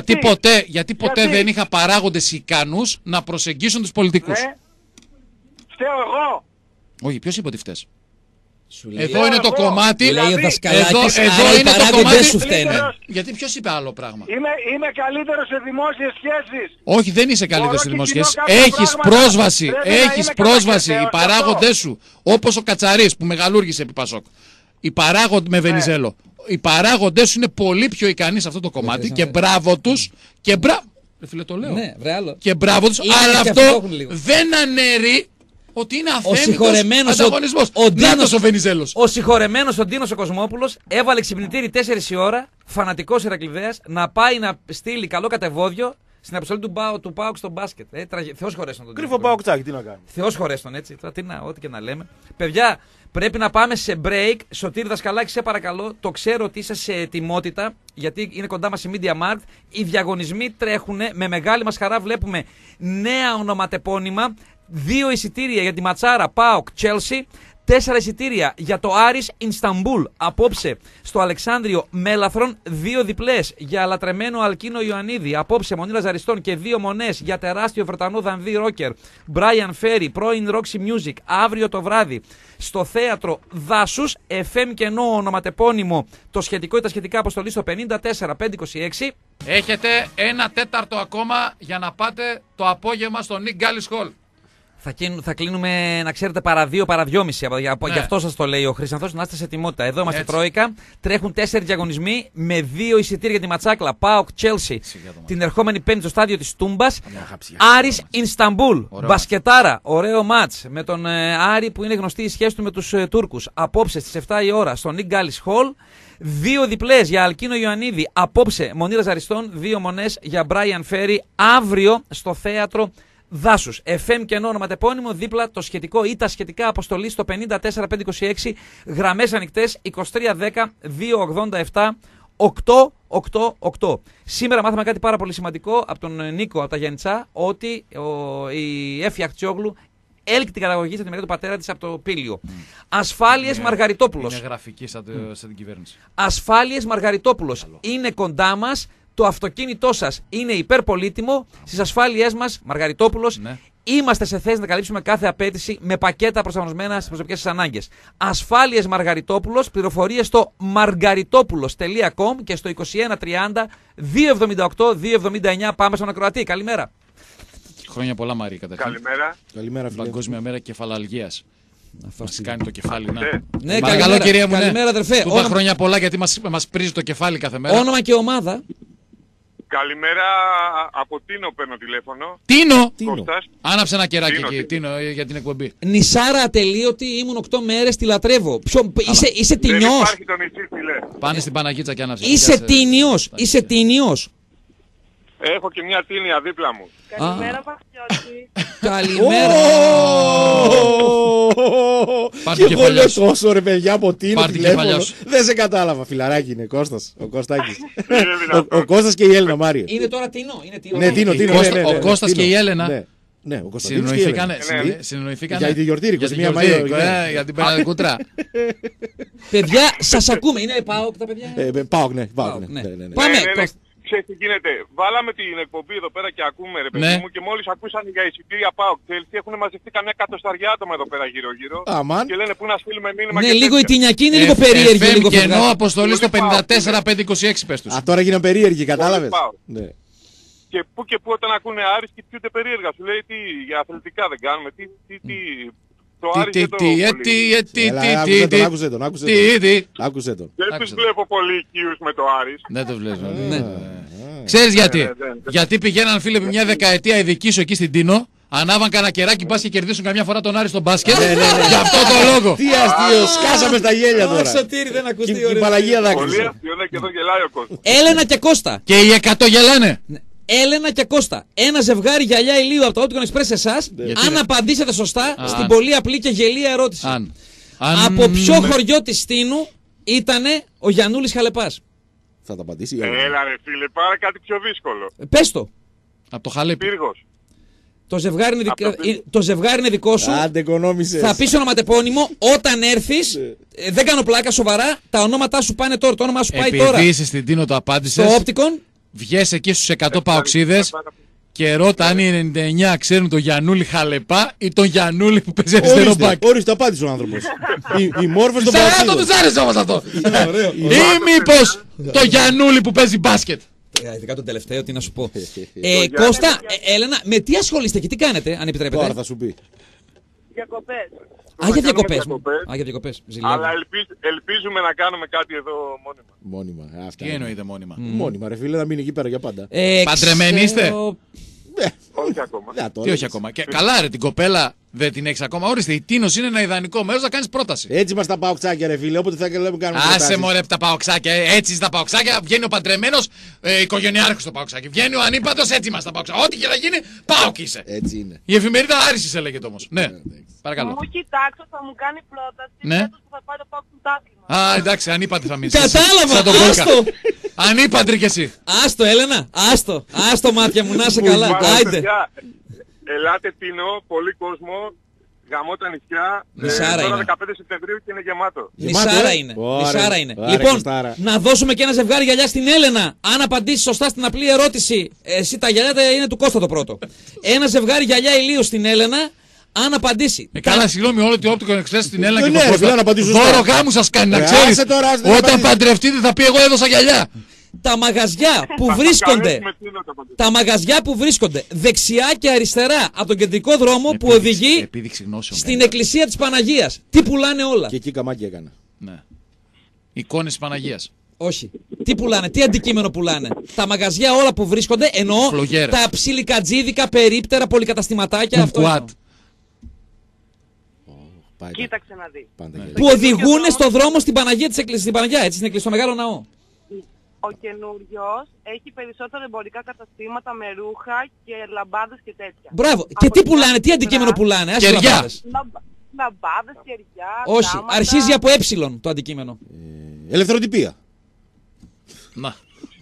Γιατί ποτέ δεν είχα παράγοντες ικανούς να προσεγγίσουν τους πολιτικούς. Ναι. Φταίω εγώ. Όχι, ποιος είπε ότι φταίς? Λέει, εδώ είναι το κομμάτι. Λέει ο Δασκαλάκης, εδώ άρα οι είναι το παράγοντες κομμάτι. σου φταίνε. Γιατί ποιος είπε άλλο πράγμα? Είμαι καλύτερος σε δημόσιες σχέσεις. Όχι, δεν είσαι καλύτερος σε Μπορώ και δημόσιες σχέσεις. κοινώ κάποια Έχεις πράγματα. πρόσβαση. Πρέπει να Έχεις είμαι πρόσβαση. Οι κατακατέως παράγοντες σου, όπως ο Κατσαρής που μεγαλούργησε επί Πασόκ. Οι παράγοντες με Βενιζέλο. Οι παράγοντες σου είναι πολύ πιο ικανοί σε αυτό το κομμάτι και μπράβο τους. Και μπράβο. Φίλε, το λέω. Ναι, βρε άλλο. Και μπράβο τους. Είναι Αλλά και αυτό αυτό λίγο. δεν αναιρεί ότι είναι αθέμητος συγχωρεμένος ανταγωνισμός. ο Ντίνος ο Βενιζέλος. Ο συγχωρεμένος ο Ντίνος ο Κοσμόπουλος έβαλε ξυπνητήρι 4 η ώρα, φανατικός Ηρακλειδέας, να πάει να στείλει καλό κατεβόδιο στην αποστολή του ΠΑΟΚ στο μπάσκετ. Θεός χωρέστον τον. Κρύφο Παοκτσάκι, τι να κάνει. Θεός χωρέστον, έτσι. Τώρα τι να, ό,τι και να λέμε. Παιδιά, πρέπει να πάμε σε break. Σωτήρη Δασκαλάκη, σε παρακαλώ. Το ξέρω ότι είσαι σε ετοιμότητα, γιατί είναι κοντά μας η Media Markt. Οι διαγωνισμοί τρέχουν. Με μεγάλη μας χαρά βλέπουμε νέα ονοματεπώνυμα. 2 εισιτήρια για τη ματσάρα ΠΑΟΚ Chelsea. 4 εισιτήρια για το Άρης Ινσταμπούλ απόψε στο Αλεξάνδριο Μέλαθρον. 2 διπλές για λατρεμένο Αλκίνο Ιωαννίδη απόψε Μονή Λαζαριστών και 2 μονές για τεράστιο Βρετανό Δανδύ Ρόκερ Brian Ferry, πρώην Roxy Music, αύριο το βράδυ στο θέατρο Δάσους. FM κενό ονοματεπώνυμο, το σχετικό ή τα σχετικά αποστολή στο 54526. Έχετε 1/4 ακόμα για να πάτε το απόγευμα στο Nick Gallis Hall. Θα κλείνουμε, να ξέρετε, παρά 2, παρά 2,5. Ναι. Γι' αυτό σας το λέει ο Χρυσανθός, να είστε σε ετοιμότητα. Εδώ είμαστε Τρόικα. Τρέχουν 4 διαγωνισμοί με 2 εισιτήρια για τη ματσάκλα. ΠΑΟΚ Chelsea την ερχόμενη Πέμπτη στο στάδιο της Τούμπας. Άρης Ινσταμπούλ. Μπασκετάρα. Ωραίο μάτς με τον Άρη που είναι γνωστή η σχέση του με τους Τούρκους. Απόψε στις 7 η ώρα στο Nick Gallis Hall. 2 διπλές για Αλκίνο Ιωαννίδη απόψε Μονή Λαζαριστών. 2 μονές για Brian Ferry αύριο στο θέατρο Δάσους. FM κενό ονοματεπώνυμο, δίπλα το σχετικό ή τα σχετικά αποστολή στο 54526. Γραμμές ανοιχτές 2310 287 888. Σήμερα μάθαμε κάτι πάρα πολύ σημαντικό από τον Νίκο από τα Γιάννητσά, ότι η Έφη Αχτσιόγλου έλκει την καταγωγή της από τη μεριά του πατέρα της από το Πήλιο. Ασφάλειες Μαργαριτόπουλος. Είναι γραφική σαν την κυβέρνηση. Ασφάλειες Μαργαριτόπουλος. Είναι κοντά μας. Το αυτοκίνητό σας είναι υπερπολίτιμο. Στις ασφάλειές μας, Μαργαριτόπουλος, είμαστε σε θέση να καλύψουμε κάθε απέτηση με πακέτα προσαρμοσμένα στις προσωπικές σας ανάγκες. Ασφάλειες Μαργαριτόπουλος, πληροφορίες στο margaritopoulos.com και στο 2130 278 279. Πάμε στον ακροατή. Καλημέρα. Χρόνια πολλά, Μαρή, καταρχήν. Καλημέρα. Καλημέρα, φίλε. Παγκόσμια μέρα κεφαλαλγίας. Μας κάνει το κεφάλι, να. Ναι, Παρακαλώ, κυρία μου. Καλημέρα, αδερφέ. Του είπα χρόνια πολλά γιατί μας πρίζει το κεφάλι κάθε μέρα. Όνομα και ομάδα. Καλημέρα, από Τίνο παίρνω τηλέφωνο. Τίνο! Κώστας. Άναψε ένα κεράκι Τίνο, εκεί, Τίνο, για την εκπομπή. Νησάρα ατελείωτη, ήμουν 8 μέρες, τη λατρεύω. Είσαι Δεν τινιός. υπάρχει το νησί, φίλε. Πάνε στην Παναγίτσα και άναψε. Είσαι τίνιος. Είσαι τίνιος. Έχω και μια τίνια δίπλα μου. Καλημέρα, Παπιώτη. Καλημέρα. Πάρ' Και το εγώ κεφαλιά λέω σου. τόσο ρε παιδιά από Τίνο Πάρ' το τηλέφωνο. κεφαλιά σου. Δεν σε κατάλαβα, φιλαράκι είναι, Κώστας. Ο Κωστάκης. Είναι δυνατόν. Ο Κώστας και η Έλληνα, Μάριο. Είναι τώρα τίνο. Είναι τίνο. Ναι, Τίνο, Τίνο. Ο Κώστας και η Έλενα. Ναι, ο Κωνσταντίνος και η Έλενα. Συνεννοηθήκανε. Για τη γιορτή, 21 για τη Μαΐου, γιορτή, ναι. για την Παναγικούτρα. Παιδιά, σας ακούμε. Είναι ΠΑΟΚ τα παιδιά. Πάω, ναι. Ναι. Ναι. Πάμε. Ξέρεις τι γίνεται. Βάλαμε την εκπομπή εδώ πέρα και ακούμε, ρε παιδί Ναι. μου, και μόλις ακούσαν για εισιτήρια ΠΑΟΚ Chelsea έχουν μαζευτεί καμιά 100 άτομα εδώ πέρα γύρω-γύρω. Αμάν. Και λένε πού να στείλουμε μήνυμα. Ναι, και λίγο η τέτοια. τινιακή είναι λίγο περίεργη. FM Λίγο και ενώ φευγάτη. αποστολή στο Πολύ πάω. 54-526 πες τους. Α, τώρα γίναν περίεργοι, κατάλαβες. πάω. Ναι. Και πού όταν ακούνε Άρης κοιτούνται περίεργα. Σου λέει τι, για αθλητικά δεν κάνουμε. Τι. Το Άρης δεν το πολύ. Έλα, άκουσε τον. Άκουσε τον. Δεν τους βλέπω πολύ οικείους με το Άρης. Δεν το βλέπω. Ναι. Ξέρεις γιατί. ναι. Γιατί πηγαίναν φίλε με μια δεκαετία ειδική σου εκεί στην Τίνο, ανάβαν κανένα κεράκι, πας και κερδίσουν καμιά φορά τον Άρη στον μπάσκετ. Γι' αυτό το λόγο. Τι αστείο, σκάσαμε στα γέλια τώρα. Σωτήρη, δεν Και ακουστεί η Παναγία Πολύ δάκρυσε. αστείο, ναι, και εδώ γελάει ο κόσμος. Έλενα και Κώστα. Και οι 100 γελάνε. Έλενα και Κώστα. Ένα ζευγάρι γυαλιά ηλίου από το Opticon Express εσάς. Αν απαντήσετε σωστά στην πολύ απλή και γελία ερώτηση. Από ποιο χωριό της Τίνου ήτανε ο Γιαννούλης Χαλεπάς? Θα τα απαντήσει. Έλα ρε φίλε, πάρε κάτι πιο δύσκολο. Πες το. Από το Χαλέπι. Πύργος. Το ζευγάρι είναι δικό σου. Άντε, οικονόμησες. Θα πεις ονοματεπώνυμο όταν έρθεις. Δεν κάνω πλάκα, σοβαρά. Τα ονόματά σου πάνε τώρα. Το όνομά σου πάει τώρα. Επειδή είσαι στην Τίνο το απάντησες. Στο Opticon. Βγες εκεί στους 100 παοξίδες και ρώτα αν οι 99 ξέρουν τον Γιαννούλη Χαλεπά ή τον Γιαννούλη που παίζει αριστερό μπακ. Ορίστε, απάντησε ο άνθρωπος. Οι μόρφες των Σαράτο παοξίδων. τους άρεσε όμως αυτό. Ή μήπως το Γιαννούλη που παίζει μπάσκετ. Ειδικά τον τελευταίο, τι να σου πω. Κώστα, Έλενα, με τι ασχολείστε και τι κάνετε, αν επιτρέπετε. Τώρα θα σου πει. Διακοπές. Για διακοπές. διακοπές. Για διακοπές. Αλλά ελπίζουμε να κάνουμε κάτι εδώ μόνιμα. Μόνιμα. Αυτά Τι είναι. εννοείται μόνιμα. Μόνιμα, ρε φίλε, θα μείνει εκεί πέρα για πάντα. Παντρεμένοι είστε? Όχι ακόμα. Τι όχι ακόμα. Και καλά, ρε, την κοπέλα δεν την έχει ακόμα. Ορίστε, η Τίνος είναι ένα ιδανικό μέρος να κάνεις πρόταση. Έτσι είμαστε τα παοξάκια, ρε φίλε. Όποτε θα κάνουμε Άσε προτάσεις. μωρέ τα παοξάκια. Έτσι στα παοξάκια βγαίνει ο παντρεμένος οικογενειάρχος στο παοξάκι. Βγαίνει ο ανήπαντος, έτσι είμαστε τα παοξάκια. Ό,τι και να γίνει, πάοκ είσαι. Έτσι είναι. Η εφημερίδα Άρησης έλεγε όμως. Ναι, παρακαλώ. Μου κοιτάξω, θα μου κάνει πρόταση. Ναι. Φέτος που θα πάει το Πάοκ πρωτάθλημα. Α, εντάξει, ανήπαντρη θα μείνεις. Κατάλαβα, Σαν τον Κόλκα. άστο. Ανήπαντρη κι εσύ. Άστο, Έλενα, άστο μάτια μου, να είσαι καλά. Άιντε. Παιδιά, ελάτε Τίνο, πολύ κόσμο. Γαμώ τα νησιά. Νησάρα Τώρα είναι. 15 Σεπτεμβρίου και είναι γεμάτο. Νησάρα είναι. Ωραία, Νησάρα είναι. ωραία, Λοιπόν, Κωστάρα. να δώσουμε και ένα ζευγάρι γυαλιά στην Έλενα. Αν απαντήσει σωστά στην απλή ερώτηση, εσύ τα γυαλιά είναι του Κώστα το πρώτο. Ένα ζευγάρι γυαλιά ηλίου στην Έλενα. Αν απαντήσει. Καλά, συγγνώμη, όλο ότι Opticon Express στην Έλληνα και Ναι, το ρε, φίλε, να απαντήσω σωστά. δώρο γάμου σας κάνει, να Ρε, ξέρεις. άσε τώρα, άσε να Όταν απαντήσεις. παντρευτείτε θα πει εγώ έδωσα γυαλιά. Τα μαγαζιά που Θα βρίσκονται. καλέσουμε Τίνο, θα απαντήσω. Τα μαγαζιά που βρίσκονται δεξιά και αριστερά από τον κεντρικό δρόμο που οδηγεί Επίδειξη γνώσεων. στην εκκλησία της Παναγίας. Τι πουλάνε όλα. Και εκεί καμάκι έκανα. Ναι. Εικόνες της Παναγίας. Όχι. Τι πουλάνε, τι αντικείμενο πουλάνε. Τα μαγαζιά όλα που βρίσκονται, εννοώ Φλογέρες. τα ψιλικατζίδικα, περίπτερα, πολυκαταστηματάκια. Αυτό Κουάτ. εννοώ. Πάει Κοίταξε να δει. πάντα για Που οδηγούν στον δρόμο στην Παναγία της εκκλησίας. Στην Παναγιά, έτσι, στην εκκλησία, στο μεγάλο ναό. Ο καινούριος έχει περισσότερα εμπορικά καταστήματα με ρούχα και λαμπάδες και τέτοια. Μπράβο. Και τι πουλάνε, τι αντικείμενο πουλάνε. άσε Κεριά. λαμπάδες. Λαμπάδες, κεριά, Όχι, γράμματα. αρχίζει από ε το αντικείμενο. Ελευθεροτυπία. Να.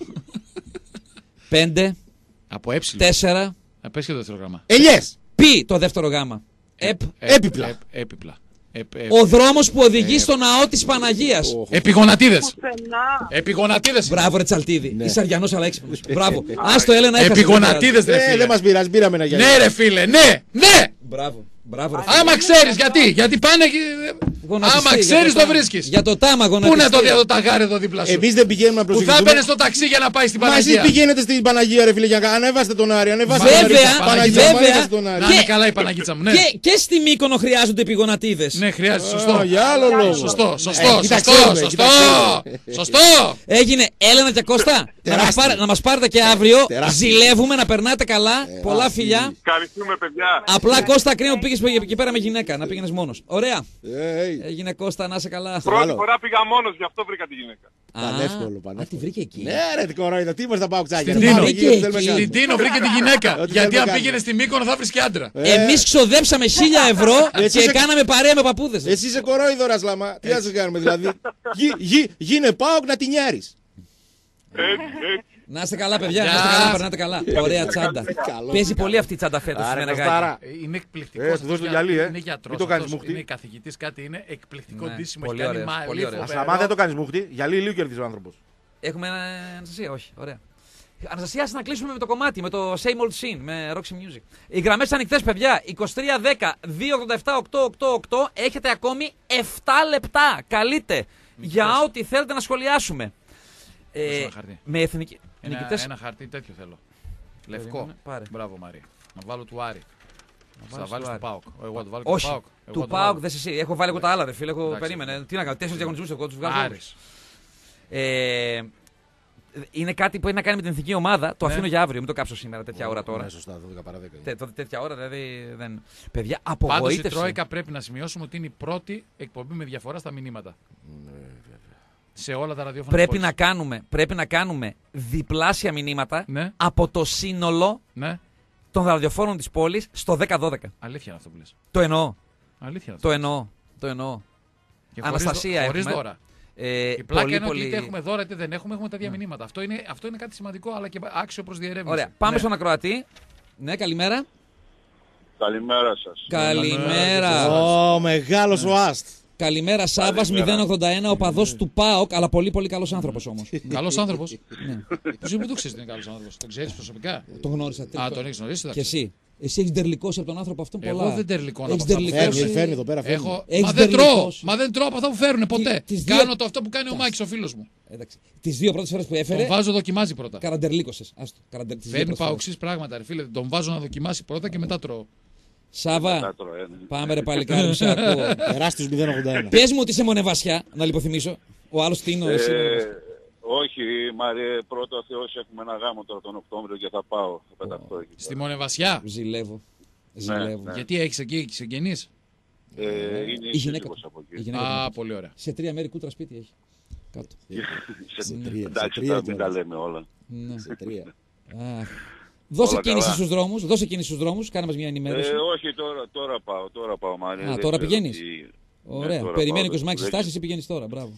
5, Από 4, πες και το δεύτερο γράμμα. Ελιές. π το δεύτερο γάμα. Έπιπλα. Έπιπλα. Ο δρόμος που οδηγεί στο ναό της Παναγίας. Επιγονατίδες. Πουθενά. Επιγονατίδες. Μπράβο, ρε Τσαλτίδη. Ναι. Είσαι αριανός αλλά έξυπνος. Μπράβο. Άστο, Έλενα, έχασε. Επιγονατίδες, ρε Δεν φίλε. μας πειράζει, πήραμε ένα γυαλί. Ναι, ρε φίλε, ναι, ναι. Μπράβο. Μπράβο, ρε φίλε. Άμα ξέρεις γιατί. Γιατί πάνε και. Γονατιστεί, Άμα για ξέρεις το το τάμα. βρίσκεις. Για το τάμα Πού να γονατιστεί. το ταγάρι εδώ δίπλα σου. Εμείς δεν πηγαίνουμε να Που θα προσεγγιστούμε. έμπαινε στο ταξί για να πάει στην Μα εσείς Παναγία. πηγαίνετε στην Παναγία, ρε φίλε, για να ανεβάστε τον Άρη. Ανεβάστε τον Άρη. Βέβαια, Παναγία, μου, βέβαια. ανεβάστε τον Άρη. Να είναι καλά η Παναγίτσα μου, ναι. Και στη Μύκονο χρειάζονται επιγονατίδες. Ναι, χρειάζεται, Α, σωστό. για άλλο λόγο. Σωστό, σωστό, κοίτα, σωστό, ξέρουμε, σωστό. κοίτα, ξέρουμε. Σωστό. Έγινε Έλενα και Κώστα. Τεράστιο. Να μας πάρετε και αύριο. Τεράστιο. Ζηλεύουμε, να περνάτε καλά. Πολλά φιλιά. Ευχαριστούμε, παιδιά. Απλά Κώστα, κρίνω που πήγες εκεί πέρα με γυναίκα. Να πήγαινες μόνος. Ωραία. Έγινε Κώστα, να είσαι καλά. Πρώτη Άλλο. φορά πήγα μόνος, γι' αυτό βρήκα τη γυναίκα. Πανεύκολο, Α, πανεύκολο. τη βρήκε εκεί. Ναι, ρε, τι κορόιδα, τι είμαστε τα παουξάκια. Στην ρε, Τίνο. πάμε εκεί, ό,τι θέλουμε Εκεί. να Στην κάνουμε. Τίνο βρήκε τη γυναίκα. Ό,τι Γιατί θέλουμε αν να πήγαινε κάνουμε. στη Μύκονο θα βρίσκει άντρα. Εμείς ξοδέψαμε 1.000 ευρώ Εσύ και είσαι- κάναμε παρέα με παππούδες. Εσύ είσαι κορόιδο, ρε Σλαμά. Τι να σε κάνουμε, δηλαδή. Γίνε πάοκ να την νιάρεις. Έτσι. Να είστε καλά, παιδιά. Να Γεια είστε καλά, να σας. περνάτε καλά. Ωραία τσάντα. Καλό. Παίζει πολύ αυτή η τσάντα φέτος στο Άρα, Μενεγάκι. Κωστάρα. Είναι εκπληκτικό. του δώσ' το γυαλί, Είναι γιατρός. Μην το κάνεις αυτός, μουχτή. Είναι καθηγητής, κάτι είναι εκπληκτικό Ναι, ντύσιμο. πολύ Έχει κάνει ωραίος, μαλλί, πολύ ωραίος. φοβερό. Σλαμά δεν το κάνεις μουχτή. Γυαλί ηλίου κερδίζει ο άνθρωπος. Έχουμε Αναστασία, όχι. Ωραία. Αναστασία, να κλείσουμε με το κομμάτι, με το Same Old Scene, με Roxy Music. Οι γραμμές ανοιχτές, παιδιά. 2310-287-888. Έχετε ακόμη 7 λεπτά. Καλείτε για ό,τι θέλετε να σχολιάσουμε. ένα χαρτί. Με εθνική. νικητές- Ένα χαρτί τέτοιο θέλω. Λευκό. Περίμενε, πάρε. Μπράβο Μαρία. Να βάλω του Άρη. Θα βάλεις βάλει του του Άρη. Πάοκ. Εγώ θα το βάλω Όχι. του Πάοκ. Εγώ Του θα το Πάουκ βάλω. δεν εσύ. Έχω βάλει εγώ τα άλλα, ρε φίλε. Έχω Εντάξει. περίμενε. Τι να κάνω, 4 διαγωνισμούς εγώ του βγάζω. όλους. Άρης. Είναι κάτι που έχει να κάνει με την εθνική ομάδα. Το Ναι. αφήνω για αύριο. Μην το κάψω σήμερα τέτοια ώρα τώρα. Ναι, σωστά, 12 παρά 10. Τέτοια ώρα δηλαδή δεν. Παιδιά, Πάντως η απογοήτευση. Τρόικα πρέπει να σημειώσουμε ότι είναι η πρώτη εκπομπή με διαφορά στα μηνύματα. Σε όλα τα ραδιόφωνα. Πρέπει να κάνουμε διπλάσια μηνύματα Ναι, από το σύνολο ναι. των ραδιοφόρων της πόλης στο 10-12. Αλήθεια είναι αυτό που λες. Το εννοώ. Αλήθεια είναι αυτό. Το εννοώ. Και χωρίς Αναστασία χωρίς έχουμε. δώρα. Η πλάκα είναι ότι είτε έχουμε δώρα είτε δεν έχουμε τα διαμηνύματα. Αυτό είναι κάτι σημαντικό αλλά και άξιο προς διερεύνηση. Ωραία. Πάμε Ναι. στον ακροατή. Ναι, καλημέρα. Καλημέρα σας. Καλημέρα. Ω, μεγάλος ο Αστ. Καλημέρα, Σάββας 081, οπαδός του ΠΑΟΚ, αλλά πολύ πολύ καλός άνθρωπος όμως. Καλός άνθρωπος. Πού το ξέρεις ότι είναι καλός άνθρωπος? Τον ξέρεις προσωπικά? Τον γνώρισα. Α, τον έχεις γνωρίσει. Και εσύ. Εσύ έχεις ντερλικώσει από τον άνθρωπο αυτόν πολλά. Εγώ δεν τερλικώνω από Έχεις αυτά που ντερλικώσει. Φέρνει εδώ πέρα. Έχεις Μα δεν τρώω. ντερλικώσει. Μα δεν τρώω από αυτά που φέρουν ποτέ. τις δύο- Κάνω το αυτό που κάνει ο Μάκης ο φίλος μου. Εντάξει. Τις δύο πρώτες φορές που έφερε, Τον βάζω δοκιμάζει πρώτα. καραντερλίκωσες. Άστο. Φέρνει παοξής πράγματα, ρε φίλε. Τον βάζω να δοκιμάσει πρώτα και μετά τρώω. Σάβα, πάμε ρε παλικάρι μου, σε ακούω. Τεράστιος 081. Πες μου ότι είσαι μονεβασιά, να λιποθυμίσω. Ο άλλος τι είναι, εσύ. Όχι, Μαριέ, πρώτα ο Θεός έχουμε ένα γάμο τώρα τον Οκτώβριο και θα πάω. Θα πεταχτώ εκεί. Στη Μονεβασιά. Ζηλεύω. Ναι. Γιατί έχεις εκεί συγγενείς? Είναι Η γυναίκα σύζυγος του. από Η εκεί. γυναίκα Α, του. πολύ ωραία. Σε 3 μέρη κούτρα σπίτι έχει. Κάτω. Εντάξει, τρία τώρα μην τα κιόλας. λέμε όλα. Ναι. Σε 3. Αχ. Δώσε Όλα κίνηση καλά. στους δρόμους, κάνε μας μια ενημέρωση. Όχι, τώρα πάω, Μαριέ. Α, δεν τώρα ξέρω πηγαίνεις? τι- Ωραία. τώρα Περιμένει πάω, ο Κοσμάκης δεν- στάση, εσύ πηγαίνεις τώρα. Μπράβο.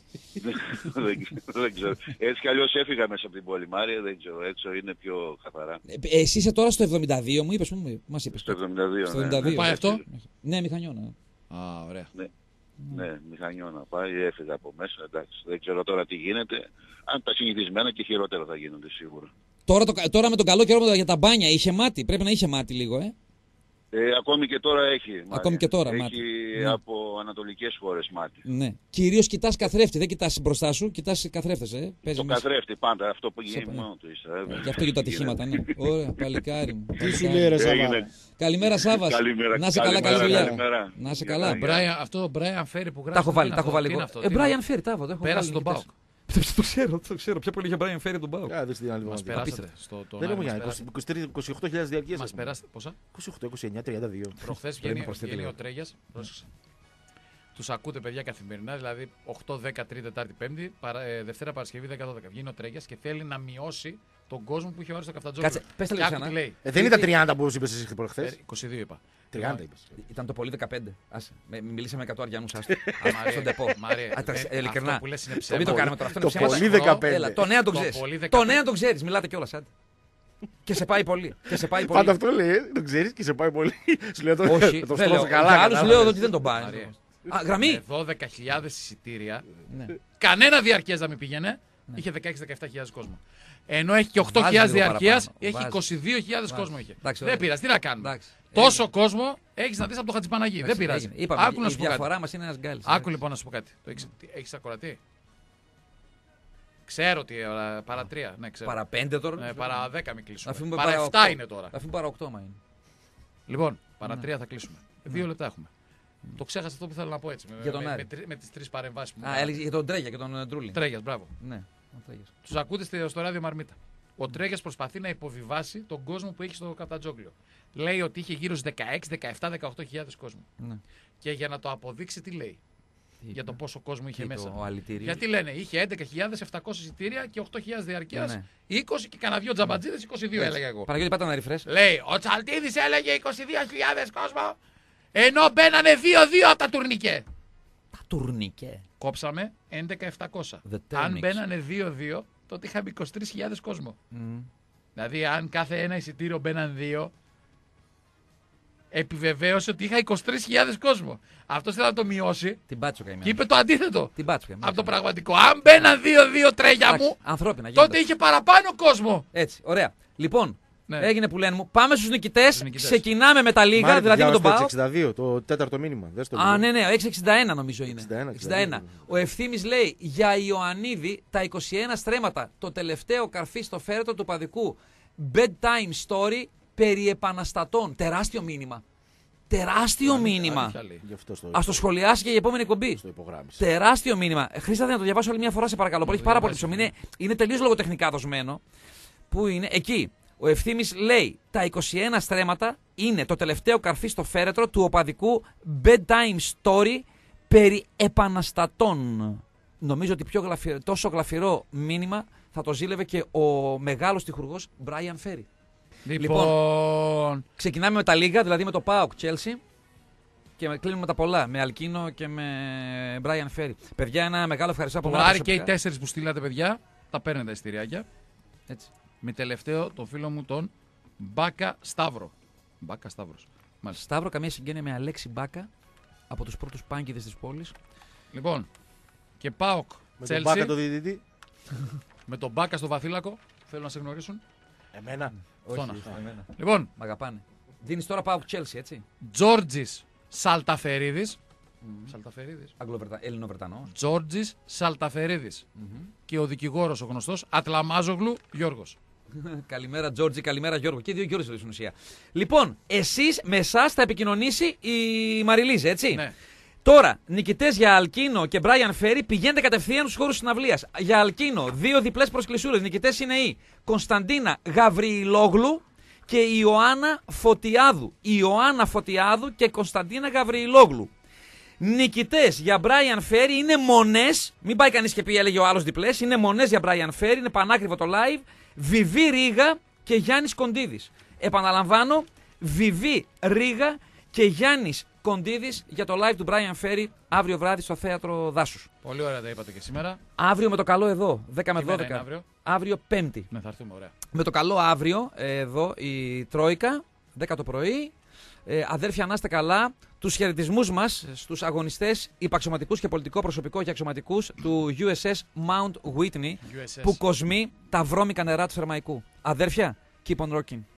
Δεν ξέρω. Έτσι κι αλλιώς έφυγα μέσα από την πόλη, Μάρια, δεν ξέρω. Έτσι είναι πιο καθαρά. Εσύ είσαι τώρα στο 72, μου είπες, που μας είπες. Στο 72, Στο ναι. 72. Πάει αυτό? Ναι, μηχανιώνα. Α, ωραία. Ναι, μηχανιό να πάει, έφυγα από μέσα, εντάξει. Δεν ξέρω τώρα τι γίνεται. Αν τα συνηθισμένα και χειρότερα θα γίνονται σίγουρα. Τώρα με τον καλό καιρό για τα μπάνια είχε μάτι. Πρέπει να είχε μάτι λίγο, Ακόμη και τώρα έχει. Μάρια. Ακόμη και τώρα, έχει μάτι. Ναι. από ανατολικές χώρες μάτι. Ναι. Κυρίως κοιτάς καθρέφτη, δεν κοιτάς μπροστά σου, κοιτάς καθρέφτες, Παίζει Το μέσα. καθρέφτη πάντα, αυτό που Σε- γίνει μόνο του είσαι. Γι' αυτό και τα ατυχήματα, ναι. Ωραία, παλικάρι μου. Τι σου παλικάρι. λέει ρε Έγινε. Σάβα. Καλημέρα, Σάββας. Καλημέρα, Να είσαι καλά, καλημέρα, καλή δουλειά. καλημέρα. Να είσαι καλά. Καλημέρα. Το Brian Ferry που γράφει. Τα έχω βάλει, τι τα έχω βάλει είναι εγώ. αυτό, τι είναι Brian αυτό? Ferry, τα έχω Πέρασε βάλει τον και Πάοκ. Το ξέρω. Πιο πολύ είχε Brian Ferry τον Πάοκ. Κάτσε την άλλη Μας εβδομάδα. περάσατε. Δεν έχουμε Γιάννη, 28.000 διαρκείες. Μας περάσατε. Πόσα? 28, 29, 32. Προχθές Πρέπει να βγαίνει προσθέτει ο λίγο. Τρέγιας. Πρόσεξε. Τους ακούτε παιδιά καθημερινά, δηλαδή 8, 10, Τρίτη, Τετάρτη, Πέμπτη, Δευτέρα, Παρασκευή, 10, 12. Βγαίνει ο Τρέγιας και θέλει να μειώσει τον κόσμο που είχε ο Άρης στο Καφτατζόγλιο. Κάτσε, πες τα λίγο Και άκου ξανά. τι λέει. Δεν ήταν 30 που είπες εσύ προχθές. 22 είπα. 30 είπες. Ήταν το πολύ 15. Άσε. Μιλήσαμε 100 αριανούς, άστο. Μαρία, Στον τεπό. Μαρία, Ειλικρινά. αυτό που λες είναι Μην ψέματα. το κάνουμε τώρα. Αυτό Το είναι ψέματα. πολύ 15. Έλα, το νέα το Το ξέρεις. πολύ Το 15. νέα το ξέρεις. Μιλάτε κιόλας, άντε. Και σε πάει πολύ. Πάντα αυτό λέει, το ξέρεις και σε πάει πολύ. Σου λέω Όχι, το δεν λέω. στρώσω Για καλά. άλλους κατάλαβες. λέω εδώ ότι δεν τον πάει. Μαρία. Α, γραμμή. Με 12.000 εισιτήρια, Ναι. κανένα διαρκείας να μην πήγαινε, είχε 16-17.000 κόσμο. Ενώ έχει και 8.000 Βάζει λίγο διαρκείας, παραπάνω. έχει Βάζει. 22.000 κόσμο είχε. Εντάξει, Δεν ωραία. πειράζει, τι να κάνουμε. Εντάξει. Τόσο κόσμο έχεις να δεις από το Χατζηπαναγί. Δεν πειράζει. Έγινε. Είπαμε, Άκου να η σου πω κάτι. διαφορά μας είναι ένας γκάλης. Άκου λοιπόν να σου πω κάτι. Έχεις ακροατή? Ξέρω ότι παρά 3. Ναι, ξέρω. Παρά 5 τώρα. Παρά 10 μην κλείσουμε. αφήνουμε Παρά 7 8. είναι τώρα. Θα αφήνουμε παρά 8 μα είναι. Λοιπόν, παρά 3 θα κλείσουμε. 2 λεπτά έχουμε. Το ξέχασα αυτό που θέλω να πω έτσι. Για τον Άρη. Με τις 3 παρεμβάσεις που μου Α, κάνατε. έλεγε για τον Τρέγια και τον Ντρούλη. Τρέγιας, μπράβο. Ναι, ο Τρέγιας. Τους ακούτε στο ράδιο Μαρμίτα. Ο Τρέγιας προσπαθεί να υποβιβάσει τον κόσμο που έχει στο Καφτατζόγλιο. Λέει ότι είχε γύρω στους 16, 17, 18.000 κόσμο. Ναι. Και για να το αποδείξει, τι λέει? Για το πόσο κόσμο είχε Τι, μέσα. το αλητήριο. Γιατί λένε, είχε 11.700 εισιτήρια και 8.000 διαρκείας, Ναι. 20 και κανένα 2 τζαμπατζίδες, 22 έλεγα εγώ. Παναγιώτη, πάτα ένα refresh. Λέει, ο Τσαλτίδης έλεγε 22.000 κόσμο, ενώ μπαίνανε 2-2 από τα τουρνικέ. Τα τουρνικέ. Κόψαμε 11.700. The Αν Turnix. μπαίνανε 2-2, τότε είχαμε 23.000 κόσμο. Δηλαδή, αν κάθε ένα εισιτήριο μπαίναν 2, επιβεβαίωσε ότι είχα 23.000 κόσμο. Αυτό θέλει να το μειώσει Την πάτσο και καημένη. είπε το αντίθετο Την πάτσο καημένη. από το πραγματικό. Αν μπαίναν 2-2 Τρέγια Εντάξει, μου, ανθρώπινα τότε γίνονται. είχε παραπάνω κόσμο. Έτσι, ωραία. Λοιπόν, Ναι. έγινε που λένε μου. Πάμε στους νικητές. νικητές. Ξεκινάμε με τα λίγα, δηλαδή με τον Πάο. 62, το τέταρτο μήνυμα. Δες το Α, λίγο. ναι, 661 νομίζω είναι. 61. Ο Ευθύμης λέει για Ιωαννίδη τα 21 στρέμματα. Το τελευταίο καρφί στο φέρετο του παδικού. Bedtime story περί επαναστατών. Τεράστιο μήνυμα. Τεράστιο μήνυμα. Αλήθεια λέει. Γι' αυτό Ας το σχολιάσει και η επόμενη εκπομπή. το υπογράμμισα. Τεράστιο μήνυμα. Χρήσατε να το διαβάσω άλλη μια φορά, σε παρακαλώ. Έχει πάρα πολύ ψωμί. Είναι τελείως λογοτεχνικά δοσμένο. Πού είναι, εκεί. Ο Ευθύμης λέει τα 21 στρέμματα είναι το τελευταίο καρφί στο φέρετρο του οπαδικού bedtime story περί επαναστατών. Νομίζω ότι τόσο γλαφυρό μήνυμα θα το ζήλευε και ο μεγάλος τυχουργός Brian Ferry. Λοιπόν, Ξεκινάμε με τα λίγα, δηλαδή με το PAOK Chelsea και κλείνουμε με τα πολλά, με Αλκίνο και με Brian Ferry. Παιδιά, ένα μεγάλο ευχαριστώ από το μένα Άρη και οι προσωπικά. 4 που στείλατε, παιδιά, τα παίρνετε τα εισιτηριάκια. Έτσι. Με τελευταίο τον φίλο μου τον Μπάκα Σταύρο. Μπάκα Σταύρος. Μάλιστα. Σταύρο, καμία συγγένεια με Αλέξη Μπάκα από τους πρώτους πάγκηδες της πόλης. Λοιπόν, και ΠΑΟΚ Με τον Μπάκα το διαιτητή. με τον Μπάκα στο βαθύλακο. Θέλω να σε γνωρίσουν. Εμένα. Αυτόν. Όχι, εμένα. Λοιπόν, Μ' αγαπάνε. Δίνεις τώρα ΠΑΟΚ Chelsea, έτσι. Τζόρτζης Σαλταφερίδης. Σαλταφερίδης. Ελληνοβρετανό. Τζόρτζης Σαλταφερίδης. Και ο δικηγόρος ο γνωστός Ατλαμάζογλου Γιώργος. Καλημέρα Τζόρτζι, καλημέρα Γιώργο. Και δύο Γιώργος στην ουσία. Λοιπόν, εσείς με εσάς θα επικοινωνήσει η Μαριλίζα, έτσι. Ναι. Τώρα, νικητές για Αλκίνο και Μπράιαν Φέρι, πηγαίνετε κατευθείαν στους χώρους συναυλίας. Για Αλκίνο, 2 διπλές προσκλησούρες. Νικητές είναι η Κωνσταντίνα Γαβριηλόγλου και η Ιωάννα Φωτιάδου. Η Ιωάννα Φωτιάδου και Κωνσταντίνα Γαβριηλόγλου. Νικητές για Μπράιαν Φέρι είναι μονές. Μην πάει κανείς και πει, έλεγε ο άλλος διπλές. Είναι μονές για Μπράιαν Φέρι, είναι πανάκριβο το live. Βιβί Ρίγα και Γιάννης Κοντίδης. Επαναλαμβάνω, Βιβί Ρίγα και Γιάννης Κοντίδης για το live του Brian Ferry αύριο βράδυ στο Θέατρο Δάσους. Πολύ ωραία τα είπατε και σήμερα. Αύριο με το καλό εδώ, 10 με 12. μέρα είναι αύριο? Αύριο Πέμπτη. Ναι, θα έρθουμε, ωραία. Με το καλό αύριο, εδώ η Τρόικα, 10 το πρωί. Αδέρφια, να είστε καλά. Τους χαιρετισμούς μας στους αγωνιστές, υπαξιωματικούς και πολιτικό προσωπικό και αξιωματικούς του USS Mount Whitney USS. που κοσμεί τα βρώμικα νερά του Θερμαϊκού. Αδέρφια, keep on rocking.